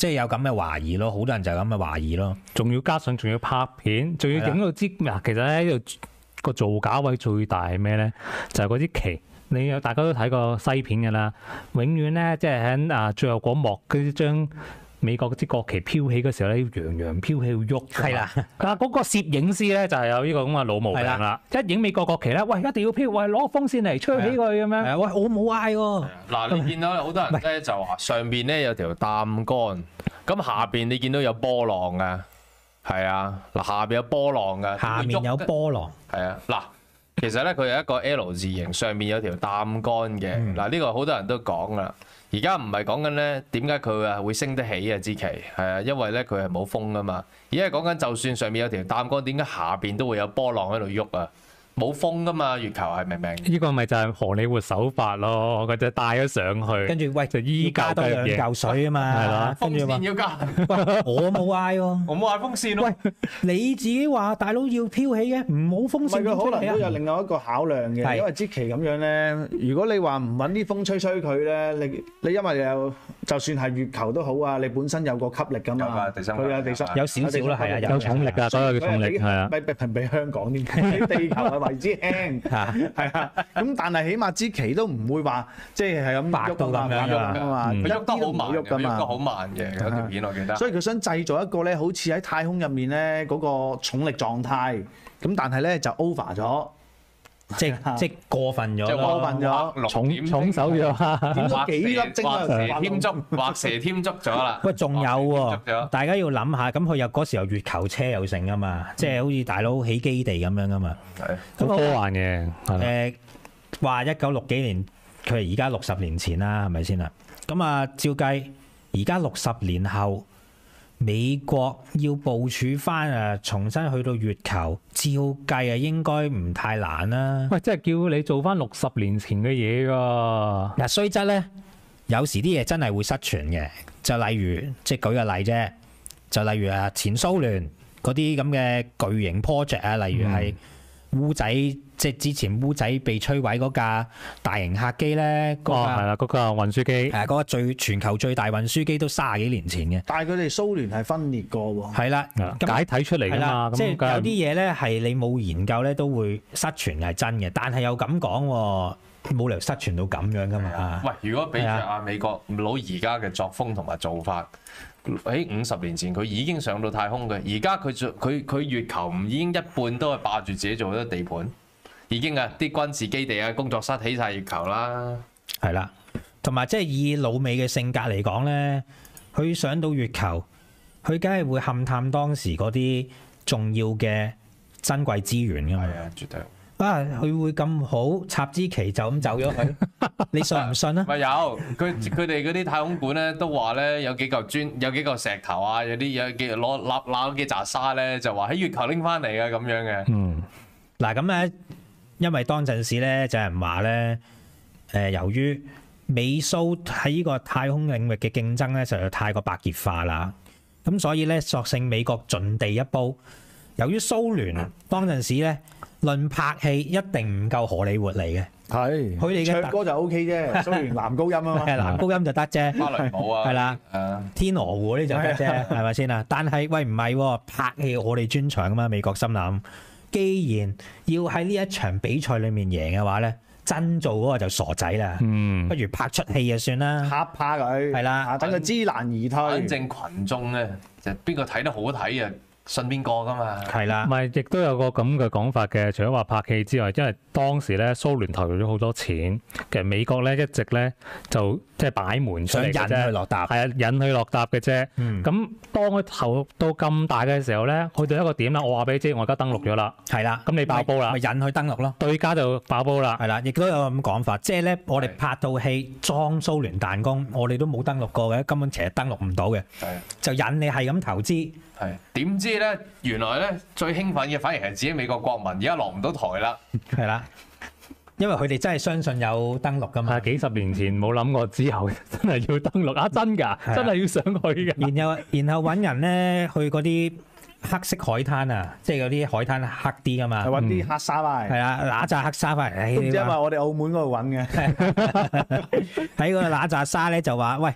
Speaker 4: 即係有咁嘅懷疑咯，好多人就有咁嘅懷疑咯。
Speaker 1: 仲要加上仲要拍片，仲要影到支嗱，其實咧呢度個造假位最大係咩咧？就係嗰啲旗。大家都睇過西片㗎啦，永遠咧即係喺最後嗰幕嗰啲將美國嗰支國旗飄起嘅時候咧，要洋洋飄起要喐。係啦，但係嗰個攝影師咧就係有呢個咁嘅老毛病啦。一影美國國旗咧，喂一定要飄，喂攞風扇嚟吹起佢咁樣。喂我冇嗌喎。
Speaker 3: 嗱你見到好多人咧就話上邊咧有條擔桿，咁下邊你見到有波浪㗎，係啊，嗱下邊有波浪㗎，
Speaker 4: 下面有波浪。
Speaker 3: 係啊，嗱。其實咧，佢係一個 L 字形，上面有條擔桿嘅。嗱，呢個好多人都講啦。而家唔係講緊咧點解佢會升得起啊支旗，係啊，因為咧佢係冇風噶嘛。而家係講緊就算上面有條擔桿，點解下邊都會有波浪喺度喐啊？冇風噶嘛，月球係明唔明？
Speaker 1: 呢個咪就係荷里活手法咯，佢就帶咗上去，
Speaker 4: 跟住喂
Speaker 1: 就依
Speaker 4: 加多2嚿水啊嘛，
Speaker 1: 係啦，
Speaker 3: 風扇要加。
Speaker 4: 喂，我冇嗌喎，
Speaker 3: 我冇嗌風扇咯。
Speaker 4: 喂，你自己話大佬要飄起嘅，唔好風扇。
Speaker 2: 佢可能都有另外一個考量嘅，因為支旗咁樣咧，如果你話唔揾啲風吹佢咧，你因為有就算係月球都好啊，你本身有個吸力㗎嘛，佢有地心，
Speaker 4: 有少少啦，係啊，
Speaker 1: 有重力㗎，所有嘅重力係啊，
Speaker 2: 比香港啲，地球係為之輕。係啊，咁但係起碼支旗都唔會話即係咁
Speaker 4: 白到咁樣
Speaker 2: 㗎嘛，
Speaker 3: 佢喐得好慢，
Speaker 2: 喐得
Speaker 3: 好慢嘅嗰條片我記得。
Speaker 2: 所以佢想製造一個咧，好似喺太空入面咧嗰個重力狀態，咁但係咧就 over 咗，
Speaker 4: 即過分咗，
Speaker 2: 過分咗，
Speaker 1: 重手咗，
Speaker 2: 點咗幾粒精啊，
Speaker 3: 畫蛇添足咗啦。
Speaker 4: 喂，仲有喎，大家要諗下，咁佢有嗰時候月球車又成㗎嘛，即係好似大佬起基地咁樣㗎嘛。
Speaker 1: 好科幻嘅。
Speaker 4: 話1960幾年，佢而家60年前啦，係咪先啦？咁啊，照計而家60年後，美國要部署翻重新去到月球，照計應該唔太難啦。
Speaker 1: 喂，即係叫你做翻60年前嘅嘢㗎。
Speaker 4: 嗱，雖則咧，有時啲嘢真係會失傳嘅，就例如即係舉個例啫，就例如前蘇聯嗰啲咁嘅巨型 project 啊，例如係烏仔，即係之前烏仔被摧毀嗰架大型客機咧，
Speaker 1: 係啦，嗰架運輸機，
Speaker 4: 嗰個全球最大運輸機都30幾年前嘅。
Speaker 2: 但係佢哋蘇聯係分裂過喎。
Speaker 4: 係啦，
Speaker 1: 解體出嚟㗎嘛。
Speaker 4: 即係有啲嘢咧係你冇研究咧都會失傳係真嘅，但係又咁講喎，冇理由失傳到咁樣㗎嘛。
Speaker 3: 喂，如果比著美國佬而家嘅作風同埋做法，喺50年前佢已經上到太空嘅，而家佢月球唔已經一半都係霸住自己做咗地盤，已經啲軍事基地啊、工作室起晒月球啦。
Speaker 4: 係啦，同埋即係以老美嘅性格嚟講咧，佢上到月球，佢梗係會勘探當時嗰啲重要嘅珍貴資源㗎嘛。
Speaker 3: 係啊，絕對。
Speaker 4: 佢會咁好插支旗就咁走咗佢，你信唔信啊？
Speaker 3: 咪有佢哋嗰啲太空館咧，都話咧有幾嚿石頭啊，有幾攞咗幾紮沙咧，就話喺月球拎翻嚟嘅咁樣嘅。
Speaker 4: 嗱咁咧，因為當陣時咧就有人話咧，由於美蘇喺呢個太空領域嘅競爭咧，實在太過白熱化啦，咁所以咧索性美國盡地一煲。由於蘇聯當陣時咧，論拍戲一定唔夠荷里活嚟嘅，
Speaker 2: 係
Speaker 4: 佢哋嘅
Speaker 2: 唱歌就 OK 啫，蘇聯男高音啊嘛，
Speaker 4: 男高音就得啫，
Speaker 3: 芭蕾舞啊，
Speaker 4: 係啦，天鵝湖呢就得啫，係咪先啊？但係喂唔係喎，拍戲我哋專長啊嘛，美國心諗，既然要喺呢一場比賽裡面贏嘅話咧，真做嗰個就傻仔啦，不如拍出戲就算啦，
Speaker 2: 嚇怕佢，
Speaker 4: 係啦，
Speaker 2: 等佢知難而退。
Speaker 3: 反正群眾咧就邊個睇得好睇啊？信邊個㗎嘛？
Speaker 4: 係啦，
Speaker 1: 唔係亦都有個咁嘅講法嘅。除咗話拍戲之外，因為當時咧蘇聯投入咗好多錢，其實美國咧一直咧就即係擺門出嚟嘅啫，
Speaker 4: 想引佢落搭，
Speaker 1: 係啊，引佢落搭嘅啫。咁當佢投入到咁大嘅時候咧，去到一個點啦，我話俾你知，我而家登陸咗啦，
Speaker 4: 係啦，
Speaker 1: 咁你爆煲啦，
Speaker 4: 咪引佢登陸咯，
Speaker 1: 對家就爆煲啦，
Speaker 4: 係啦，亦都有咁講法，即係咧我哋拍套戲裝蘇聯彈弓，我哋都冇登陸過嘅，根本其實登陸唔到嘅，就引你係咁投資。
Speaker 3: 係點知咧？原來咧最興奮嘅反而係自己美國國民，而家落唔到台啦。係
Speaker 4: 啦，因為佢哋真係相信有登陸噶嘛。
Speaker 1: 幾十年前冇諗過之後真係要登陸啊！真㗎，真係要上去㗎。
Speaker 4: 然後揾人咧去嗰啲黑色海灘啊，即係嗰啲海灘黑啲㗎嘛。
Speaker 2: 揾啲黑沙翻嚟。係
Speaker 4: 啊，揦紮黑沙翻嚟。
Speaker 2: 都唔知係咪我哋澳門嗰度揾嘅。
Speaker 4: 喺個揦紮沙咧就話喂。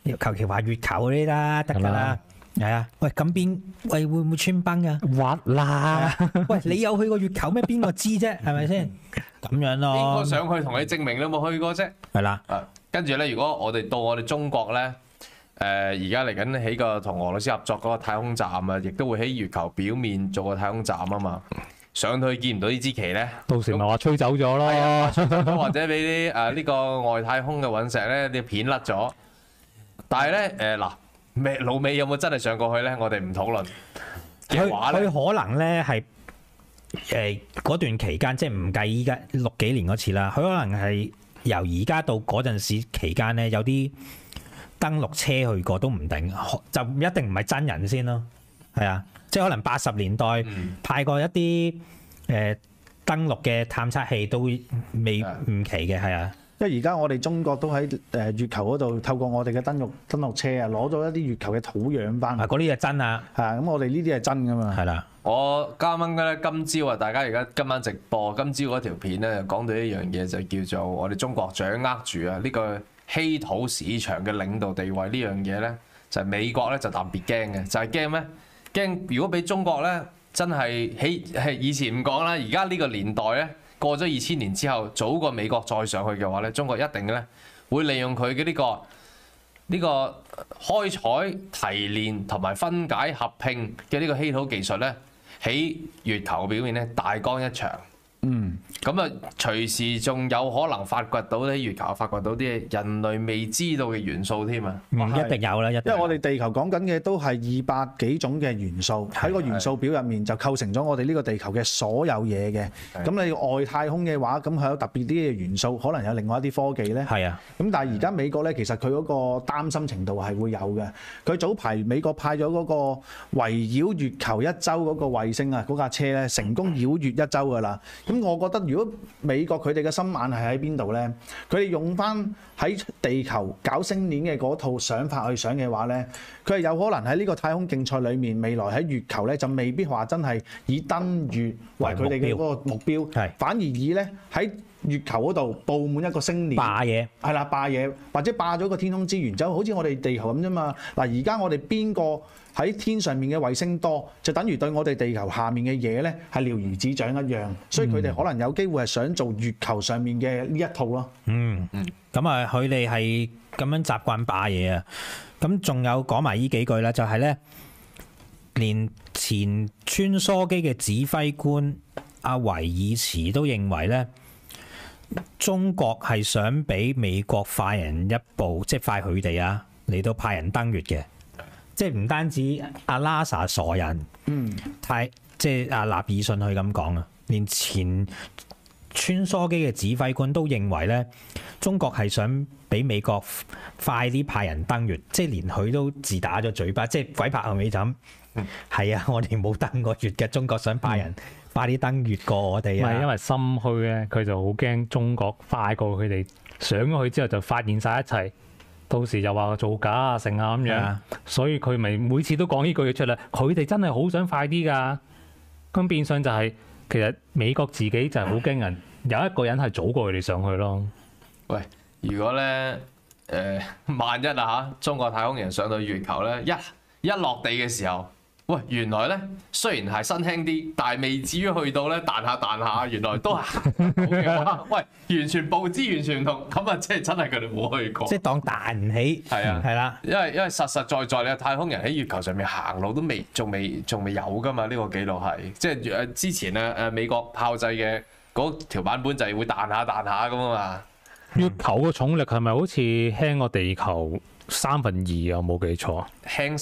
Speaker 4: 求其話月球嗰啲啦，得㗎啦。係啊，喂咁會唔會穿崩啊？
Speaker 1: 滑啦！
Speaker 4: 喂，你有去過月球咩？邊個知啫？係咪先？咁樣咯。
Speaker 3: 應該上去同你證明你有冇去過啫。
Speaker 4: 係啦。
Speaker 3: 跟住咧，如果我哋中國咧，而家嚟緊起個同俄羅斯合作嗰個太空站啊，亦都會喺月球表面做個太空站啊嘛。上去見唔到呢支旗咧，到
Speaker 1: 時咪話吹走咗咯，
Speaker 3: 或者俾啲呢個外太空嘅隕石咧啲片甩咗。但係咧老美有冇真係上過去咧？我哋唔討論嘅話咧，
Speaker 4: 佢可能咧係嗰段期間，即係唔計依家60幾年嗰次啦。佢可能係由而家到嗰陣時期間咧，有啲登陸車去過都唔定，就一定唔係真人先咯。係啊，即係可能80年代派過一啲登陸嘅探測器都未唔奇嘅，係啊。
Speaker 2: 因為而家我哋中國都喺月球嗰度透過我哋嘅登陸車啊，攞咗一啲月球嘅土壤翻。
Speaker 4: 嗰啲係真啊！
Speaker 2: 咁我哋呢啲係真噶嘛。
Speaker 4: 係啦。
Speaker 3: 我啱啱咧今朝啊，大家而家今晚直播今朝嗰條片咧，講到一樣嘢就叫做我哋中國掌握住啊呢個稀土市場嘅領導地位呢樣嘢咧，就係美國咧就特別驚嘅，就係驚咩？驚如果俾中國咧真係以前唔講啦，而家呢個年代咧。過咗2000年之後，早過美國再上去嘅話咧，中國一定咧會利用佢嘅呢個開採、提煉同埋分解合併嘅呢個稀土技術咧，喺月球表面咧大幹一場。咁啊，隨時仲有可能發掘到喺月球發掘到啲人類未知道嘅元素添啊！
Speaker 4: 一定有啦，一定有。
Speaker 2: 因為我哋地球講緊嘅都係200幾種嘅元素，喺個元素表入面就構成咗我哋呢個地球嘅所有嘢嘅。咁你外太空嘅話，咁係有特別啲嘅元素，可能有另外一啲科技咧。係啊。咁但係而家美國咧，其實佢嗰個擔心程度係會有嘅。佢早排美國派咗嗰個圍繞月球一周嗰個衛星啊，嗰架車咧成功繞月一周㗎啦。咁我覺得如果美國佢哋嘅心眼係喺邊度咧？佢哋用翻喺地球搞星鏈嘅嗰套想法去想嘅話咧，佢係有可能喺呢個太空競賽裏面，未來喺月球咧就未必話真係以登月為佢哋嘅嗰個目標，反而以咧喺月球嗰度佈滿一個星鏈，霸嘢係啦，霸嘢或者霸咗個天空資源，就好似我哋地球咁啫嘛。嗱，而家我哋邊個喺天上面嘅衛星多，就等於對我哋地球下面嘅嘢咧係了如指掌一樣，所以佢哋可能有機會係想做月球上面嘅呢一套咯。
Speaker 4: 咁啊，佢哋係咁樣習慣霸嘢啊。咁仲有講埋呢幾句啦，就係咧，連前穿梭機嘅指揮官阿維爾茨都認為咧，中國係想比美國快人一步，即係快佢哋啊嚟到派人登月嘅。即係唔單止阿拉薩傻人，即係阿納爾遜佢咁講啊，連前穿梭機嘅指揮官都認為咧，中國係想比美國快啲派人登月，即係連佢都自打咗嘴巴，即係鬼拍後尾枕。係啊，我哋冇登過月嘅，中國想派人快啲登月過我哋啊。唔係因為心虛咧，佢就好驚中國快過佢哋，上咗去之後就發現晒一切。到時就話造假啊、成啊咁樣，所以佢咪每次都講呢句嘢出嚟。佢哋真係好想快啲㗎，咁變相就係其實美國自己就係好驚人，有一個人係早過佢哋上去咯。喂，如果咧萬一啊嚇，中國太空人上到月球咧，一落地嘅時候，喂，原來咧雖然係新輕啲，但係未至於去到咧彈下，原來都係行到嘅話，喂，完全佈置完全唔同，咁啊，即係真係佢哋冇去過，即係當彈唔起，係啊，係啦，因為實在你太空人喺月球上面行路都仲未有噶嘛，呢個記錄係，即係之前美國炮製嘅嗰條版本就係會彈下咁啊嘛。月球個重力係咪好似輕過地球2/3啊？冇記錯，輕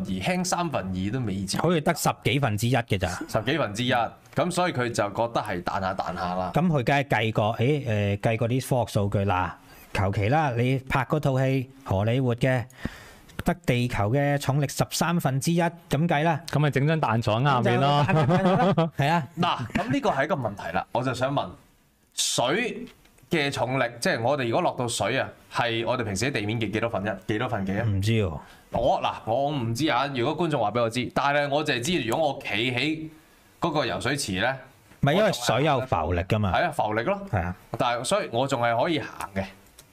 Speaker 4: 3/2都未至，好似得10幾分之一嘅咋，10幾分之一，咁所以佢就覺得係彈下啦。咁佢梗係計過，計過啲科學數據啦，求其啦，你拍嗰套戲荷里活嘅，得地球嘅重力13分之一咁計啦，咁咪整張彈床啱邊咯，係啊。嗱，咁呢個係一個問題啦，我就想問水嘅重力，即係我哋如果落到水啊，係我哋平時喺地面嘅幾多分幾啊？唔知喎。我唔知啊。如果觀眾話俾我知，但係我就係知，如果我企喺嗰個游水池咧，唔係因為水有浮力㗎嘛。係啊，浮力咯。係啊。但係所以我仲係可以行嘅。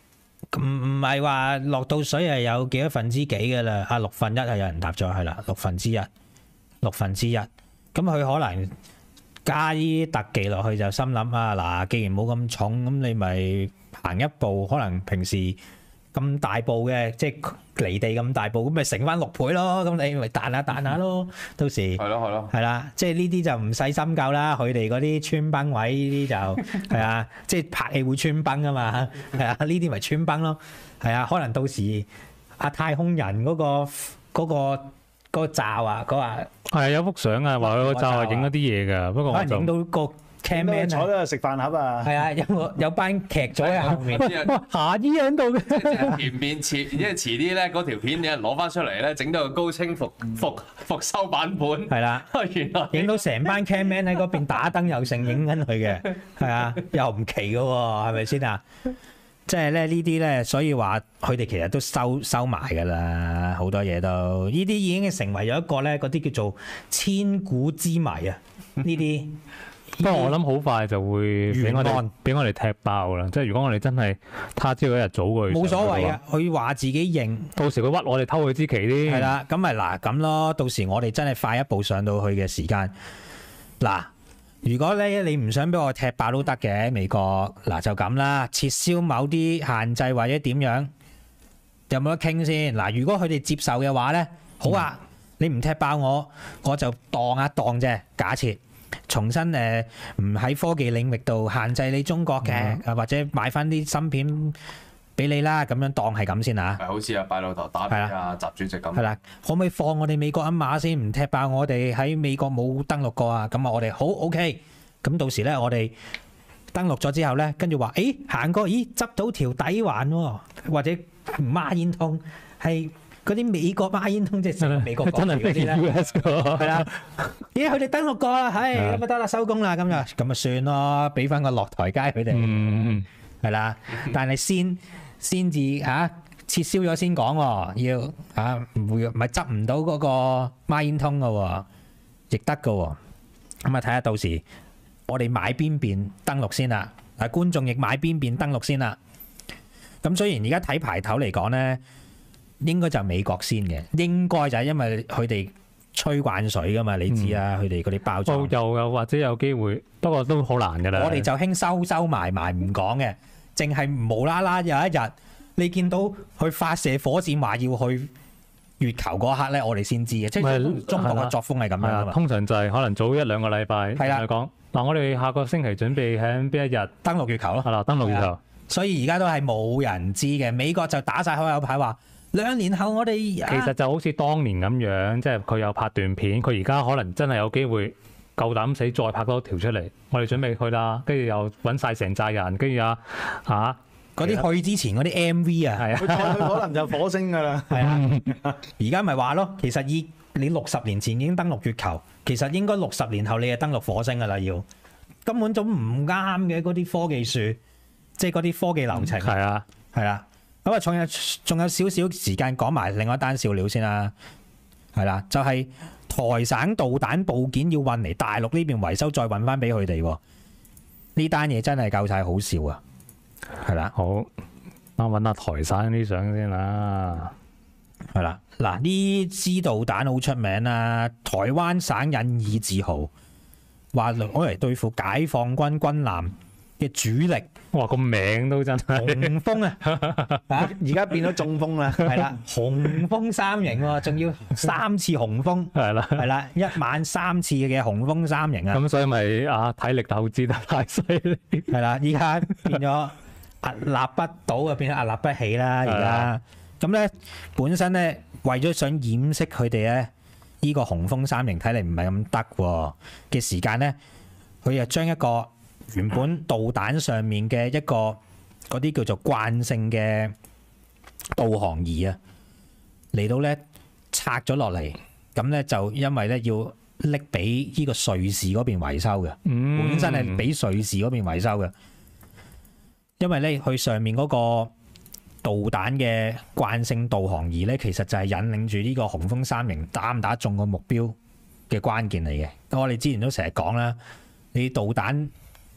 Speaker 4: 唔係話落到水係有幾多分之幾嘅啦，啊1/6係有人答咗係啦，1/6，咁佢可能加啲特技落去就心諗啊嗱，既然冇咁重，咁你咪行一步，可能平時咁大步嘅，即係離地咁大步，咁咪乘翻6倍咯，咁你咪彈下咯，到時係啦，即係呢啲就唔使深究啦，佢哋嗰啲穿崩位呢啲就係啊，即係拍戲會穿崩啊嘛，係啊，呢啲咪穿崩咯，係啊，可能到時太空人嗰個罩啊，佢話
Speaker 1: 係有幅相啊，話佢個罩係影咗啲嘢㗎，不過
Speaker 4: 可能影到個 cameraman
Speaker 2: 坐喺度食飯盒啊！
Speaker 4: 係啊，有班劇組喺後面，
Speaker 1: 哇夏衣喺度嘅，
Speaker 3: 即係前面因為遲啲咧嗰條片有人攞翻出嚟咧，整到個高清復修版本。
Speaker 4: 係啦，
Speaker 3: 原來
Speaker 4: 影到成班 cameraman 喺嗰邊打燈又成影緊佢嘅，係啊，又唔奇嘅喎，係咪先啊？即係咧呢啲咧，所以話佢哋其實都收埋㗎啦，好多嘢都呢啲已經成為咗一個咧嗰啲叫做千古之謎啊！呢啲。
Speaker 1: 不過我諗好快就會俾我哋踢爆啦！即係如果我哋真係他朝一日早過去，
Speaker 4: 冇所謂嘅，佢話自己認，
Speaker 1: 到時佢屈我哋偷佢支旗啲。
Speaker 4: 係啦，咁咪嗱咁咯。到時我哋真係快一步上到去嘅時間，嗱，如果咧你唔想俾我踢爆都得嘅，美國嗱就咁啦，撤銷某啲限制或者點樣，有冇得傾先？嗱，如果佢哋接受嘅話咧，好啊，你唔踢爆我就當一當啫，假設。重新唔喺科技領域度限制你中國嘅，或者買翻啲芯片俾你啦，咁樣當係咁先啊！
Speaker 3: 係好似阿拜老頭打俾阿習主席咁。
Speaker 4: 係啦，可唔可以放我哋美國一馬先？唔踢爆我哋喺美國冇登陸過啊！咁啊，我哋好 OK。咁到時咧，我哋登陸咗之後咧，跟住話，行過，執到條底環喎，或者孖煙通係。嗰啲美國孖煙通即係美國真係嗰啲咧，係啦，佢哋登陸過啦，咁咪得啦，收工啦，咁就算咯，俾翻個落台階佢哋，係啦，但係先至撤銷咗先講喎，要唔會咪執唔到嗰個孖煙通嘅喎，亦得嘅喎，咁啊睇下到時我哋買邊邊登陸先啦，觀眾亦買邊邊登陸先啦，咁雖然而家睇排頭嚟講咧。應該就美國先嘅，應該就係因為佢哋吹慣水噶嘛，你知啊，佢哋嗰啲包裝。又
Speaker 1: 或者有機會，不過都好難㗎啦。
Speaker 4: 我哋就興收埋唔講嘅，淨係無啦啦有一日你見到佢發射火箭話要去月球嗰刻咧，我哋先知嘅。即係中國嘅作風係咁樣㗎嘛。
Speaker 1: 通常就係可能早1-2個禮拜同佢講嗱，我哋下個星期準備喺邊一日
Speaker 4: 登陸月球咯。
Speaker 1: 係啦，登陸月球。
Speaker 4: 所以而家都係冇人知嘅，美國就打晒開口牌話。2年後我哋
Speaker 1: 其實就好似當年咁樣，即係佢有拍段片，佢而家可能真係有機會夠膽死再拍多條出嚟。我哋準備去啦，跟住又揾晒成寨人，跟住嗰啲去之前嗰啲 MV 啊，
Speaker 2: 佢可能就火星㗎啦。
Speaker 4: 係啊，而家咪話咯，其實你60年前已經登陸月球，其實應該60年後你就登陸火星㗎啦，要根本就唔啱嘅嗰啲科技樹，即係嗰啲科技流程。
Speaker 1: 係啊，
Speaker 4: 係啦。咁啊，仲有少少時間講埋另外一單笑料先啦，係啦，就係台省導彈部件要運嚟大陸呢邊維修，再運翻俾佢哋。呢單嘢真係夠晒好笑啊！係啦，
Speaker 1: 好，我揾下台省啲相先啦。
Speaker 4: 係啦，嗱呢支導彈好出名啦，台灣省引以自豪，話攞嚟對付解放軍軍艦嘅主力。
Speaker 1: 哇，個名都真係
Speaker 4: 紅峰啊！
Speaker 2: 而家變咗中風啦，
Speaker 4: 係啦，紅峰3型喎，仲要3次紅峰，
Speaker 1: 係啦，
Speaker 4: 一晚3次嘅紅峰3型啊！
Speaker 1: 咁所以咪體力透支得太犀利，
Speaker 4: 係啦，依家變咗屹立不倒啊，變咗屹立不起啦！而家咁咧，本身咧為咗想掩飾佢哋咧呢個紅峰3型睇嚟唔係咁得喎嘅時間咧，佢又將一個原本導彈上面嘅一個嗰啲叫做慣性嘅導航儀啊，嚟到咧拆咗落嚟，咁咧就因為咧要拎俾呢個瑞士嗰邊維修嘅，本身係俾瑞士嗰邊維修嘅，因為咧佢上面嗰個導彈嘅慣性導航儀咧，其實就係引領住呢個紅峰3型打唔打中個目標嘅關鍵嚟嘅。我哋之前都成日講啦，你導彈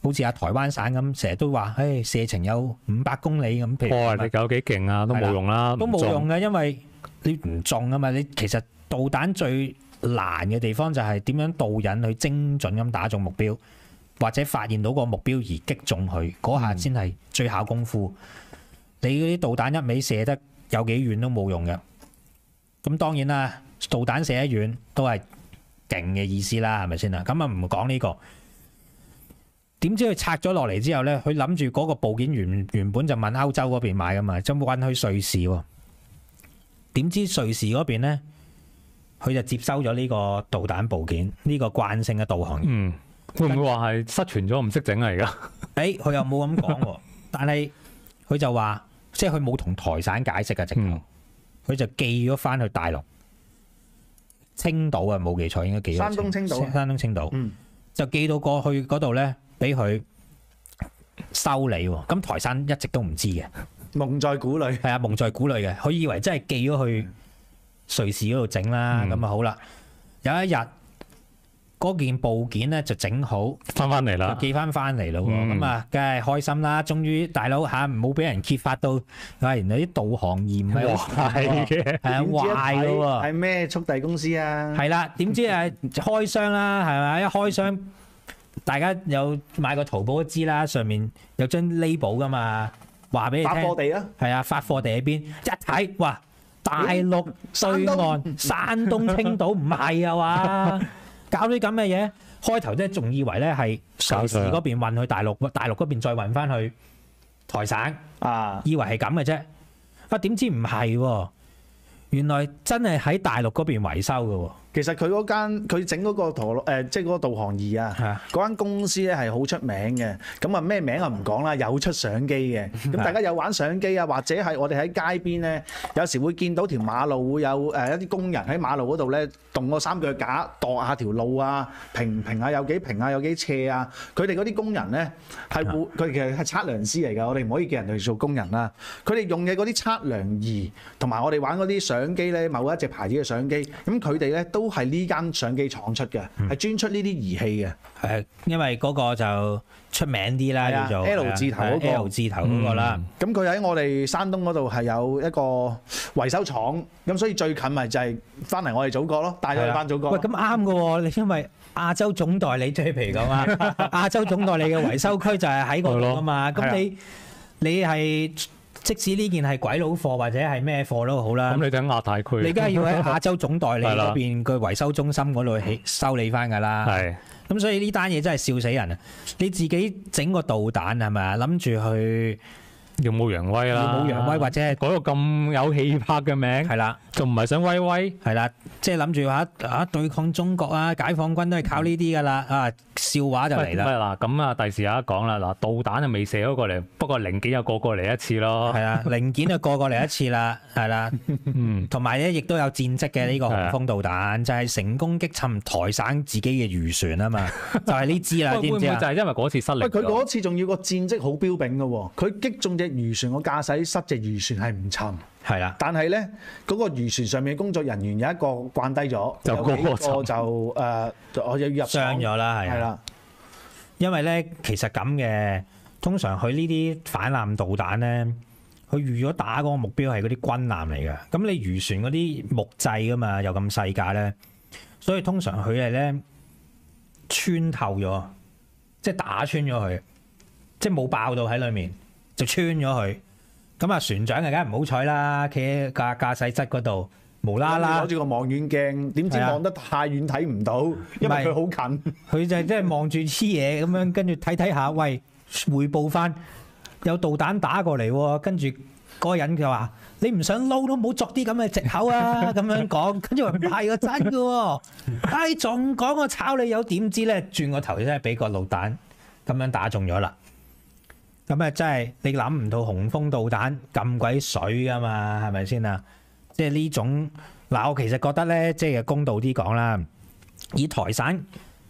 Speaker 4: 好似台灣省咁，成日都話，射程有500公里咁。譬如
Speaker 1: 哇！你有幾勁啊，都冇用啦，
Speaker 4: 都冇用嘅，因為你唔中啊嘛。你其實導彈最難嘅地方就係點樣導引去精準咁打中目標，或者發現到個目標而擊中佢嗰下先係最考功夫。你嗰啲導彈一味射得有幾遠都冇用嘅。咁當然啦，導彈射得遠都係勁嘅意思啦，係咪先啊？咁啊唔講呢個。點知佢拆咗落嚟之後咧，佢諗住嗰個部件原本就問歐洲嗰邊買噶嘛，就運去瑞士喎。點知瑞士嗰邊咧，佢就接收咗呢個導彈部件，呢個慣性嘅導航儀。
Speaker 1: 會唔會話係失傳咗唔識整啊？而家
Speaker 4: 佢又冇咁講喎，但係佢就話，即係佢冇同台省解釋嘅直頭，佢就寄咗翻去大陸青島啊，冇記錯應該寄咗
Speaker 2: 山東青島，
Speaker 4: 就寄到過去嗰度咧。俾佢修理喎，咁台山一直都唔知嘅，
Speaker 2: 蒙在鼓裏。
Speaker 4: 係啊，蒙在鼓裏嘅，佢以為真係寄咗去瑞士嗰度整啦，咁啊好啦。有一日嗰件部件咧就整好，
Speaker 1: 翻嚟啦，
Speaker 4: 寄翻嚟咯，咁啊梗係開心啦！終於大佬嚇唔好俾人揭發到，原來啲導航儀唔係壞嘅，係壞嘅喎。
Speaker 2: 係咩速遞公司啊？
Speaker 4: 係啦，點知開箱啦，係咪？一開箱。大家有買過淘寶都知啦，上面有張 label 噶嘛，話俾你聽。發貨地啊，係啊，發貨地喺邊？一睇，哇！大陸對岸山東青島唔係啊嘛，搞啲咁嘅嘢。開頭即係仲以為咧係瑞士嗰邊運去大陸，大陸嗰邊再運翻去台省啊，以為係咁嘅啫。點知唔係喎？原來真係喺大陸嗰邊維修嘅喎。
Speaker 2: 其實佢嗰間佢整嗰個即係嗰個導航儀啊，嗰間公司咧係好出名嘅。咁啊咩名啊唔講啦，有出相機嘅。咁大家有玩相機啊，或者係我哋喺街邊咧，有時會見到條馬路會有一啲工人喺馬路嗰度咧，動個三腳架度下條路啊，平下有幾平啊，有幾斜啊。佢哋嗰啲工人咧係會，佢其實係測量師嚟㗎。我哋唔可以叫人哋做工人啦。佢哋用嘅嗰啲測量儀同埋我哋玩嗰啲相機咧，某一隻牌子嘅相機，咁佢哋咧都係呢間相機廠出嘅，係專出呢啲儀器嘅。係
Speaker 4: 因為嗰個就出名啲啦，叫做
Speaker 2: L 字頭嗰個
Speaker 4: L 字頭嗰個啦。
Speaker 2: 咁佢喺我哋山東嗰度係有一個維修廠，咁所以最近咪就係翻嚟我哋祖國咯，帶咗去翻祖國。
Speaker 4: 喂，咁啱嘅喎，你因為亞洲總代理即係譬如咁啊，亞洲總代理嘅維修區就係喺嗰度啊嘛。咁你係。即使呢件係鬼佬貨或者係咩貨都好啦，
Speaker 1: 咁你喺亞太區，
Speaker 4: 你梗係要喺亞洲總代理嗰邊個維修中心嗰度修理翻㗎啦。係，咁所以呢單嘢真係笑死人啊！你自己整個導彈係咪啊？諗住去
Speaker 1: 耀武揚威啦，
Speaker 4: 耀武揚威或者係
Speaker 1: 嗰個咁有氣魄嘅名，
Speaker 4: 係啦，
Speaker 1: 仲唔係想威威？
Speaker 4: 係啦，即係諗住話對抗中國啊，解放軍都係靠呢啲㗎啦啊！笑話就嚟啦。
Speaker 1: 嗱，咁啊，第時有得講啦。嗱，導彈就未射咗過嚟，不過零件又過嚟一次咯。
Speaker 4: 係啊，零件就過嚟一次啦，係啦。同埋咧，亦都有戰績嘅呢個紅峰導彈，就係成功擊沉台省自己嘅漁船啊嘛，就係呢支啦，知唔知啊？會唔會就係因為嗰次失利？
Speaker 2: 佢嗰次仲要個戰績好標炳嘅喎，佢擊中隻漁船，個駕駛室隻漁船係唔沉。
Speaker 4: 係啦，
Speaker 2: 但係咧嗰個漁船上面嘅工作人員有一個慣低咗，有幾個就我要入
Speaker 4: 傷咗啦，係啦。因為咧，其實咁嘅，通常佢呢啲反艦導彈咧，佢預咗打嗰個目標係嗰啲軍艦嚟嘅。咁你漁船嗰啲木製噶嘛，又咁細架咧，所以通常佢係咧穿透咗，即係打穿咗佢，即係冇爆到喺裡面，就穿咗佢。咁啊，船長梗係唔好彩啦，企喺駕駛室嗰度，無啦啦
Speaker 2: 攞住個望遠鏡，點知望得太遠睇唔到，因為佢好近。
Speaker 4: 佢就係即係望住黐嘢咁樣，跟住睇下，喂，匯報翻有導彈打過嚟喎，跟住嗰個人就話：你唔想撈都唔好作啲咁嘅藉口啊！咁樣講，跟住話唔係個真嘅喎，仲講我炒你有點知咧？轉個頭真係俾個導彈咁樣打中咗啦！咁啊，真係你諗唔到紅峰導彈咁鬼水噶嘛，係咪先啊？即係呢種嗱，我其實覺得咧，即係公道啲講啦，以台省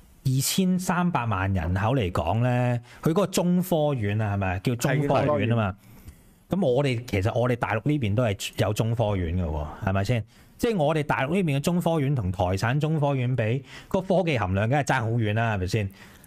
Speaker 4: 2300萬人口嚟講咧，佢嗰個中科院啊，係咪叫中科院啊嘛？咁我哋大陸呢邊都係有中科院嘅喎，係咪先？即係我哋大陸呢邊嘅中科院同台省中科院比，個科技含量梗係爭好遠啦，係咪先？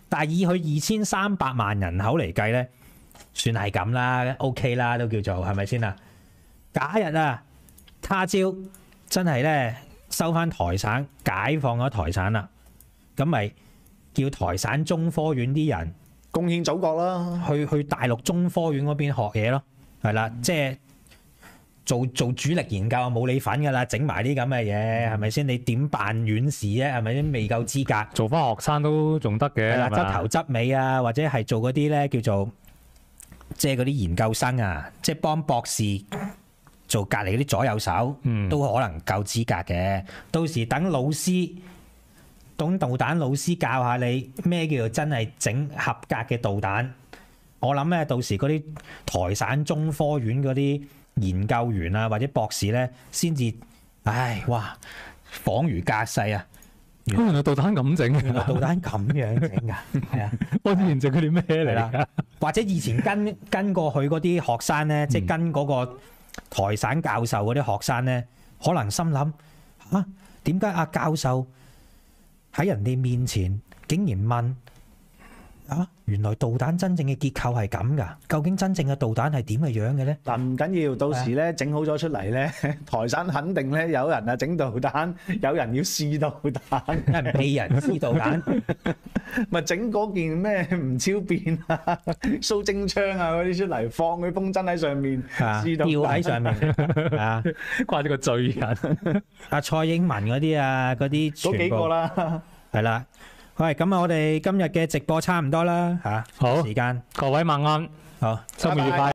Speaker 4: 但係以佢2300萬人口嚟計咧，算係咁啦 ，OK 啦，都叫做係咪先啊？假日啊，他朝真係咧收翻台省，解放咗台省啦，咁咪叫台省中科院啲人
Speaker 2: 貢獻祖國啦，
Speaker 4: 去大陸中科院嗰邊學嘢咯，係啦，即係做主力研究冇你份㗎啦，整埋啲咁嘅嘢係咪先？你點辦院士啫？係咪先未夠資格？
Speaker 1: 做翻學生都仲得嘅，
Speaker 4: 係啦，
Speaker 1: 係咪啊
Speaker 4: 執頭執尾啊，或者係做嗰啲咧叫做即係嗰啲研究生啊，即係幫博士做隔離嗰啲左右手，都可能夠資格嘅。到時等老師，等導彈老師教下你咩叫做真係整合格嘅導彈。我諗咧，到時嗰啲台省中科院嗰啲研究員啊，或者博士咧，先至，唉，哇，恍如隔世啊！
Speaker 1: 原來導彈咁整
Speaker 4: 原來
Speaker 1: 嘅，
Speaker 4: 導彈咁樣整㗎，係啊！
Speaker 1: 我之前整嗰啲咩嚟
Speaker 4: 啦
Speaker 1: 㗎？
Speaker 4: 或者以前跟過去嗰啲學生咧，即係跟嗰個台省教授嗰啲學生咧，可能心諗嚇點解阿教授喺人哋面前竟然問啊？原來導彈真正嘅結構係咁㗎？究竟真正嘅導彈係點嘅樣嘅咧？
Speaker 2: 嗱唔緊要，到時咧整好咗出嚟咧，台省肯定咧有人啊整導彈，有人要試導彈，
Speaker 4: 有人避人試導彈，
Speaker 2: 咪整嗰件咩唔超變啊、蘇貞槍啊嗰啲出嚟，放佢風箏喺上面
Speaker 4: 啊
Speaker 2: 試導
Speaker 4: 吊喺
Speaker 2: 彈。
Speaker 4: 上面啊！
Speaker 1: 掛住個罪人。
Speaker 4: 阿蔡英文嗰啲啊，嗰啲
Speaker 2: 嗰幾
Speaker 4: 全部
Speaker 2: 個啦。
Speaker 4: 係啦。喂，咁啊，我哋今日嘅直播差唔多啦嚇，
Speaker 1: 好
Speaker 4: 時間
Speaker 1: 各位晚安，
Speaker 4: 好。
Speaker 1: 周末愉快。